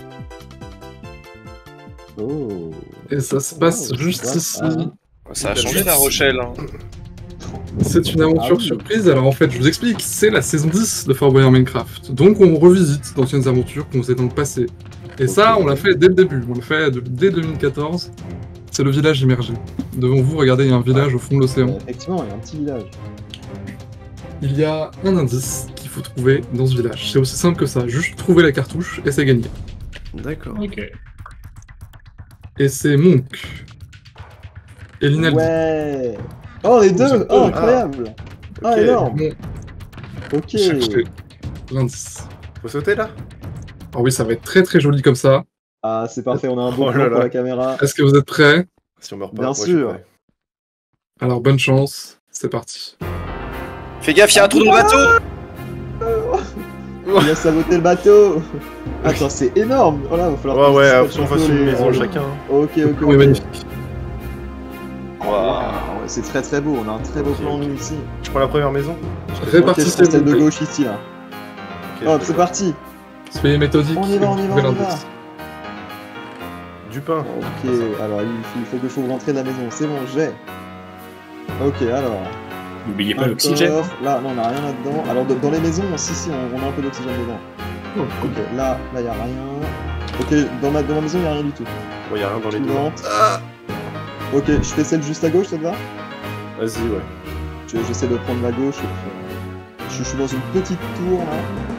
Oh. Et ça se passe juste ici. Ça a changé La Rochelle. Hein. C'est une aventure surprise, alors en fait je vous explique, c'est la saison 10 de Fort Boyard Minecraft. Donc on revisite d'anciennes aventures qu'on faisait dans le passé. Et ça on l'a fait dès le début, on l'a fait dès 2014. C'est le village immergé. Devant vous, regardez, il y a un village au fond de l'océan. Effectivement, il y a un petit village. Il y a un indice qu'il faut trouver dans ce village. C'est aussi simple que ça, juste trouver la cartouche et c'est gagné. D'accord. Ok. Et c'est Monk. Et Linaldi. Ouais. Oh, les deux. Oh, incroyable. Ah, énorme. Ok. Cherchez l'indice. Faut sauter là? Alors oui, ça va être très très joli comme ça. Ah, c'est parfait, on a un beau plan pour la caméra. Est-ce que vous êtes prêts? Si on meurt pas, bien sûr. Alors bonne chance, c'est parti. Fais gaffe, il y a un trou dans le bateau. Il a saboté le bateau. Attends, c'est énorme. Oh là, va falloir. Ouais, on fasse une maison chacun. Ok. Oui, magnifique. Wow. C'est très très beau, on a un très beau plan nous ici. Je prends la première maison. Répartissez celle de gauche ici là. Hop, c'est parti. Soyez méthodique. On y va. Du pain. Ok, alors il faut que je rentre de la maison. C'est bon, j'ai. Ok, alors. N'oubliez pas l'oxygène. Là, non, on n'a rien là-dedans. Alors, dans les maisons, si, on a un peu d'oxygène dedans. Oh, cool. Ok, là, il n'y a rien. Ok, dans ma maison, il n'y a rien du tout. Il n'y a rien dans les deux. Ok, je fais celle juste à gauche, ça te va? Vas-y, ouais. J'essaie de prendre la gauche. Je suis dans une petite tour, là.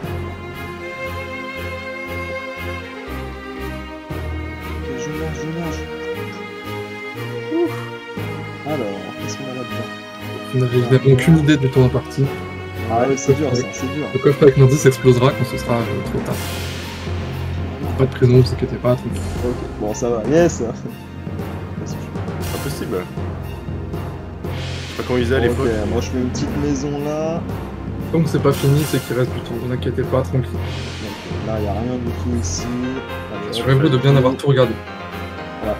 Ok, je nage. Ouf. Alors, qu'est-ce qu'on a là-dedans? Vous n'avez évidemment aucune idée du temps imparti. Ah ouais, c'est dur, ça, c'est dur. Le coffre avec l'indice explosera quand ce sera trop tard. Pas de prison, ne vous inquiétez pas. Ok, bon, ça va. Yes. Impossible. Je sais pas comment ils allaient. Ok, moi je fais une petite maison là. Comme c'est pas fini, c'est qu'il reste du temps. Ne vous inquiétez pas, tranquille. Donc, là, il n'y a rien du tout ici. Assurez-vous de bien avoir tout regardé. Voilà.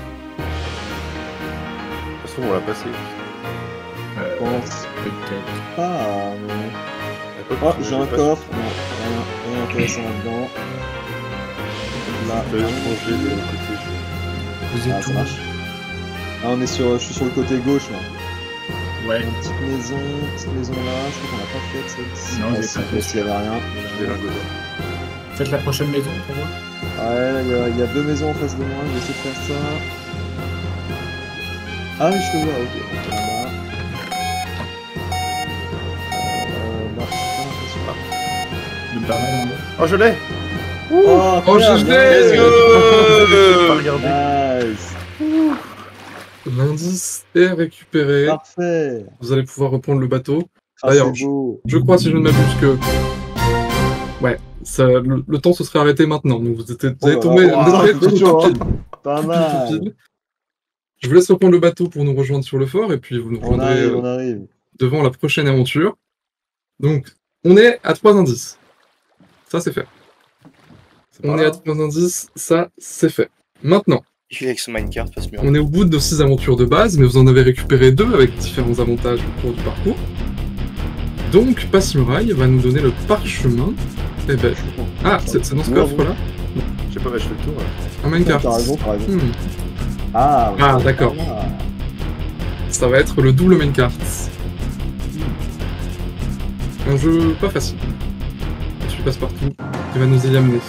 De toute façon, on l'a passé. Je pense. Peut-être. Ah, mais... Oh, j'ai un coffre. Non, rien intéressant là-dedans. Là, je vais changer de côté. Vous êtes ça marche. Là, je suis sur le côté gauche là. Ouais. Une petite maison là, je crois qu'on l'a pas faite celle-ci. Non, j'ai pas fait. S'il y avait rien. Faites la prochaine maison pour moi. Ouais, il y a deux maisons en face de moi, je vais essayer de faire ça. Ah oui, je te vois, ok. Là-bas. Là, je pas. Le Barman. Oh, je l'ai! Oh, je l'ai! Nice! L'indice est récupéré. Parfait! Vous allez pouvoir reprendre le bateau. Ah, d'ailleurs, c'est beau. je crois, si je ne m'abuse, que... Ouais, ça, le temps se serait arrêté maintenant. Donc vous avez tombé... Pas mal! Je vous laisse reprendre le bateau pour nous rejoindre sur le fort, et puis vous nous rejoindrez on arrive. devant la prochaine aventure. Donc, on est à 3 indices. Ça, c'est fait. On est à 3 indices, ça, c'est fait. Maintenant, Je vais avec ce minecart, passe mieux. on est au bout de nos 6 aventures de base, mais vous en avez récupéré 2 avec différents avantages au cours du parcours. Donc, Passe-Muraille va nous donner le parchemin. Eh ben... Ah, c'est dans ce coffre-là? Je sais pas, je fais le tour. Ouais. Un minecart. T'as raison. Ah, d'accord. Ça va être le double minecart. Un jeu pas facile. Je passe partout, qui va nous y amener.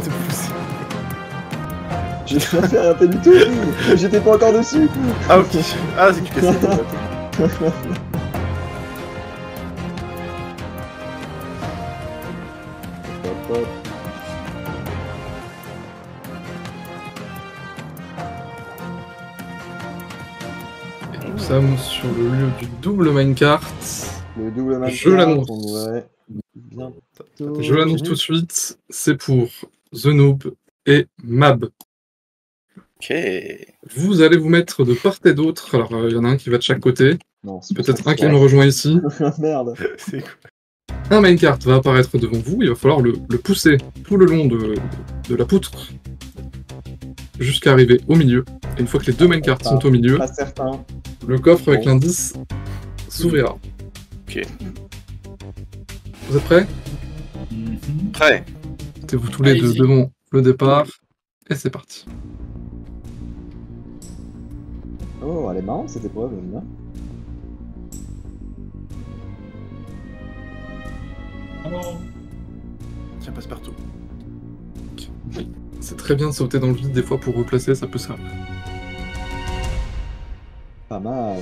J'ai pas fait un peu du tout. J'étais pas encore dessus. Ah ok. Ah c'est que tu casses. sommes sur le lieu du double minecart. Le double minecart. Je l'annonce. Ouais. Bientôt. Je l'annonce tout de suite. C'est pour The Noob et Mab. Ok. Vous allez vous mettre de part et d'autre. Alors, il y en a un qui va de chaque côté. Non, c'est peut-être un qui me rejoint ici. Merde. C'est cool. Un minecart va apparaître devant vous. Il va falloir le pousser tout le long de la poutre jusqu'à arriver au milieu. Et une fois que les deux minecarts sont au milieu, Pas certain. le coffre avec l'indice s'ouvrira. Ok. Vous êtes prêts? Prêt. Mettez-vous tous les deux devant le départ. Et c'est parti. Oh, elle est marrante cette épreuve, j'aime bien. Tiens, passe partout. C'est très bien de sauter dans le vide des fois pour replacer, ça peut servir. Pas mal.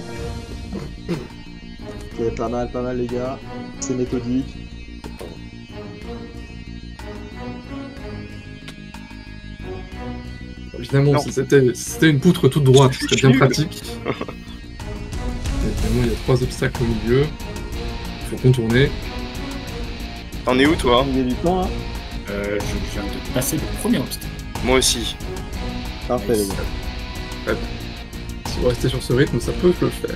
Ok, pas mal les gars. C'est méthodique. Évidemment, si c'était une poutre toute droite, ce serait bien pratique. Évidemment, il y a 3 obstacles au milieu. Il faut contourner. T'en es où toi? Il y a du temps là. Je viens de passer le premier obstacle. Moi aussi. Parfait les gars. Ouais. Si vous restez sur ce rythme, ça peut le faire.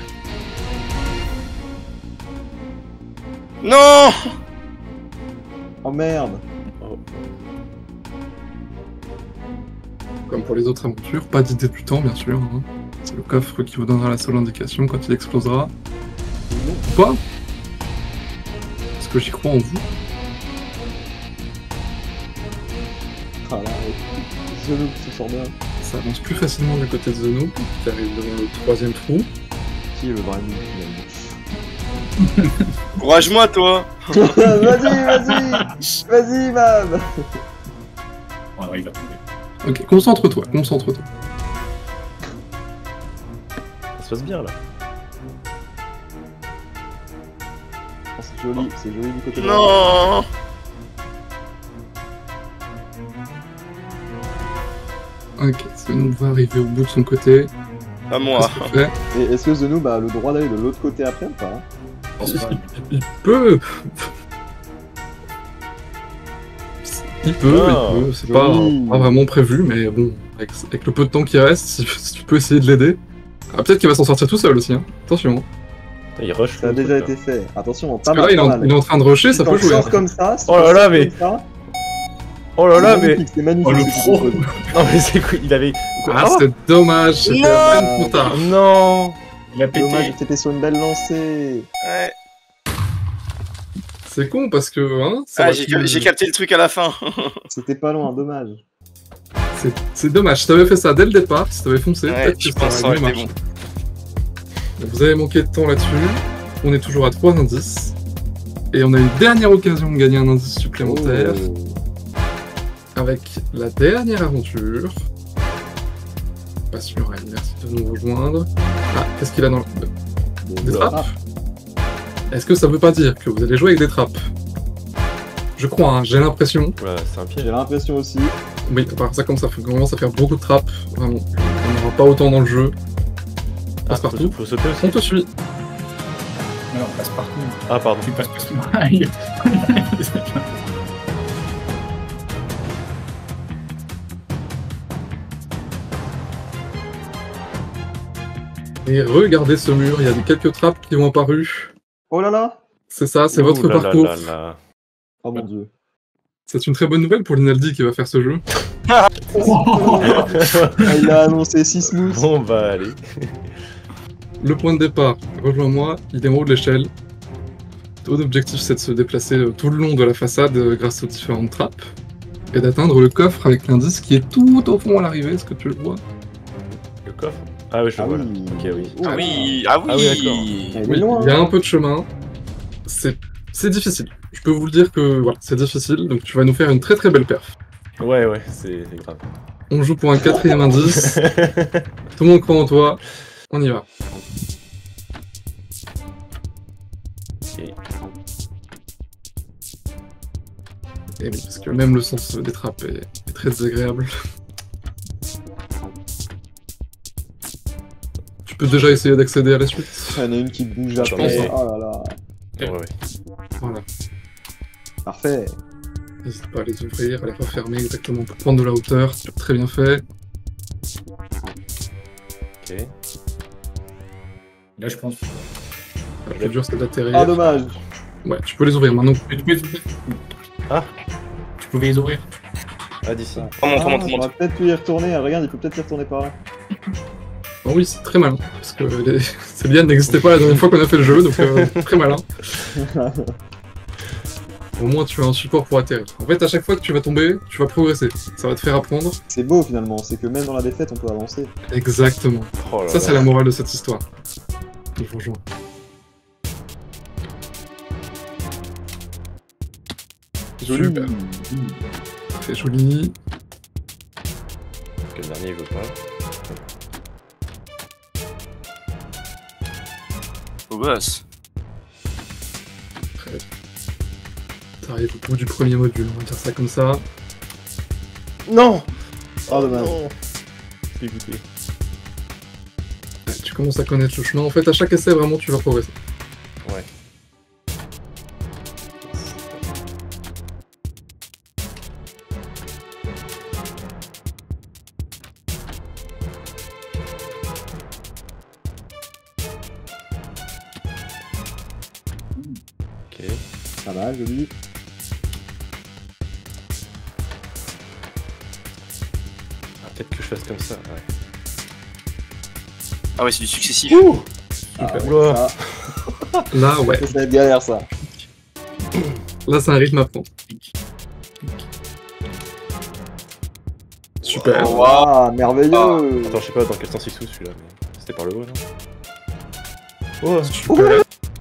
Non! Oh merde. Comme pour les autres aventures, pas d'idée du temps bien sûr. Hein. C'est le coffre qui vous donnera la seule indication quand il explosera. Ou pas? Parce que j'y crois en vous. Ah là, The Noob se sort bien. Ça avance plus facilement du côté de The Noob, qui arrive devant le 3ème trou. Qui est le vrai noob finalement? Courage-moi toi. Vas-y, Mab. Oh, il va tomber. Ok, concentre-toi. Ça se passe bien là. Oh, c'est joli du côté de Non. Ok, The Noob va arriver au bout de son côté. À moi. Et est-ce que The Noob a le droit d'aller de l'autre côté après ou pas? Il peut. Il peut, c'est pas vraiment prévu, mais bon, avec le peu de temps qui reste, si tu peux essayer de l'aider. Ah, peut-être qu'il va s'en sortir tout seul aussi, hein. Attention. Il rush. Ça a déjà été fait. Attention, pas mal. Il est en train de rusher, ça peut jouer. Sort comme ça, oh là là, mais. Oh là là, mais. C'est magnifique. Oh le pro. Non mais c'est quoi? Il avait. Ah, c'est dommage, c'était à peine trop tard. Non. Il a pété. Dommage, c'était sur une belle lancée. Ouais. C'est con parce que. Hein, j'ai capté le truc à la fin. C'était pas loin, dommage. C'est dommage, si t'avais fait ça dès le départ, si t'avais foncé, peut-être que ça aurait mieux marché. Bon. Vous avez manqué de temps là-dessus. On est toujours à 3 indices. Et on a une dernière occasion de gagner un indice supplémentaire. Avec la dernière aventure. Passion Reine, merci de nous rejoindre. Ah, qu'est-ce qu'il a dans le... Des trappes? Est-ce que ça veut pas dire que vous allez jouer avec des trappes? Je crois, hein, j'ai l'impression. Voilà, c'est un piège. J'ai l'impression aussi. Oui, à part ça, comme ça commence à faire beaucoup de trappes. Vraiment, on n'aura pas autant dans le jeu. Passe partout. Faut sauter aussi. On te suit. Non, on passe partout. Ah, pardon. Tu passes partout. Et regardez ce mur, il y a quelques trappes qui ont apparu. Oh là là. C'est ça, c'est votre parcours. Oh mon dieu. C'est une très bonne nouvelle pour l'Inaldi qui va faire ce jeu. Il a annoncé 6 smooth. Bon bah allez. Le point de départ, rejoins-moi, il est en haut de l'échelle. Ton objectif c'est de se déplacer tout le long de la façade grâce aux différentes trappes. Et d'atteindre le coffre avec l'indice qui est tout au fond à l'arrivée, est-ce que tu le vois? Le coffre? Ah oui, je le vois là. Ok, oui. Ah oui, d'accord. Oui, il y a un peu de chemin. C'est difficile. Je peux vous le dire que voilà, c'est difficile, donc tu vas nous faire une très très belle perf. Ouais, c'est grave. On joue pour un 4ème indice. Tout le monde croit en toi. On y va. Okay. Et oui, parce que même le sens des trappes est très désagréable. Tu peux déjà essayer d'accéder à la suite. Il y en a une qui bouge Je après. pense. Oh là là. Ouais. Voilà. Parfait. N'hésite pas à les ouvrir, à les refermer exactement pour prendre de la hauteur. Très bien fait. Ok. Là, je pense. Le plus dur, c'est d'atterrir. Ah, dommage. Ouais, tu peux les ouvrir maintenant. Ah. Tu pouvais les ouvrir. Ah, d'ici. Remonte. On va peut-être y retourner. Regarde, il peut peut-être y retourner par là. Oh oui, c'est très malin. Parce que ces lianes n'existaient pas la dernière fois qu'on a fait le jeu, donc très malin. Au moins, tu as un support pour atterrir. En fait, à chaque fois que tu vas tomber, tu vas progresser. Ça va te faire apprendre. C'est beau finalement, c'est que même dans la défaite, on peut avancer. Exactement. Oh là Ça, c'est là. la morale de cette histoire. Je vous rejoins. Joli. Super. Parfait, joli. Parce que le dernier, il veut pas. Beau gosse. Très bien. T'arrives au bout du premier module, on va dire ça comme ça. Non. Oh dommage. Dégoûté. Ouais, tu commences à connaître le chemin. En fait, à chaque essai, vraiment, tu vas progresser. Ouais. Ok. Pas mal, joli. Ah, peut-être que je fasse comme ça, ouais. Ah ouais, c'est du successif. Super. Oula. Là, ouais. Ça va être galère ça. Là, c'est un rythme à prendre. Super. Oh, waouh, merveilleux. Attends, je sais pas dans quel sens il s'ouvre celui-là, mais c'était par le haut, non? Oh, super.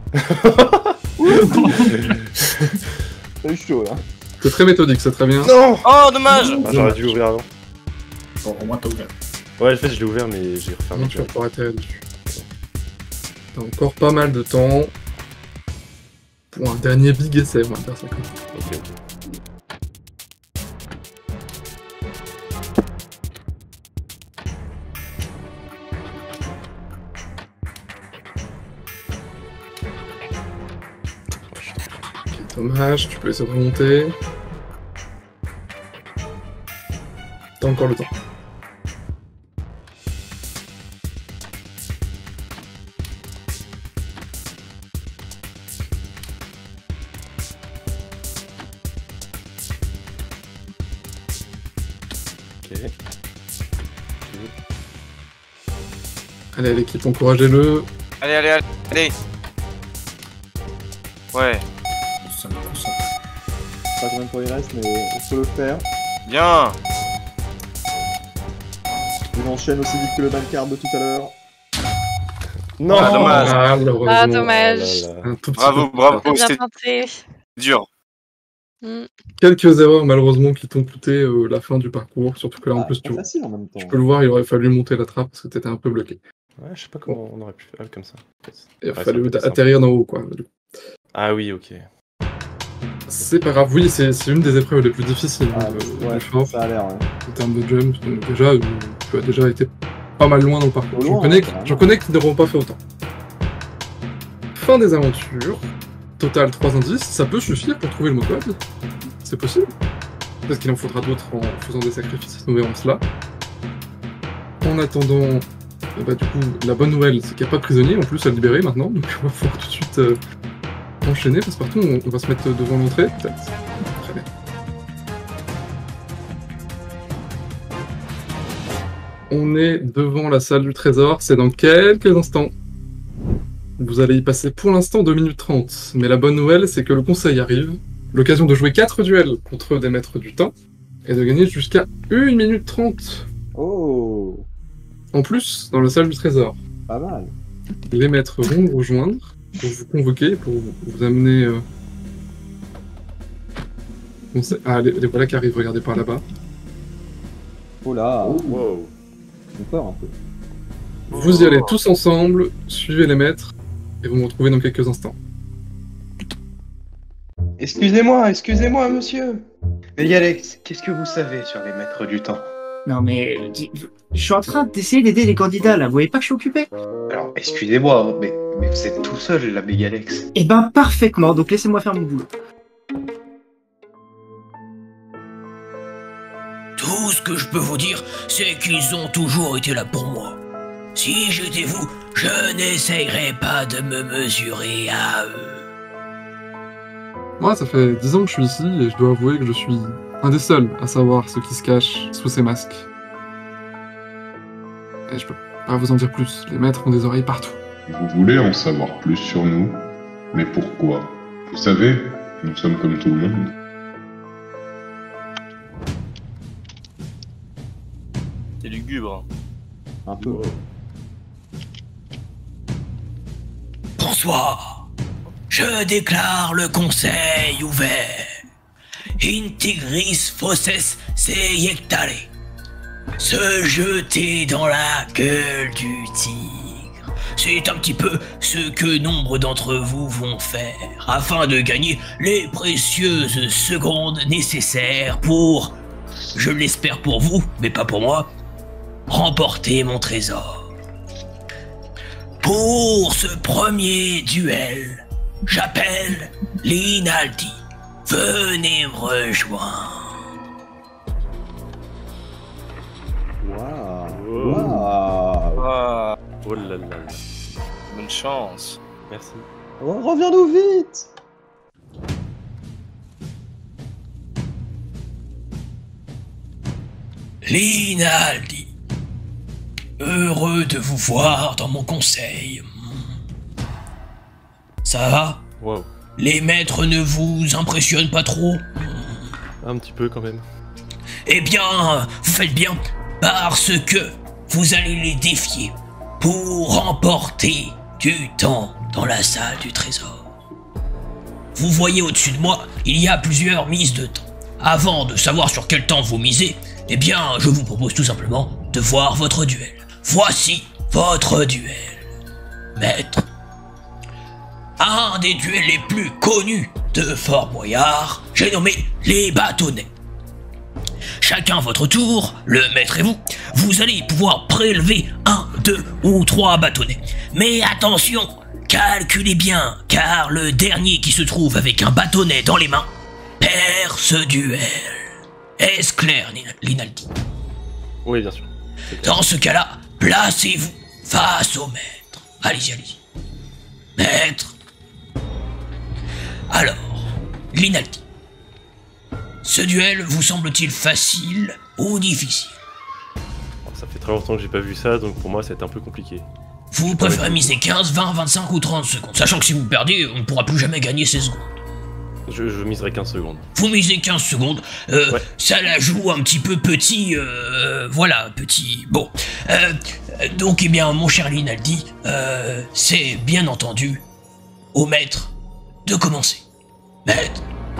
C'est chaud là. C'est très méthodique, c'est très bien. Non. Oh, dommage. Ah, j'aurais dû l'ouvrir avant. Bon, au moins t'as ouvert. Ouais, en fait, je l'ai ouvert, mais j'ai refermé. Comment tu vas pouvoir atterrir dessus? T'as encore pas mal de temps pour un dernier big essai, on va faire ça comme ça. Ok. Ok, dommage, tu peux essayer de remonter. T'as encore le temps. Ok. Allez, l'équipe, encouragez-le. Allez. Ouais, Ça me concentre. Pas combien de temps il reste, mais on peut le faire. bien. Il enchaîne aussi vite que le bancard de tout à l'heure. Non. Ah, dommage. Malheureusement. Ah, dommage. Oh là là. Un tout petit Bravo, peu. bravo. Bien C'était tenté. dur. Quelques erreurs malheureusement qui t'ont coûté la fin du parcours, surtout que là en plus C'est facile en même temps. tu peux le voir, il aurait fallu monter la trappe parce que t'étais un peu bloqué. Ouais, je sais pas comment on aurait pu faire comme ça. Il a Ouais, fallu ça peut être atterrir d'en haut quoi. Ah oui, ok. C'est pas grave, oui, c'est une des épreuves les plus difficiles Ouais, du fort ça a l'air, ouais. en termes de jump. Donc déjà, tu as déjà été pas mal loin dans le parcours. Loin, J'en connais qui n'auront pas fait autant. Fin des aventures. Total 3 indices, ça peut suffire pour trouver le mot-code. C'est possible. Peut-être qu'il en faudra d'autres en faisant des sacrifices, nous verrons cela. En attendant, du coup, la bonne nouvelle, c'est qu'il n'y a pas de prisonniers en plus à libérer maintenant, donc on va pouvoir tout de suite enchaîner. Passepartout, on va se mettre devant l'entrée, peut-être. Très bien. On est devant la salle du trésor, c'est dans quelques instants. Vous allez y passer pour l'instant 2 minutes 30, mais la bonne nouvelle, c'est que le conseil arrive. L'occasion de jouer 4 duels contre des maîtres du temps, et de gagner jusqu'à 1 minute 30. Oh. En plus, dans la salle du trésor. Pas mal. Les maîtres vont vous rejoindre, pour vous convoquer, pour vous amener... Ah, les voilà qui arrivent, regardez par là-bas. Oh là. Wow. J'ai peur un peu. Vous y allez tous ensemble, suivez les maîtres, et vous me retrouvez dans quelques instants. Excusez-moi, monsieur. Mais Alex, qu'est-ce que vous savez sur les maîtres du temps? Non mais, je suis en train d'essayer d'aider les candidats là, vous voyez pas que je suis occupé? Alors, excusez-moi, mais vous êtes tout seul, la Mégalex. Eh ben parfaitement, donc laissez-moi faire mon boulot. Tout ce que je peux vous dire, c'est qu'ils ont toujours été là pour moi. Si j'étais vous, je n'essayerais pas de me mesurer à eux. Moi, ça fait 10 ans que je suis ici et je dois avouer que je suis un des seuls à savoir ce qui se cache sous ces masques. Et je peux pas vous en dire plus, les maîtres ont des oreilles partout. Vous voulez en savoir plus sur nous? Mais pourquoi? Vous savez, nous sommes comme tout le monde. C'est lugubre. Un peu. Bonsoir. Je déclare le conseil ouvert. Integris fosses seiectare. Se jeter dans la gueule du tigre. C'est un petit peu ce que nombre d'entre vous vont faire afin de gagner les précieuses secondes nécessaires pour, je l'espère pour vous, mais pas pour moi, remporter mon trésor. Pour ce premier duel, j'appelle Linaldi. Venez me rejoindre. Oh là là. Bonne chance. Merci. Oh, reviens-nous vite! Linaldi. Heureux de vous voir dans mon conseil. Ça va? Wow. Les maîtres ne vous impressionnent pas trop? Un petit peu quand même. Eh bien, vous faites bien, parce que vous allez les défier pour remporter du temps dans la salle du trésor. Vous voyez au-dessus de moi, il y a plusieurs mises de temps. Avant de savoir sur quel temps vous misez, eh bien, je vous propose tout simplement de voir votre duel. Voici votre duel. Maître. Un des duels les plus connus de Fort Boyard, j'ai nommé les bâtonnets. Chacun votre tour, le maître et vous allez pouvoir prélever 1, 2 ou 3 bâtonnets. Mais attention, calculez bien, car le dernier qui se trouve avec un bâtonnet dans les mains perd ce duel. Est-ce clair, Linaldi? Oui, bien sûr. Dans ce cas-là, placez-vous face au maître. Allez-y, allez-y. Maître. Alors, Linaldi. Ce duel vous semble-t-il facile ou difficile? Ça fait très longtemps que j'ai pas vu ça, donc pour moi c'est un peu compliqué. Vous préférez miser 15, 20, 25 ou 30 secondes, sachant que si vous perdez, on ne pourra plus jamais gagner ces secondes. Je miserai 15 secondes. Vous misez 15 secondes, ouais. Ça la joue un petit peu petit, voilà, petit... Bon, donc eh bien, mon cher Linaldi, c'est bien entendu au maître de commencer. Maître.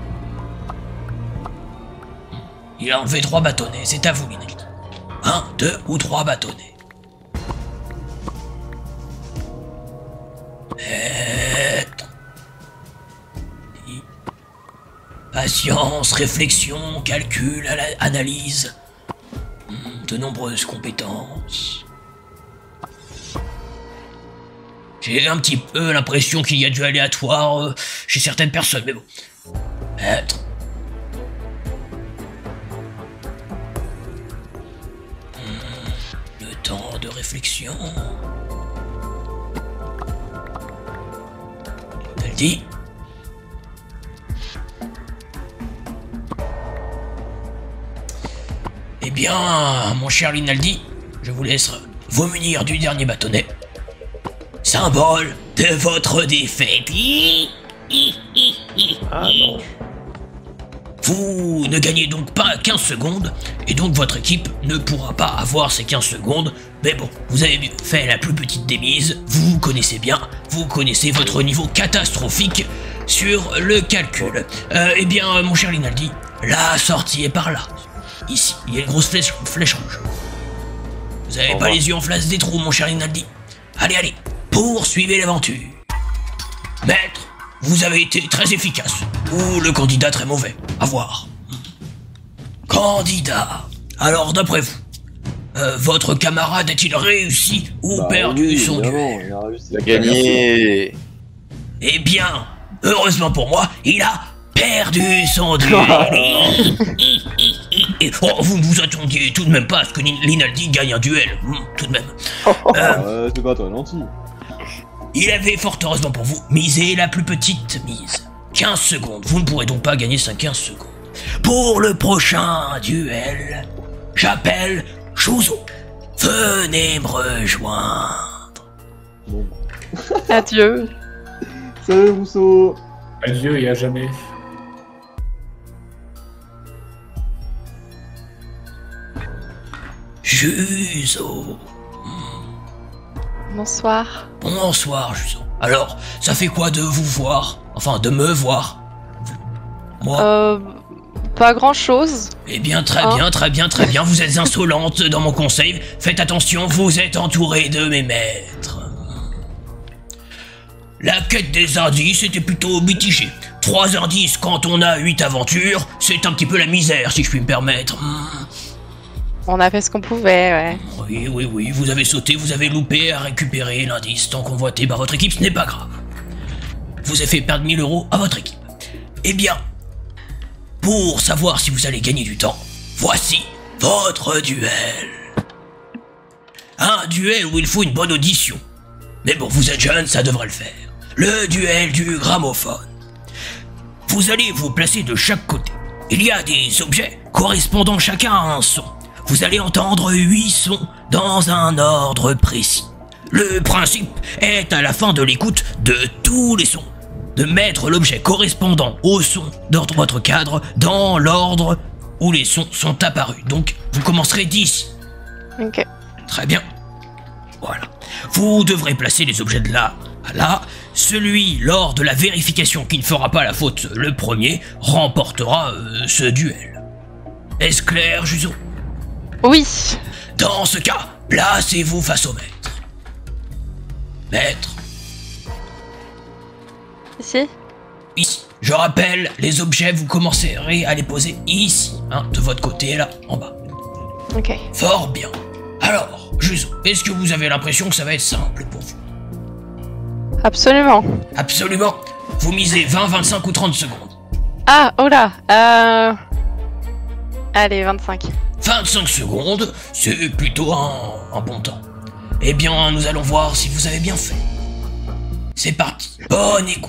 Il a enlevé 3 bâtonnets, c'est à vous, Linaldi. 1, 2 ou 3 bâtonnets. Maître. Patience, réflexion, calcul, analyse. De nombreuses compétences. J'ai un petit peu l'impression qu'il y a du aléatoire chez certaines personnes, mais bon. Maître. Le temps de réflexion. Elle dit. Eh bien, mon cher Linaldi, je vous laisse vous munir du dernier bâtonnet. Symbole de votre défaite. Ah non. Vous ne gagnez donc pas 15 secondes, et donc votre équipe ne pourra pas avoir ces 15 secondes. Mais bon, vous avez fait la plus petite des mises, vous connaissez bien, vous connaissez votre niveau catastrophique sur le calcul. Eh bien, mon cher Linaldi, la sortie est par là. Ici, il y a une grosse flèche rouge. Vous avez pas les yeux en face des trous, mon cher Linaldi. Allez, allez, poursuivez l'aventure. Maître, vous avez été très efficace. Ou le candidat très mauvais. À voir. Candidat. Alors, d'après vous, Votre camarade a-t-il réussi ou perdu son duel? Il a réussi. Il a gagné. Eh bien, heureusement pour moi, il a perdu son duel. Oh, vous ne vous attendiez tout de même pas à ce que Linaldi gagne un duel, tout de même. C'est pas toi, gentil. Il avait fort heureusement pour vous misé la plus petite mise. 15 secondes, vous ne pourrez donc pas gagner 15 secondes. Pour le prochain duel, j'appelle Chouzo. Venez me rejoindre. Bon. Adieu. Salut Rousseau. Adieu et à jamais. Juzo. Bonsoir. Bonsoir, Juzo. Alors, ça fait quoi de vous voir? Enfin, de me voir? Moi? Pas grand chose. Eh bien, très bien, vous êtes insolente dans mon conseil. Faites attention, vous êtes entouré de mes maîtres. La quête des indices était plutôt mitigée. 3 indices quand on a 8 aventures, c'est un petit peu la misère, si je puis me permettre. On a fait ce qu'on pouvait, ouais. Oui, vous avez sauté, vous avez loupé à récupérer l'indice tant convoité par votre équipe, ce n'est pas grave. Vous avez fait perdre 1000 € à votre équipe. Eh bien, pour savoir si vous allez gagner du temps, voici votre duel. Un duel où il faut une bonne audition. Mais bon, vous êtes jeune, ça devrait le faire. Le duel du gramophone. Vous allez vous placer de chaque côté. Il y a des objets correspondant chacun à un son. Vous allez entendre 8 sons dans un ordre précis. Le principe est à la fin de l'écoute de tous les sons, de mettre l'objet correspondant au son dans votre cadre dans l'ordre où les sons sont apparus. Donc, vous commencerez d'ici. Ok. Très bien. Voilà. Vous devrez placer les objets de là à là. Celui, lors de la vérification qui ne fera pas la faute le premier, remportera ce duel. Est-ce clair, Juzo? Oui. Dans ce cas, placez-vous face au maître. Maître. Ici? Ici. Je rappelle, les objets, vous commencerez à les poser ici, de votre côté, là, en bas. Ok. Fort bien. Alors, Juzo, est-ce que vous avez l'impression que ça va être simple pour vous? Absolument. Absolument. Vous misez 20, 25 ou 30 secondes. Ah, oh là. Allez, 25. 25 secondes, c'est plutôt un bon temps. Eh bien, nous allons voir si vous avez bien fait. C'est parti. Bonne écoute.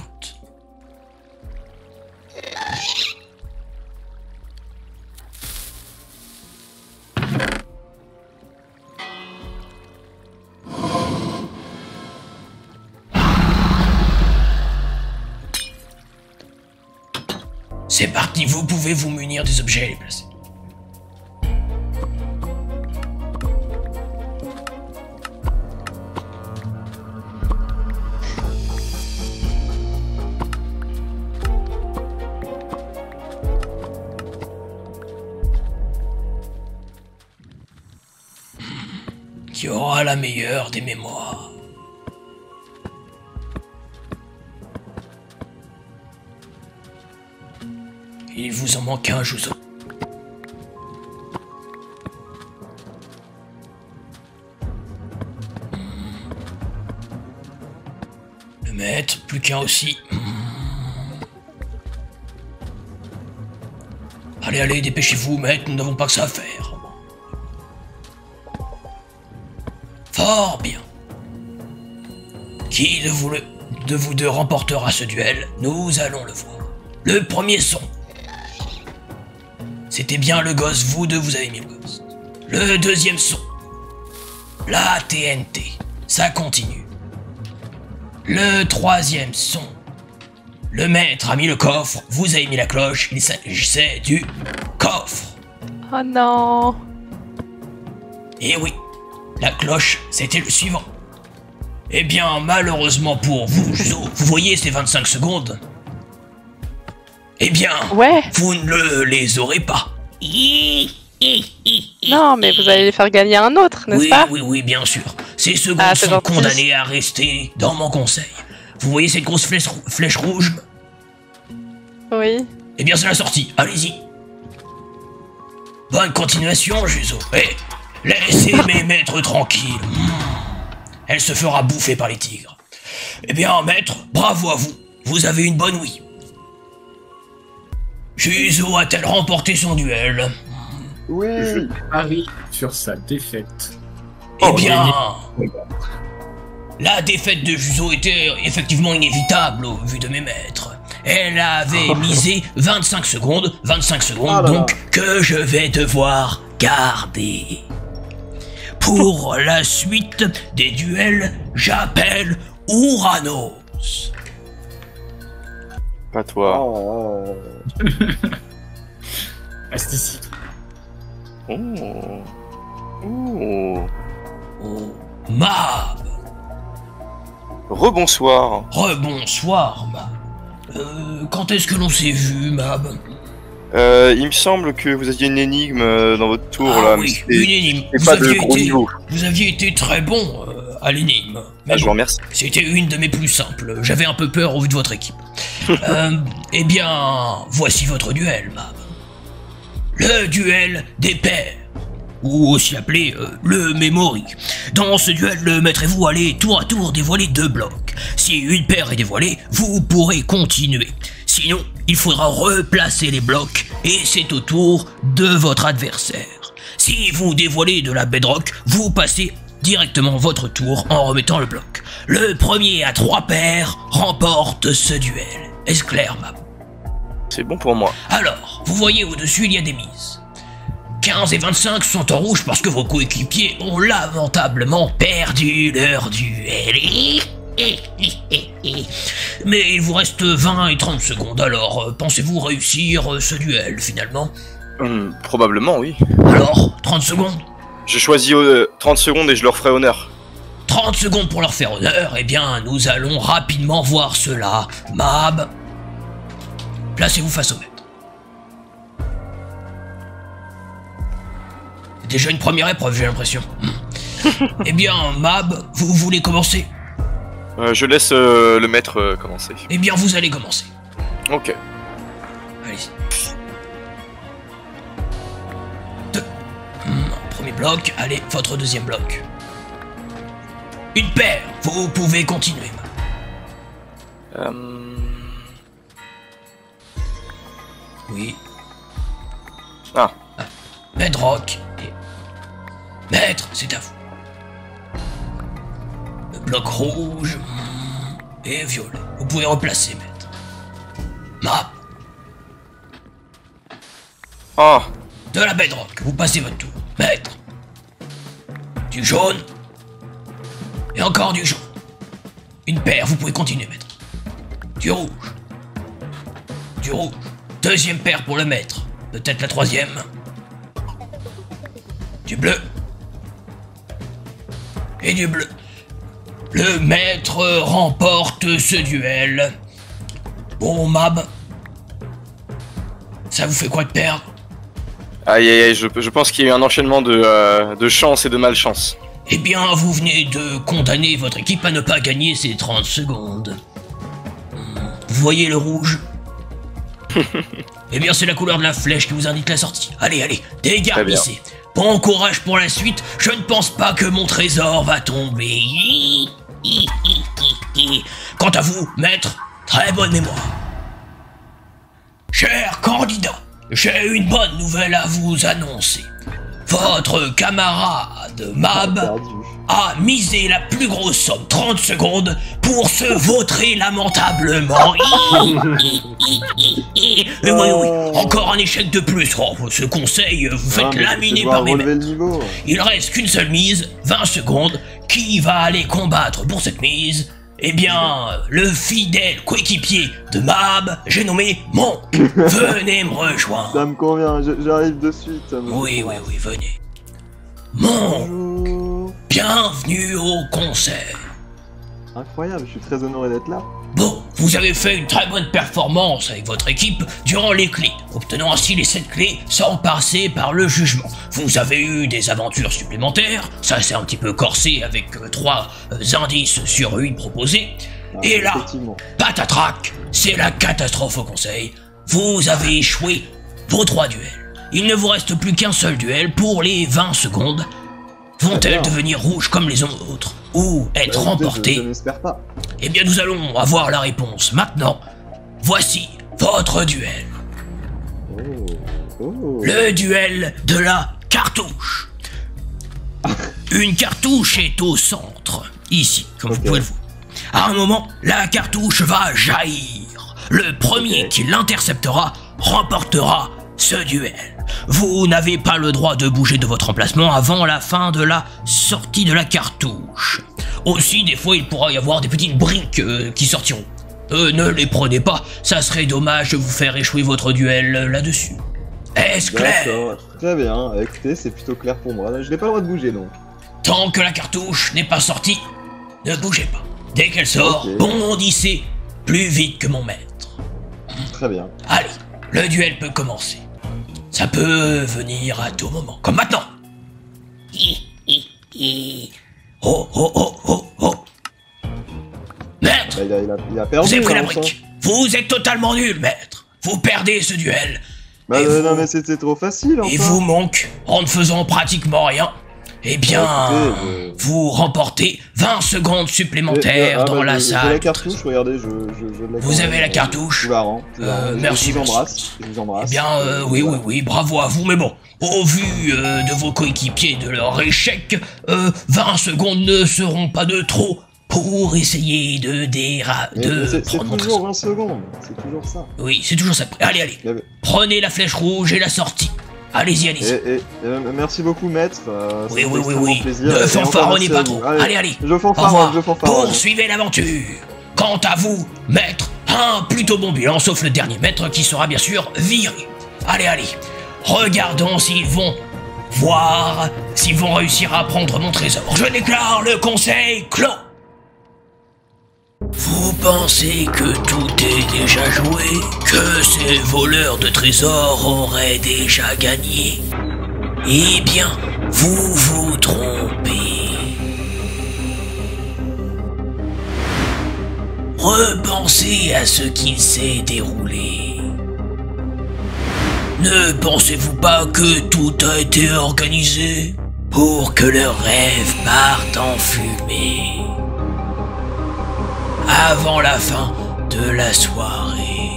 C'est parti, vous pouvez vous munir des objets et les placer. Qui aura la meilleure des mémoires? Il vous en manque un, Juzo. Le maître, plus qu'un aussi. Allez, dépêchez-vous, maître, nous n'avons pas que ça à faire. Fort bien. Qui de vous deux remportera ce duel? Nous allons le voir. Le premier son. C'était bien le gosse, vous deux vous avez mis le gosse. Le deuxième son. La TNT. Ça continue. Le troisième son. Le maître a mis le coffre, vous avez mis la cloche, il s'agissait du coffre. Oh non. Et oui, la cloche, c'était le suivant. Eh bien, malheureusement pour vous, Juzo, vous voyez ces 25 secondes? Eh bien, ouais. Vous ne les aurez pas. Non, mais vous allez les faire gagner un autre, n'est-ce pas? Oui, bien sûr. Ces secondes sont condamnées à rester dans mon conseil. Vous voyez cette grosse flèche rouge? Oui. Eh bien, c'est la sortie. Allez-y. Bonne continuation, Juzo. Laissez mes maîtres tranquilles. Elle se fera bouffer par les tigres. Eh bien, maître, bravo à vous. Vous avez une bonne ouïe. Juzo a-t-elle remporté son duel? Oui. Je parie sur sa défaite. Eh bien, la défaite de Juzo était effectivement inévitable au vu de mes maîtres. Elle avait misé 25 secondes donc que je vais devoir garder. Pour la suite des duels, j'appelle Ouranos. Pas toi. Astici. Mab. Rebonsoir. Rebonsoir, Mab. Quand est-ce que l'on s'est vu, Mab? Il me semble que vous aviez une énigme dans votre tour là. Oui, une énigme. Vous aviez été très bon à l'énigme. Je vous remercie. C'était une de mes plus simples. J'avais un peu peur au vu de votre équipe. Eh bien, voici votre duel, Mab. Le duel des pairs, ou aussi appelé le memory. Dans ce duel, le maître et vous allez tour à tour dévoiler 2 blocs. Si une paire est dévoilée, vous pourrez continuer. Sinon, il faudra replacer les blocs et c'est au tour de votre adversaire. Si vous dévoilez de la bedrock, vous passez directement votre tour en remettant le bloc. Le premier à 3 paires remporte ce duel. Est-ce clair, Mab? C'est bon pour moi. Alors, vous voyez au-dessus, il y a des mises. 15 et 25 sont en rouge parce que vos coéquipiers ont lamentablement perdu leur duel. Mais il vous reste 20 et 30 secondes, alors pensez-vous réussir ce duel finalement? Probablement, oui. Alors, 30 secondes? Je choisis 30 secondes et je leur ferai honneur. 30 secondes pour leur faire honneur, eh bien nous allons rapidement voir cela. Mab, placez-vous face au maître. C'est déjà une première épreuve, j'ai l'impression. Eh bien, Mab, vous voulez commencer? Je laisse le maître commencer. Eh bien, vous allez commencer. Ok. Allez-y. Premier bloc, allez, votre deuxième bloc. Une paire, vous pouvez continuer. Oui. Ah. Bedrock. Maître, c'est à vous. Le bloc rouge et violet. Vous pouvez replacer, maître. Map. Ah. De la bedrock, vous passez votre tour. Maître. Du jaune. Et encore du jaune. Une paire, vous pouvez continuer, maître. Du rouge. Du rouge. Deuxième paire pour le maître. Peut-être la troisième. Du bleu. Et du bleu. Le maître remporte ce duel. Bon, Mab. Ça vous fait quoi de perdre? Aïe aïe aïe, je pense qu'il y a eu un enchaînement de chance et de malchance. Eh bien, vous venez de condamner votre équipe à ne pas gagner ces 30 secondes. Vous voyez le rouge? Eh bien, c'est la couleur de la flèche qui vous indique la sortie. Allez, allez, dégarnissez. Bon courage pour la suite, je ne pense pas que mon trésor va tomber. Quant à vous, maître, très bonne mémoire. Cher candidat, j'ai une bonne nouvelle à vous annoncer. Votre camarade Mab a misé la plus grosse somme, 30 secondes, pour se vautrer lamentablement. Oui, encore un échec de plus. Oh, ce conseil, vous faites laminer par mes maîtres. Il reste qu'une seule mise, 20 secondes. Qui va aller combattre pour cette mise? Eh bien, le fidèle coéquipier de Mab, j'ai nommé Monk. Venez me rejoindre. Ça me convient, j'arrive de suite. Oui, venez. Monk, bienvenue au concert. Incroyable, je suis très honoré d'être là. Bon, vous avez fait une très bonne performance avec votre équipe durant les clés, obtenant ainsi les 7 clés sans passer par le jugement. Vous avez eu des aventures supplémentaires, ça c'est un petit peu corsé avec 3 indices sur 8 proposés. Et là, patatrac, c'est la catastrophe au conseil. Vous avez échoué vos 3 duels. Il ne vous reste plus qu'un seul duel pour les 20 secondes. Vont-elles devenir rouges comme les autres ou être remportées? Je n'espère pas. Eh bien, nous allons avoir la réponse maintenant. Voici votre duel. Le duel de la cartouche. Une cartouche est au centre, ici, comme vous pouvez le voir. À un moment, la cartouche va jaillir. Le premier qui l'interceptera remportera ce duel. Vous n'avez pas le droit de bouger de votre emplacement avant la fin de la sortie de la cartouche. Aussi, des fois, il pourra y avoir des petites briques qui sortiront. Ne les prenez pas, ça serait dommage de vous faire échouer votre duel là-dessus. Est-ce clair? D'accord, très bien. Écoutez, c'est plutôt clair pour moi. Je n'ai pas le droit de bouger, donc. Tant que la cartouche n'est pas sortie, ne bougez pas. Dès qu'elle sort, bondissez plus vite que mon maître. Très bien. Allez, le duel peut commencer. Ça peut venir à tout moment, comme maintenant. Oh, oh, oh, oh, oh. Maître, il a perdu. vous avez pris la brique. Vous êtes totalement nul, maître. Vous perdez ce duel. Bah non, mais c'était trop facile, enfin. Et vous manque, en ne faisant pratiquement rien, eh bien, vous remportez 20 secondes supplémentaires dans la salle. J'ai la cartouche, regardez, Vous avez la cartouche. Merci, je vous embrasse. Eh bien, oui, bravo à vous, mais bon, au vu de vos coéquipiers et de leur échec, 20 secondes ne seront pas de trop pour essayer de C'est prendre mon toujours 20 secondes, c'est toujours ça. Oui, c'est toujours ça. Allez, prenez la flèche rouge et la sortie. Allez-y. Merci beaucoup, maître. Oui. Ne fanfaronnez pas trop. Allez. Je fanfaronne. Poursuivez l'aventure. Quant à vous, maître, un plutôt bon bilan, sauf le dernier maître qui sera bien sûr viré. Allez. Regardons s'ils vont réussir à prendre mon trésor. Je déclare le conseil clos. Vous pensez que tout est déjà joué? Que ces voleurs de trésors auraient déjà gagné? Eh bien, vous vous trompez. Repensez à ce qu'il s'est déroulé. Ne pensez-vous pas que tout a été organisé pour que leurs rêves partent en fumée avant la fin de la soirée?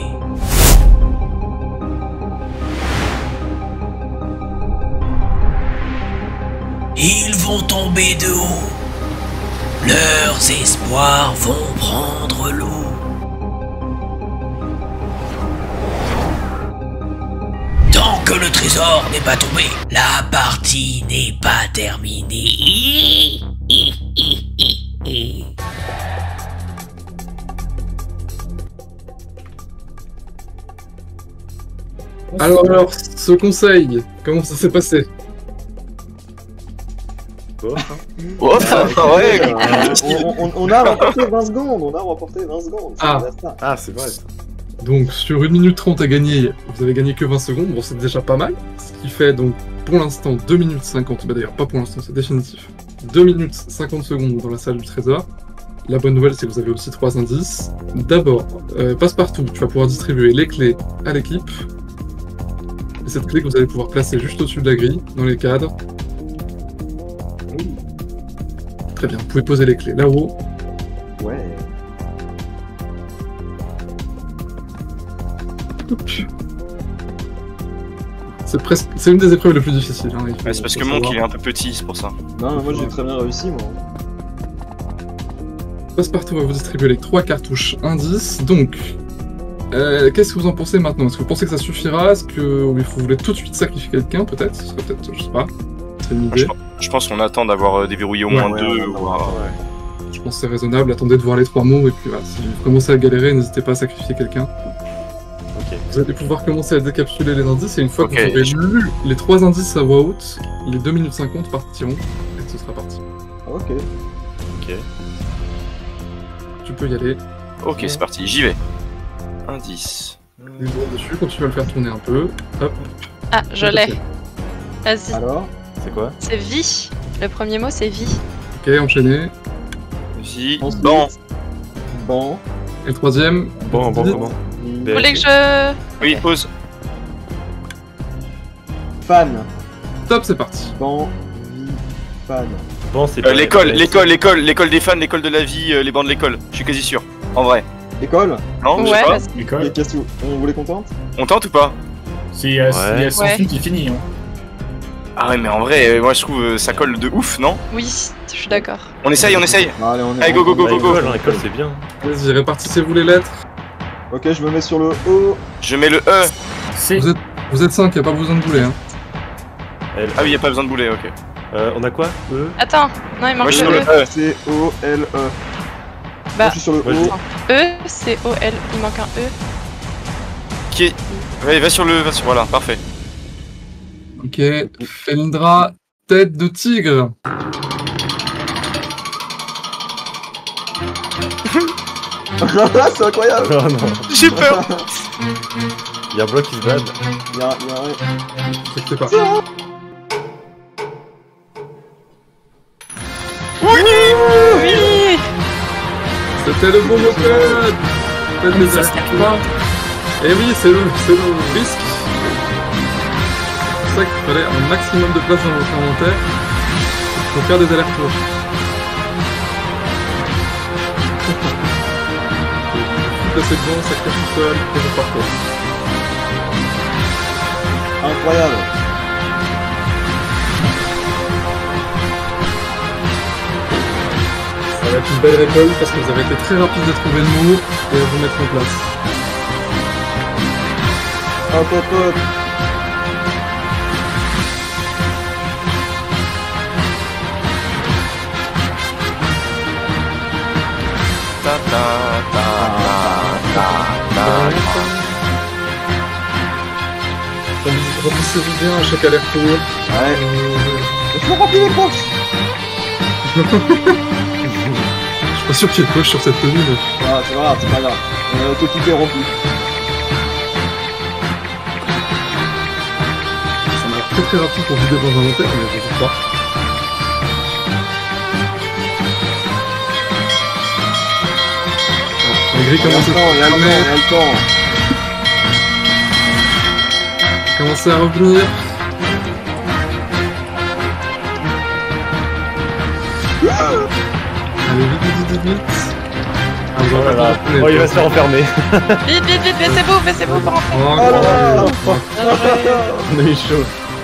Ils vont tomber de haut. Leurs espoirs vont prendre l'eau. Tant que le trésor n'est pas tombé, la partie n'est pas terminée. Alors, ce conseil, comment ça s'est passé? On a remporté 20 secondes, Ah, c'est vrai ça. Donc, sur 1 minute 30 à gagner, vous avez gagné que 20 secondes, bon c'est déjà pas mal. Ce qui fait donc, pour l'instant, 2 minutes 50, bah d'ailleurs pas pour l'instant, c'est définitif. 2 minutes 50 secondes dans la salle du trésor. La bonne nouvelle, c'est que vous avez aussi 3 indices. D'abord, Passepartout, tu vas pouvoir distribuer les clés à l'équipe. Et cette clé que vous allez pouvoir placer juste au-dessus de la grille, dans les cadres. Très bien, vous pouvez poser les clés là-haut. Ouais. C'est une des épreuves les plus difficiles. Hein, c'est parce que Monk il est un peu petit, c'est pour ça. Non, moi j'ai très bien réussi, moi. Passepartout va vous distribuer les 3 cartouches indices. Donc, qu'est-ce que vous en pensez maintenant? Est-ce que vous pensez que ça suffira? Est-ce que vous voulez tout de suite sacrifier quelqu'un, peut-être? Ce serait peut-être, je sais pas. C'est une idée. Je pense qu'on attend d'avoir déverrouillé au moins 2. Je pense que c'est raisonnable. Attendez de voir les 3 mots et puis voilà, si vous commencez à galérer, n'hésitez pas à sacrifier quelqu'un. Vous allez pouvoir commencer à décapsuler les indices et une fois que vous aurez lu les 3 indices à voix haute, les 2 minutes 50 partiront et ce sera parti. Ok. Tu peux y aller. Ok, c'est parti, j'y vais. Indice. Les doigts dessus, quand tu vas le faire tourner un peu. Hop. Ah, je l'ai. Vas-y. Alors, c'est quoi? C'est vie. Le premier mot, c'est vie. Ok, enchaîné. Vie. Ban. Et le troisième? Bon. Vous voulez que je... Oui, pause. Fan. Top, c'est parti. Ban. fans. Bon, c'est l'école des fans, l'école de la vie, les bancs de l'école. Je suis quasi sûr, en vrai. École? Non, je sais pas. Et qu'est-ce que on voulait qu'on tente? On tente ou pas? Il y a son film qui finit. Hein. Ah ouais, mais en vrai, moi je trouve ça colle de ouf, non? Oui, je suis d'accord. On essaye. Allez, Allez, go. L'école, c'est bien. Vas-y, répartissez-vous les lettres. Ok, je me mets sur le O. Je mets le E. Vous êtes 5, y'a pas besoin de bouler. Hein. Ah oui, y'a pas besoin de bouler, ok. On a quoi? E? Attends, non, il manque Moi, je suis le sur le E. E. C-O-L-E. Bah, je suis sur le O. E, C-O-L, il manque un E. Qui est... Ouais, va sur le... Voilà, parfait. Ok, Felindra, tête de tigre. C'est incroyable. Oh non. J'ai peur. Y'a un bloc qui se balade. Y'a T'inquiète pas. Oui. C'était le bon moped. Faites les Ça se calme pas. Et oui, c'est le risque. C'est pour ça qu'il fallait un maximum de place dans votre inventaire pour faire des allers-retours. Tout assez bon, ça crée tout seul, et vous partez. Incroyable. Ça va être une belle récolte parce que vous avez été très rapide à trouver le mot et à vous mettre en place. Hop. Remplissez-vous bien à chaque aller-retour. Ouais. Je me remplis les poches. Je suis pas sûr qu'il y ait de poche sur cette tenue. Mais... Ah, c'est pas grave. Tout est rempli. Ça m'a l'air très rapide pour vider vos inventaires, mais je sais pas. Les grilles commencent le temps. Commencez à revenir. Allez, vite. Ah, oh là là. Oh, il va se faire enfermer. Vite, baissez-vous pour rentrer. Oh là là. On est chaud.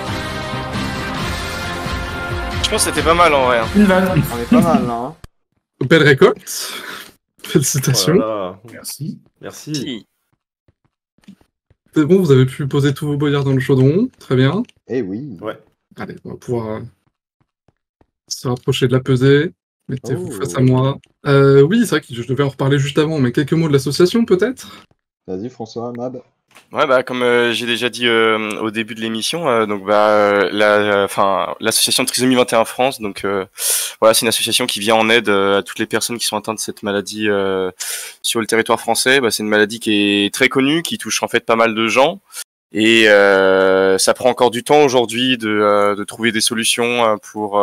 Je pense que c'était pas mal en vrai. On est pas mal là. Hein. Belle récolte. Félicitations. Oh là là. Merci. C'est bon, vous avez pu poser tous vos boyards dans le chaudron. Très bien. Eh oui. Ouais. Allez, on va pouvoir se rapprocher de la pesée. Mettez-vous face à moi. Oui, c'est vrai que je devais en reparler juste avant, mais quelques mots de l'association peut-être? Vas-y François, Mab. Ouais, bah comme j'ai déjà dit au début de l'émission, donc bah l'association Trisomie 21 France, donc voilà, c'est une association qui vient en aide à toutes les personnes qui sont atteintes de cette maladie sur le territoire français. Bah, c'est une maladie qui est très connue, qui touche en fait pas mal de gens, et ça prend encore du temps aujourd'hui de trouver des solutions pour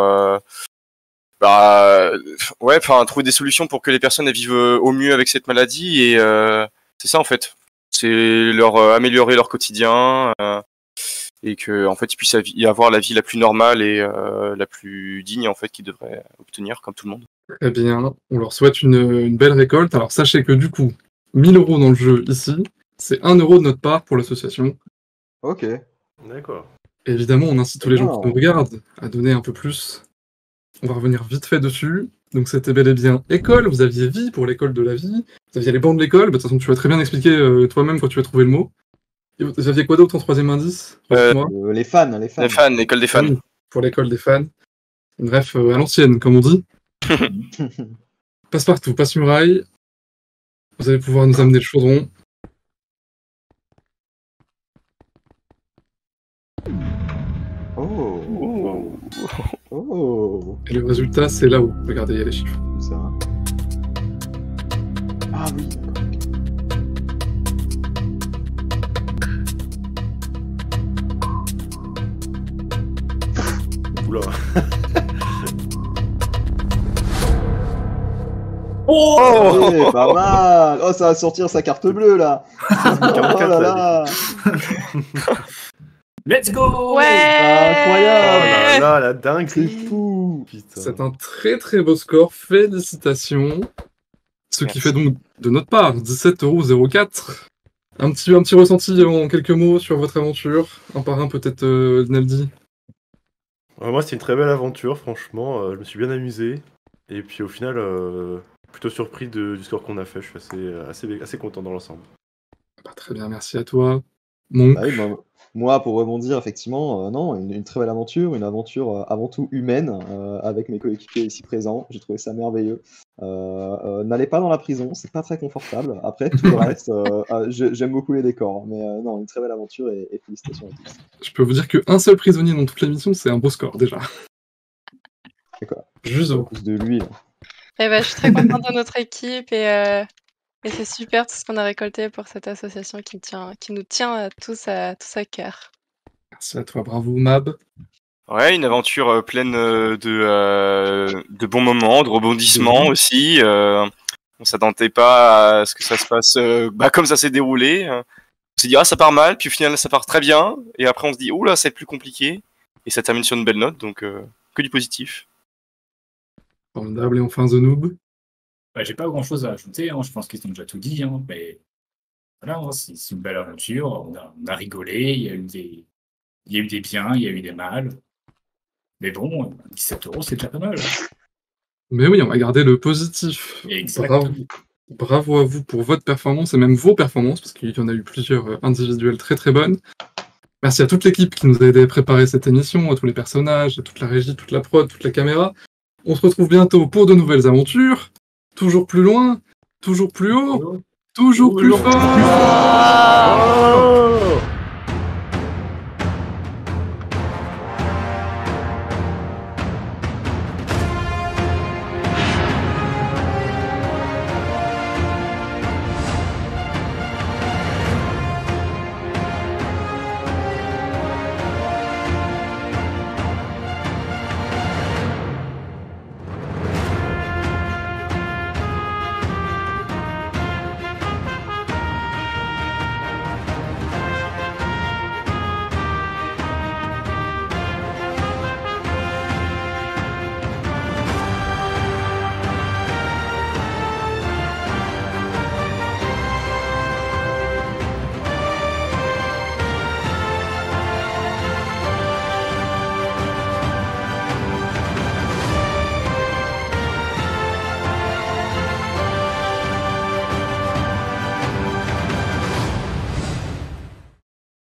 trouver des solutions pour que les personnes elles vivent au mieux avec cette maladie, et c'est ça en fait. C'est leur améliorer leur quotidien et que en fait ils puissent avoir la vie la plus normale et la plus digne en fait qu'ils devraient obtenir comme tout le monde. Eh bien, on leur souhaite une belle récolte. Alors sachez que du coup, 1000 € dans le jeu ici, c'est 1 € de notre part pour l'association. Ok. D'accord. Évidemment, on incite tous les gens qui nous regardent à donner un peu plus. On va revenir vite fait dessus. Donc c'était bel et bien école, vous aviez vie pour l'école de la vie, vous aviez les bancs de l'école, de toute façon tu vas très bien expliquer toi-même quand tu vas trouver le mot. Et vous aviez quoi d'autre en troisième indice? Les fans. Les fans, l'école des fans. Oui, pour l'école des fans. Bref, à l'ancienne, comme on dit. Passe-partout, passe-muraille. Vous allez pouvoir nous amener le chaudron. Et le résultat, c'est là-haut. Regardez, il y a les chiffres. Ça. Ah oui. Oula. Oh, pas mal. Oh, ça va sortir sa carte bleue là. Oh là là. Let's go! Ouais! Incroyable! Oh là là, la dingue! C'est fou! Putain. C'est un très très beau score, félicitations. Ce qui fait donc de notre part 17,04 €. Un petit ressenti en quelques mots sur votre aventure. Un par un peut-être Naldi. Moi, c'était une très belle aventure, franchement. Je me suis bien amusé. Et puis au final, plutôt surpris du score qu'on a fait. Je suis assez content dans l'ensemble. Bah, très bien, merci à toi. Monk. Ah oui, moi, pour rebondir, effectivement, non, une très belle aventure, une aventure avant tout humaine, avec mes coéquipiers ici présents. J'ai trouvé ça merveilleux. N'allez pas dans la prison, c'est pas très confortable. Après, tout le reste, j'aime beaucoup les décors, mais non, une très belle aventure et félicitations à tous. Je peux vous dire qu'un seul prisonnier dans toute l'émission, c'est un beau score déjà. C'est quoi? Juste à cause de lui. Là. Eh ben, je suis très contente de notre équipe et c'est super tout ce qu'on a récolté pour cette association qui nous tient tous à cœur. Merci à toi, bravo Mab. Ouais, une aventure pleine de bons moments, de rebondissements aussi. On s'attendait pas à ce que ça se passe comme ça s'est déroulé. On s'est dit, ça part mal, puis au final ça part très bien. Et après on se dit, là, c'est plus compliqué. Et ça termine sur une belle note, donc que du positif. Formidable, et enfin The Noob. J'ai pas grand chose à ajouter, je pense qu'ils ont déjà tout dit, mais voilà, c'est une belle aventure, on a rigolé, il y a eu des biens, il y a eu des mal. Mais bon, 17 €, c'est déjà pas mal. Mais oui, on va garder le positif. Bravo à vous pour votre performance et même vos performances, parce qu'il y en a eu plusieurs individuelles très très bonnes. Merci à toute l'équipe qui nous a aidé à préparer cette émission, à tous les personnages, à toute la régie, toute la prod, toute la caméra. On se retrouve bientôt pour de nouvelles aventures. Toujours plus loin, toujours plus haut, toujours plus fort.